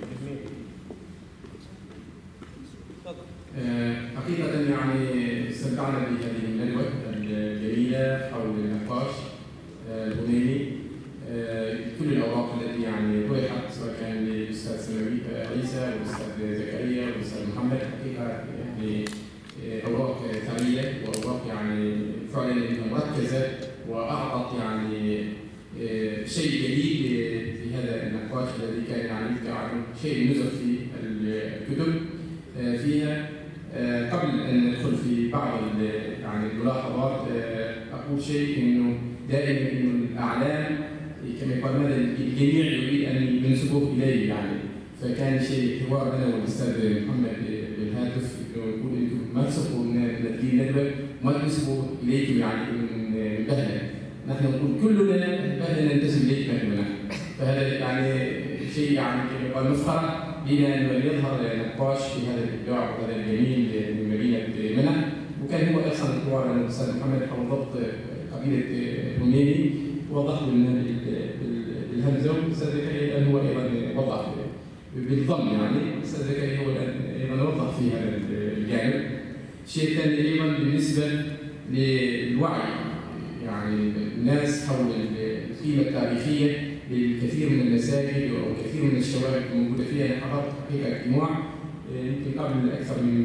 حقيقة يعني استمتعنا بهذه الندوة الجميلة حول النقاش الغنيمي. كل الأوراق التي يعني طرحت سواء كان للأستاذ سماوي عيسى والأستاذ زكريا والأستاذ محمد حقيقة يعني أوراق ثرية وأوراق يعني فعلا مركزة وأعطت يعني شيء جديد في هذا النقاش الذي كان يعني عنه شيء نزل في الكتب فيها. قبل أن ندخل في بعض يعني الملاحظات أقول شيء إنه دائما إنه الأعلام كما يقال ماذا الجميع يريد أن ينسبوه إليه يعني. فكان شيء حوار أنا والأستاذ محمد بالهاتف نقول أنتم ما تسبوا نتيجة الندوة ما تنسبوا إليكم يعني من بهلة. نحن نقول كلنا بهلة ننتسب إليك نحن. فهذا يعني شيء يعني كما يقال مسخرة لنا أن يظهر نقاش في هذا الإبداع وهذا الجميل من مدينة منى. وكان هو أصلا الحوار أنا والأستاذ محمد حول ضبط قبيلة الهميمي وضح لنا بالهمزة والأستاذ زكريا هو أيضا وضح بالضم يعني. الأستاذ زكريا هو أيضا وضح في هذا الجانب. الشيء الثاني أيضا بالنسبة للوعي يعني الناس حول القيمة التاريخية للكثير من المساجد او كثير من الشوارع الموجوده فيها. انا حضرت حقيقه اجتماع يمكن قبل اكثر من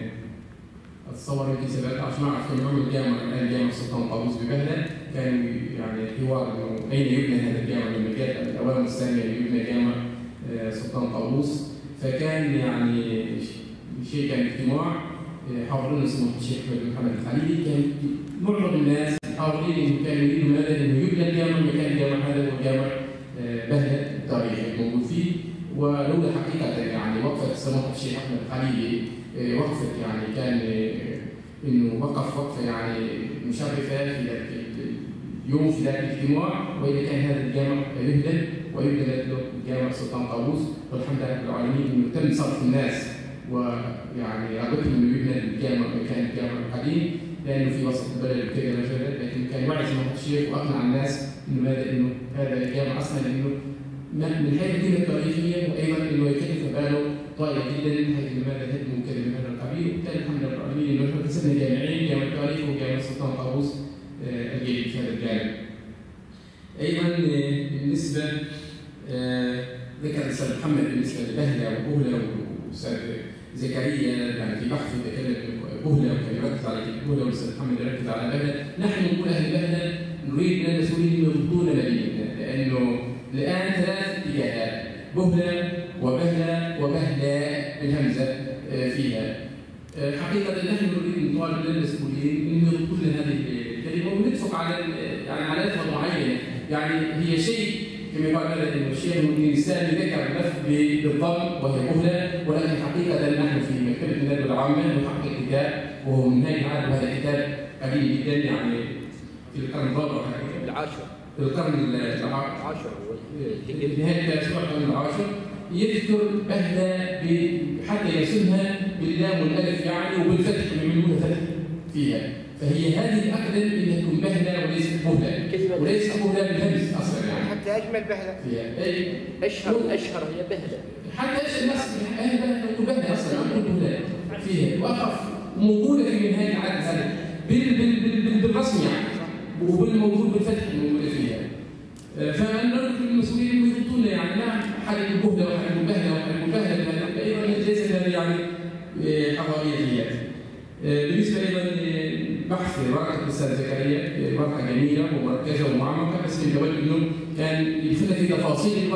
اتصور يمكن سبعة عشر ما اعرف كم عمر الجامع الان جامع سلطان قابوس ببهله. كان يعني حوار انه اين يبنى هذا الجامع لما جاءت الاوامر الثانيه يبنى جامع سلطان قابوس. فكان يعني شيء كان اجتماع حاضرين سموحه الشيخ محمد الخليلي. كان معظم الناس حاضرين كانوا يريدوا ماذا انه يبنى الجامع مكان الجامع هذا هو جامع بهلة التاريخي الموجود فيه. ولولا حقيقة يعني وقفة سموحة الشيخ أحمد الخليلي وقفة يعني كان إنه وقف وقفة يعني مشرفة في ذلك اليوم في ذلك الاجتماع. وإذا كان هذا الجامع يهدم ويبدأ له جامع سلطان قابوس. والحمد لله رب العالمين إنه تم صرف الناس ويعني رغبتهم إنه يبنى الجامع مكان الجامع القديم لأنه في وسط البلد وكذا مجالات. لكن كان وعي سموحة الشيخ وأقنع الناس إنه ماذا إنه هذا الجامع أصلا إنه من حيث القيمة التاريخية وأيضا إنه يكلف باله طائل جدا حيث لماذا هدموا كذا من هذا القبيل. وبالتالي الحمد لله رب العالمين إنه نحن كسبنا جامعين جامع التاريخ وجامع سلطان قابوس الجديد في هذا الجانب. أيضا بالنسبة ذكر الأستاذ محمد بالنسبة لبهلة وبهلة والأستاذ زكريا يعني في بحثه تكلم بهلة وكان يركز على بهلة والأستاذ محمد يركز على بهلة. نحن نقول أهل بهلة نريد من المسؤولين يضبطون مدينتنا لأنه الآن ثلاث اتجاهات بهلة وبهلة وبهلاء بالهمزة فيها. حقيقة نحن نريد نطالب من المسؤولين أن يضبطوا لنا هذه الكلمة ونتفق على يعني على لفظة معينة. يعني هي شيء كما يقال مثلا أنه الشيخ المدير الإسلامي ذكر اللفظ بالضم وهي بهلة. ولكن حقيقة نحن في مكتبة الندوة العامة نحقق كتاب وهو من نهاية العالم. هذا الكتاب قديم جدا يعني في القرن الرابع العاشر في القرن العاشر في نهاية القرن العاشر يذكر بهلة حتى يرسمها باللام والألف يعني وبالفتح يعملون فتح فيها. فهي هذه الأقدم أنها تكون بهلة وليست بهلة وليست بهلة بالهمز أصلا يعني حتى أجمل بهلة فيها. أي أشهر أشهر هي بهلة حتى أشهر الناس أهل بهلة تكون بهلة أصلا تكون بهلة فيها وأقف موجودة في نهاية العدد هذا بالرسم يعني وبالموجود بالفتح الموجود فيها. فنرجو المسؤولين انه يضبطوا لنا يعني ما حد يقول بهله وحد يقول بهله وحد يقول بهله ايضا ليست هذه يعني حضاريات. بالنسبه ايضا بحث ورقه الاستاذ زكريا ورقه جميله ومركزه ومعمقه بس من جوانب انه كان يدخلنا في تفاصيل الورقه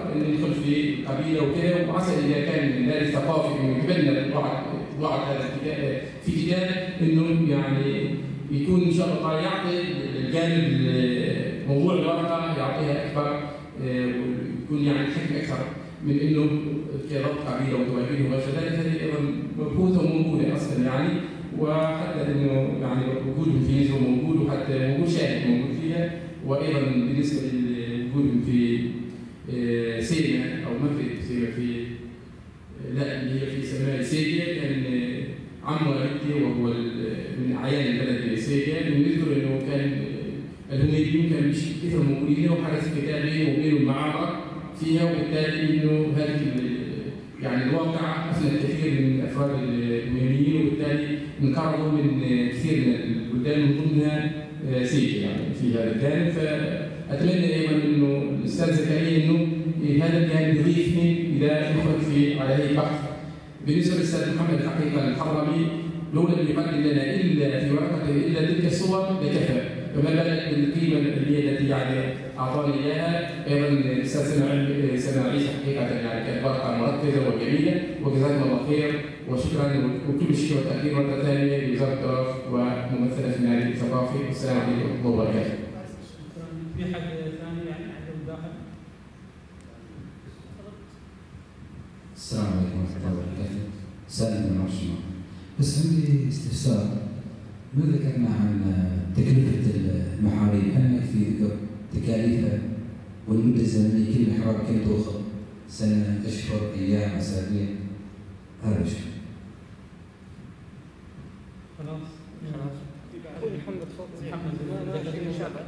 انه يدخل في القبيله وكذا، وعسى اذا كان ذلك ثقافي انه يتبنى بعض بعض هذا في اتجاه انه يعني يكون ان شاء الله يعطي الجانب موضوع الورقه يعطيها اكبر، ويكون يعني حكم اكثر من انه كربط قبيله وقبائل وغير ذلك. هذه ايضا مبحوثه وموجوده اصلا يعني، وحتى انه يعني وجودهم في نزوه موجود، وحتى وجود شاهد موجود فيها. وايضا بالنسبه لوجودهم في سينا او مفرد سينا في لا اللي هي في سماء سيجا، كان عم والدتي وهو من اعيان البلد سيجا، نذكر انه كان الهميديين كانوا كثر موجودين وحدث قتال بينهم وبين المعارضه فيها، وبالتالي انه هذه يعني الواقعه افلت كثير من افراد الهميديين، وبالتالي انقرضوا من كثير من البلدان من ضمنها سيجا يعني في هذا الجانب. فاتمنى ايضا انه الاستاذ زكريا انه هذا الجانب يضيفني اذا يخرج في على هذه البحث. بالنسبه للاستاذ محمد الحقيقه الحضرمي لو لم يقدم لنا الا في ورقته الا تلك الصور لكفى، فما بالك بالقيمه اللي التي يعني اعطاني اياها. ايضا الاستاذ سماع عيسى حقيقه يعني كانت ورقه مركزه وجميله، وجزاكم الله خير وشكرا، وكل الشكر والتقدير مره ثانيه لوزاره التراث وممثله في النادي الثقافي. والسلام عليكم ورحمه الله وبركاته. في حد ثاني يعني عنده مداخله؟ السلام عليكم ورحمه الله وبركاته. سالم بن عاشور، بس عندي استفسار. ما ذكرنا عن تكلفه المحاريب، هل يكفي ذكر تكاليفها والمده الزمنيه كل محراب كم تؤخذ؟ سنه، اشهر، ايام، اسابيع؟ هذا الشيء. خلاص خلاص. محمد تفضل. محمد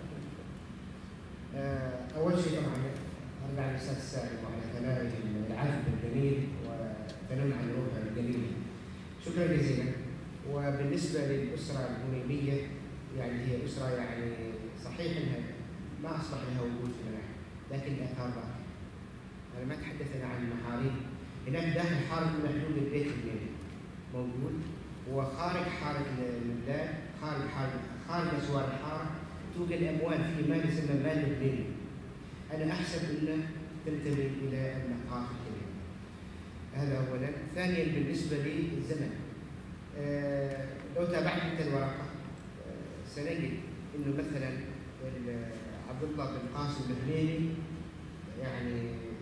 اول شيء طبعا ارجع للاستاذ سالم وعلى كلامه العذب الجميل وتنم عن روحه الجميله. شكرا جزيلا. وبالنسبه للاسره الهميميه يعني هي اسره يعني صحيح انها ما اصبح لها وجود في الملاحم، لكن الاثار باقيه. انا ما تحدث انا عن المحاريب. هناك داخل حاره من حدود البيت الجميل موجود، وخارج حاره البلاد، خارج حاره خارج اسوار الحاره توجد اموال في ما يسمى مال البني. انا احسب انه تنتمي الى النقاط الكبيره. هذا اولا. ثانيا بالنسبه للزمن، آه لو تابعت انت الورقه آه سنجد انه مثلا عبد الله بن قاسم الهميني يعني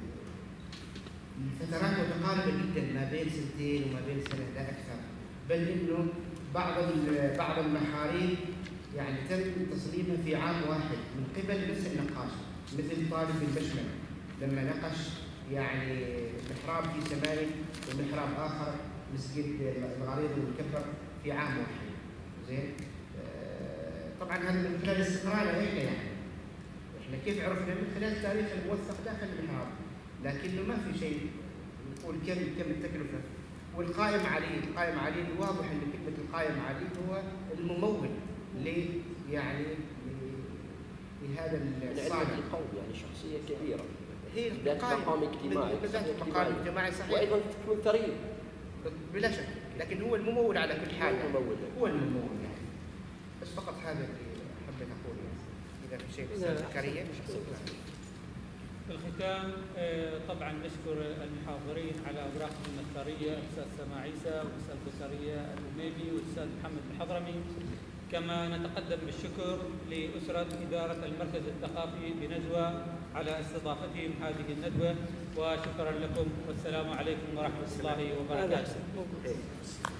الفترات متقاربه جدا، ما بين سنتين وما بين سنه لا اكثر، بل انه بعض بعض المحاريب يعني تم تصميمها في عام واحد من قبل نفس النقاش، مثل طالب البشمل لما نقش يعني محراب في سمايل ومحراب اخر مسجد الغريض المكبر في عام واحد. زين؟ آه طبعا هذا من خلال استقراء هيك يعني. احنا كيف عرفنا؟ من خلال التاريخ الموثق داخل المحراب، لكنه ما في شيء نقول كم كم التكلفه. والقائم عليه، القائم عليه واضح ان كلمه القائم عليه هو الممول ل يعني لهذا الصانع. القوم يعني شخصيه كبيره. هي ذات مقام اجتماعي. ذات مقام اجتماعي صحيح. وايضا تكون ثري. بلا شك، لكن هو الممول على كل حال. هو الممول. هو الممول يعني. بس فقط هذا اللي حبيت اقوله. اذا في شيء استاذ زكريا. في الختام طبعا نشكر المحاضرين على اوراقهم الثريه، الاستاذ سماع عيسى والاستاذ زكريا الهميمي والاستاذ محمد الحضرمي. كما نتقدم بالشكر لاسره اداره المركز الثقافي بنزوه على استضافتهم هذه الندوه، وشكرا لكم والسلام عليكم ورحمه الله وبركاته.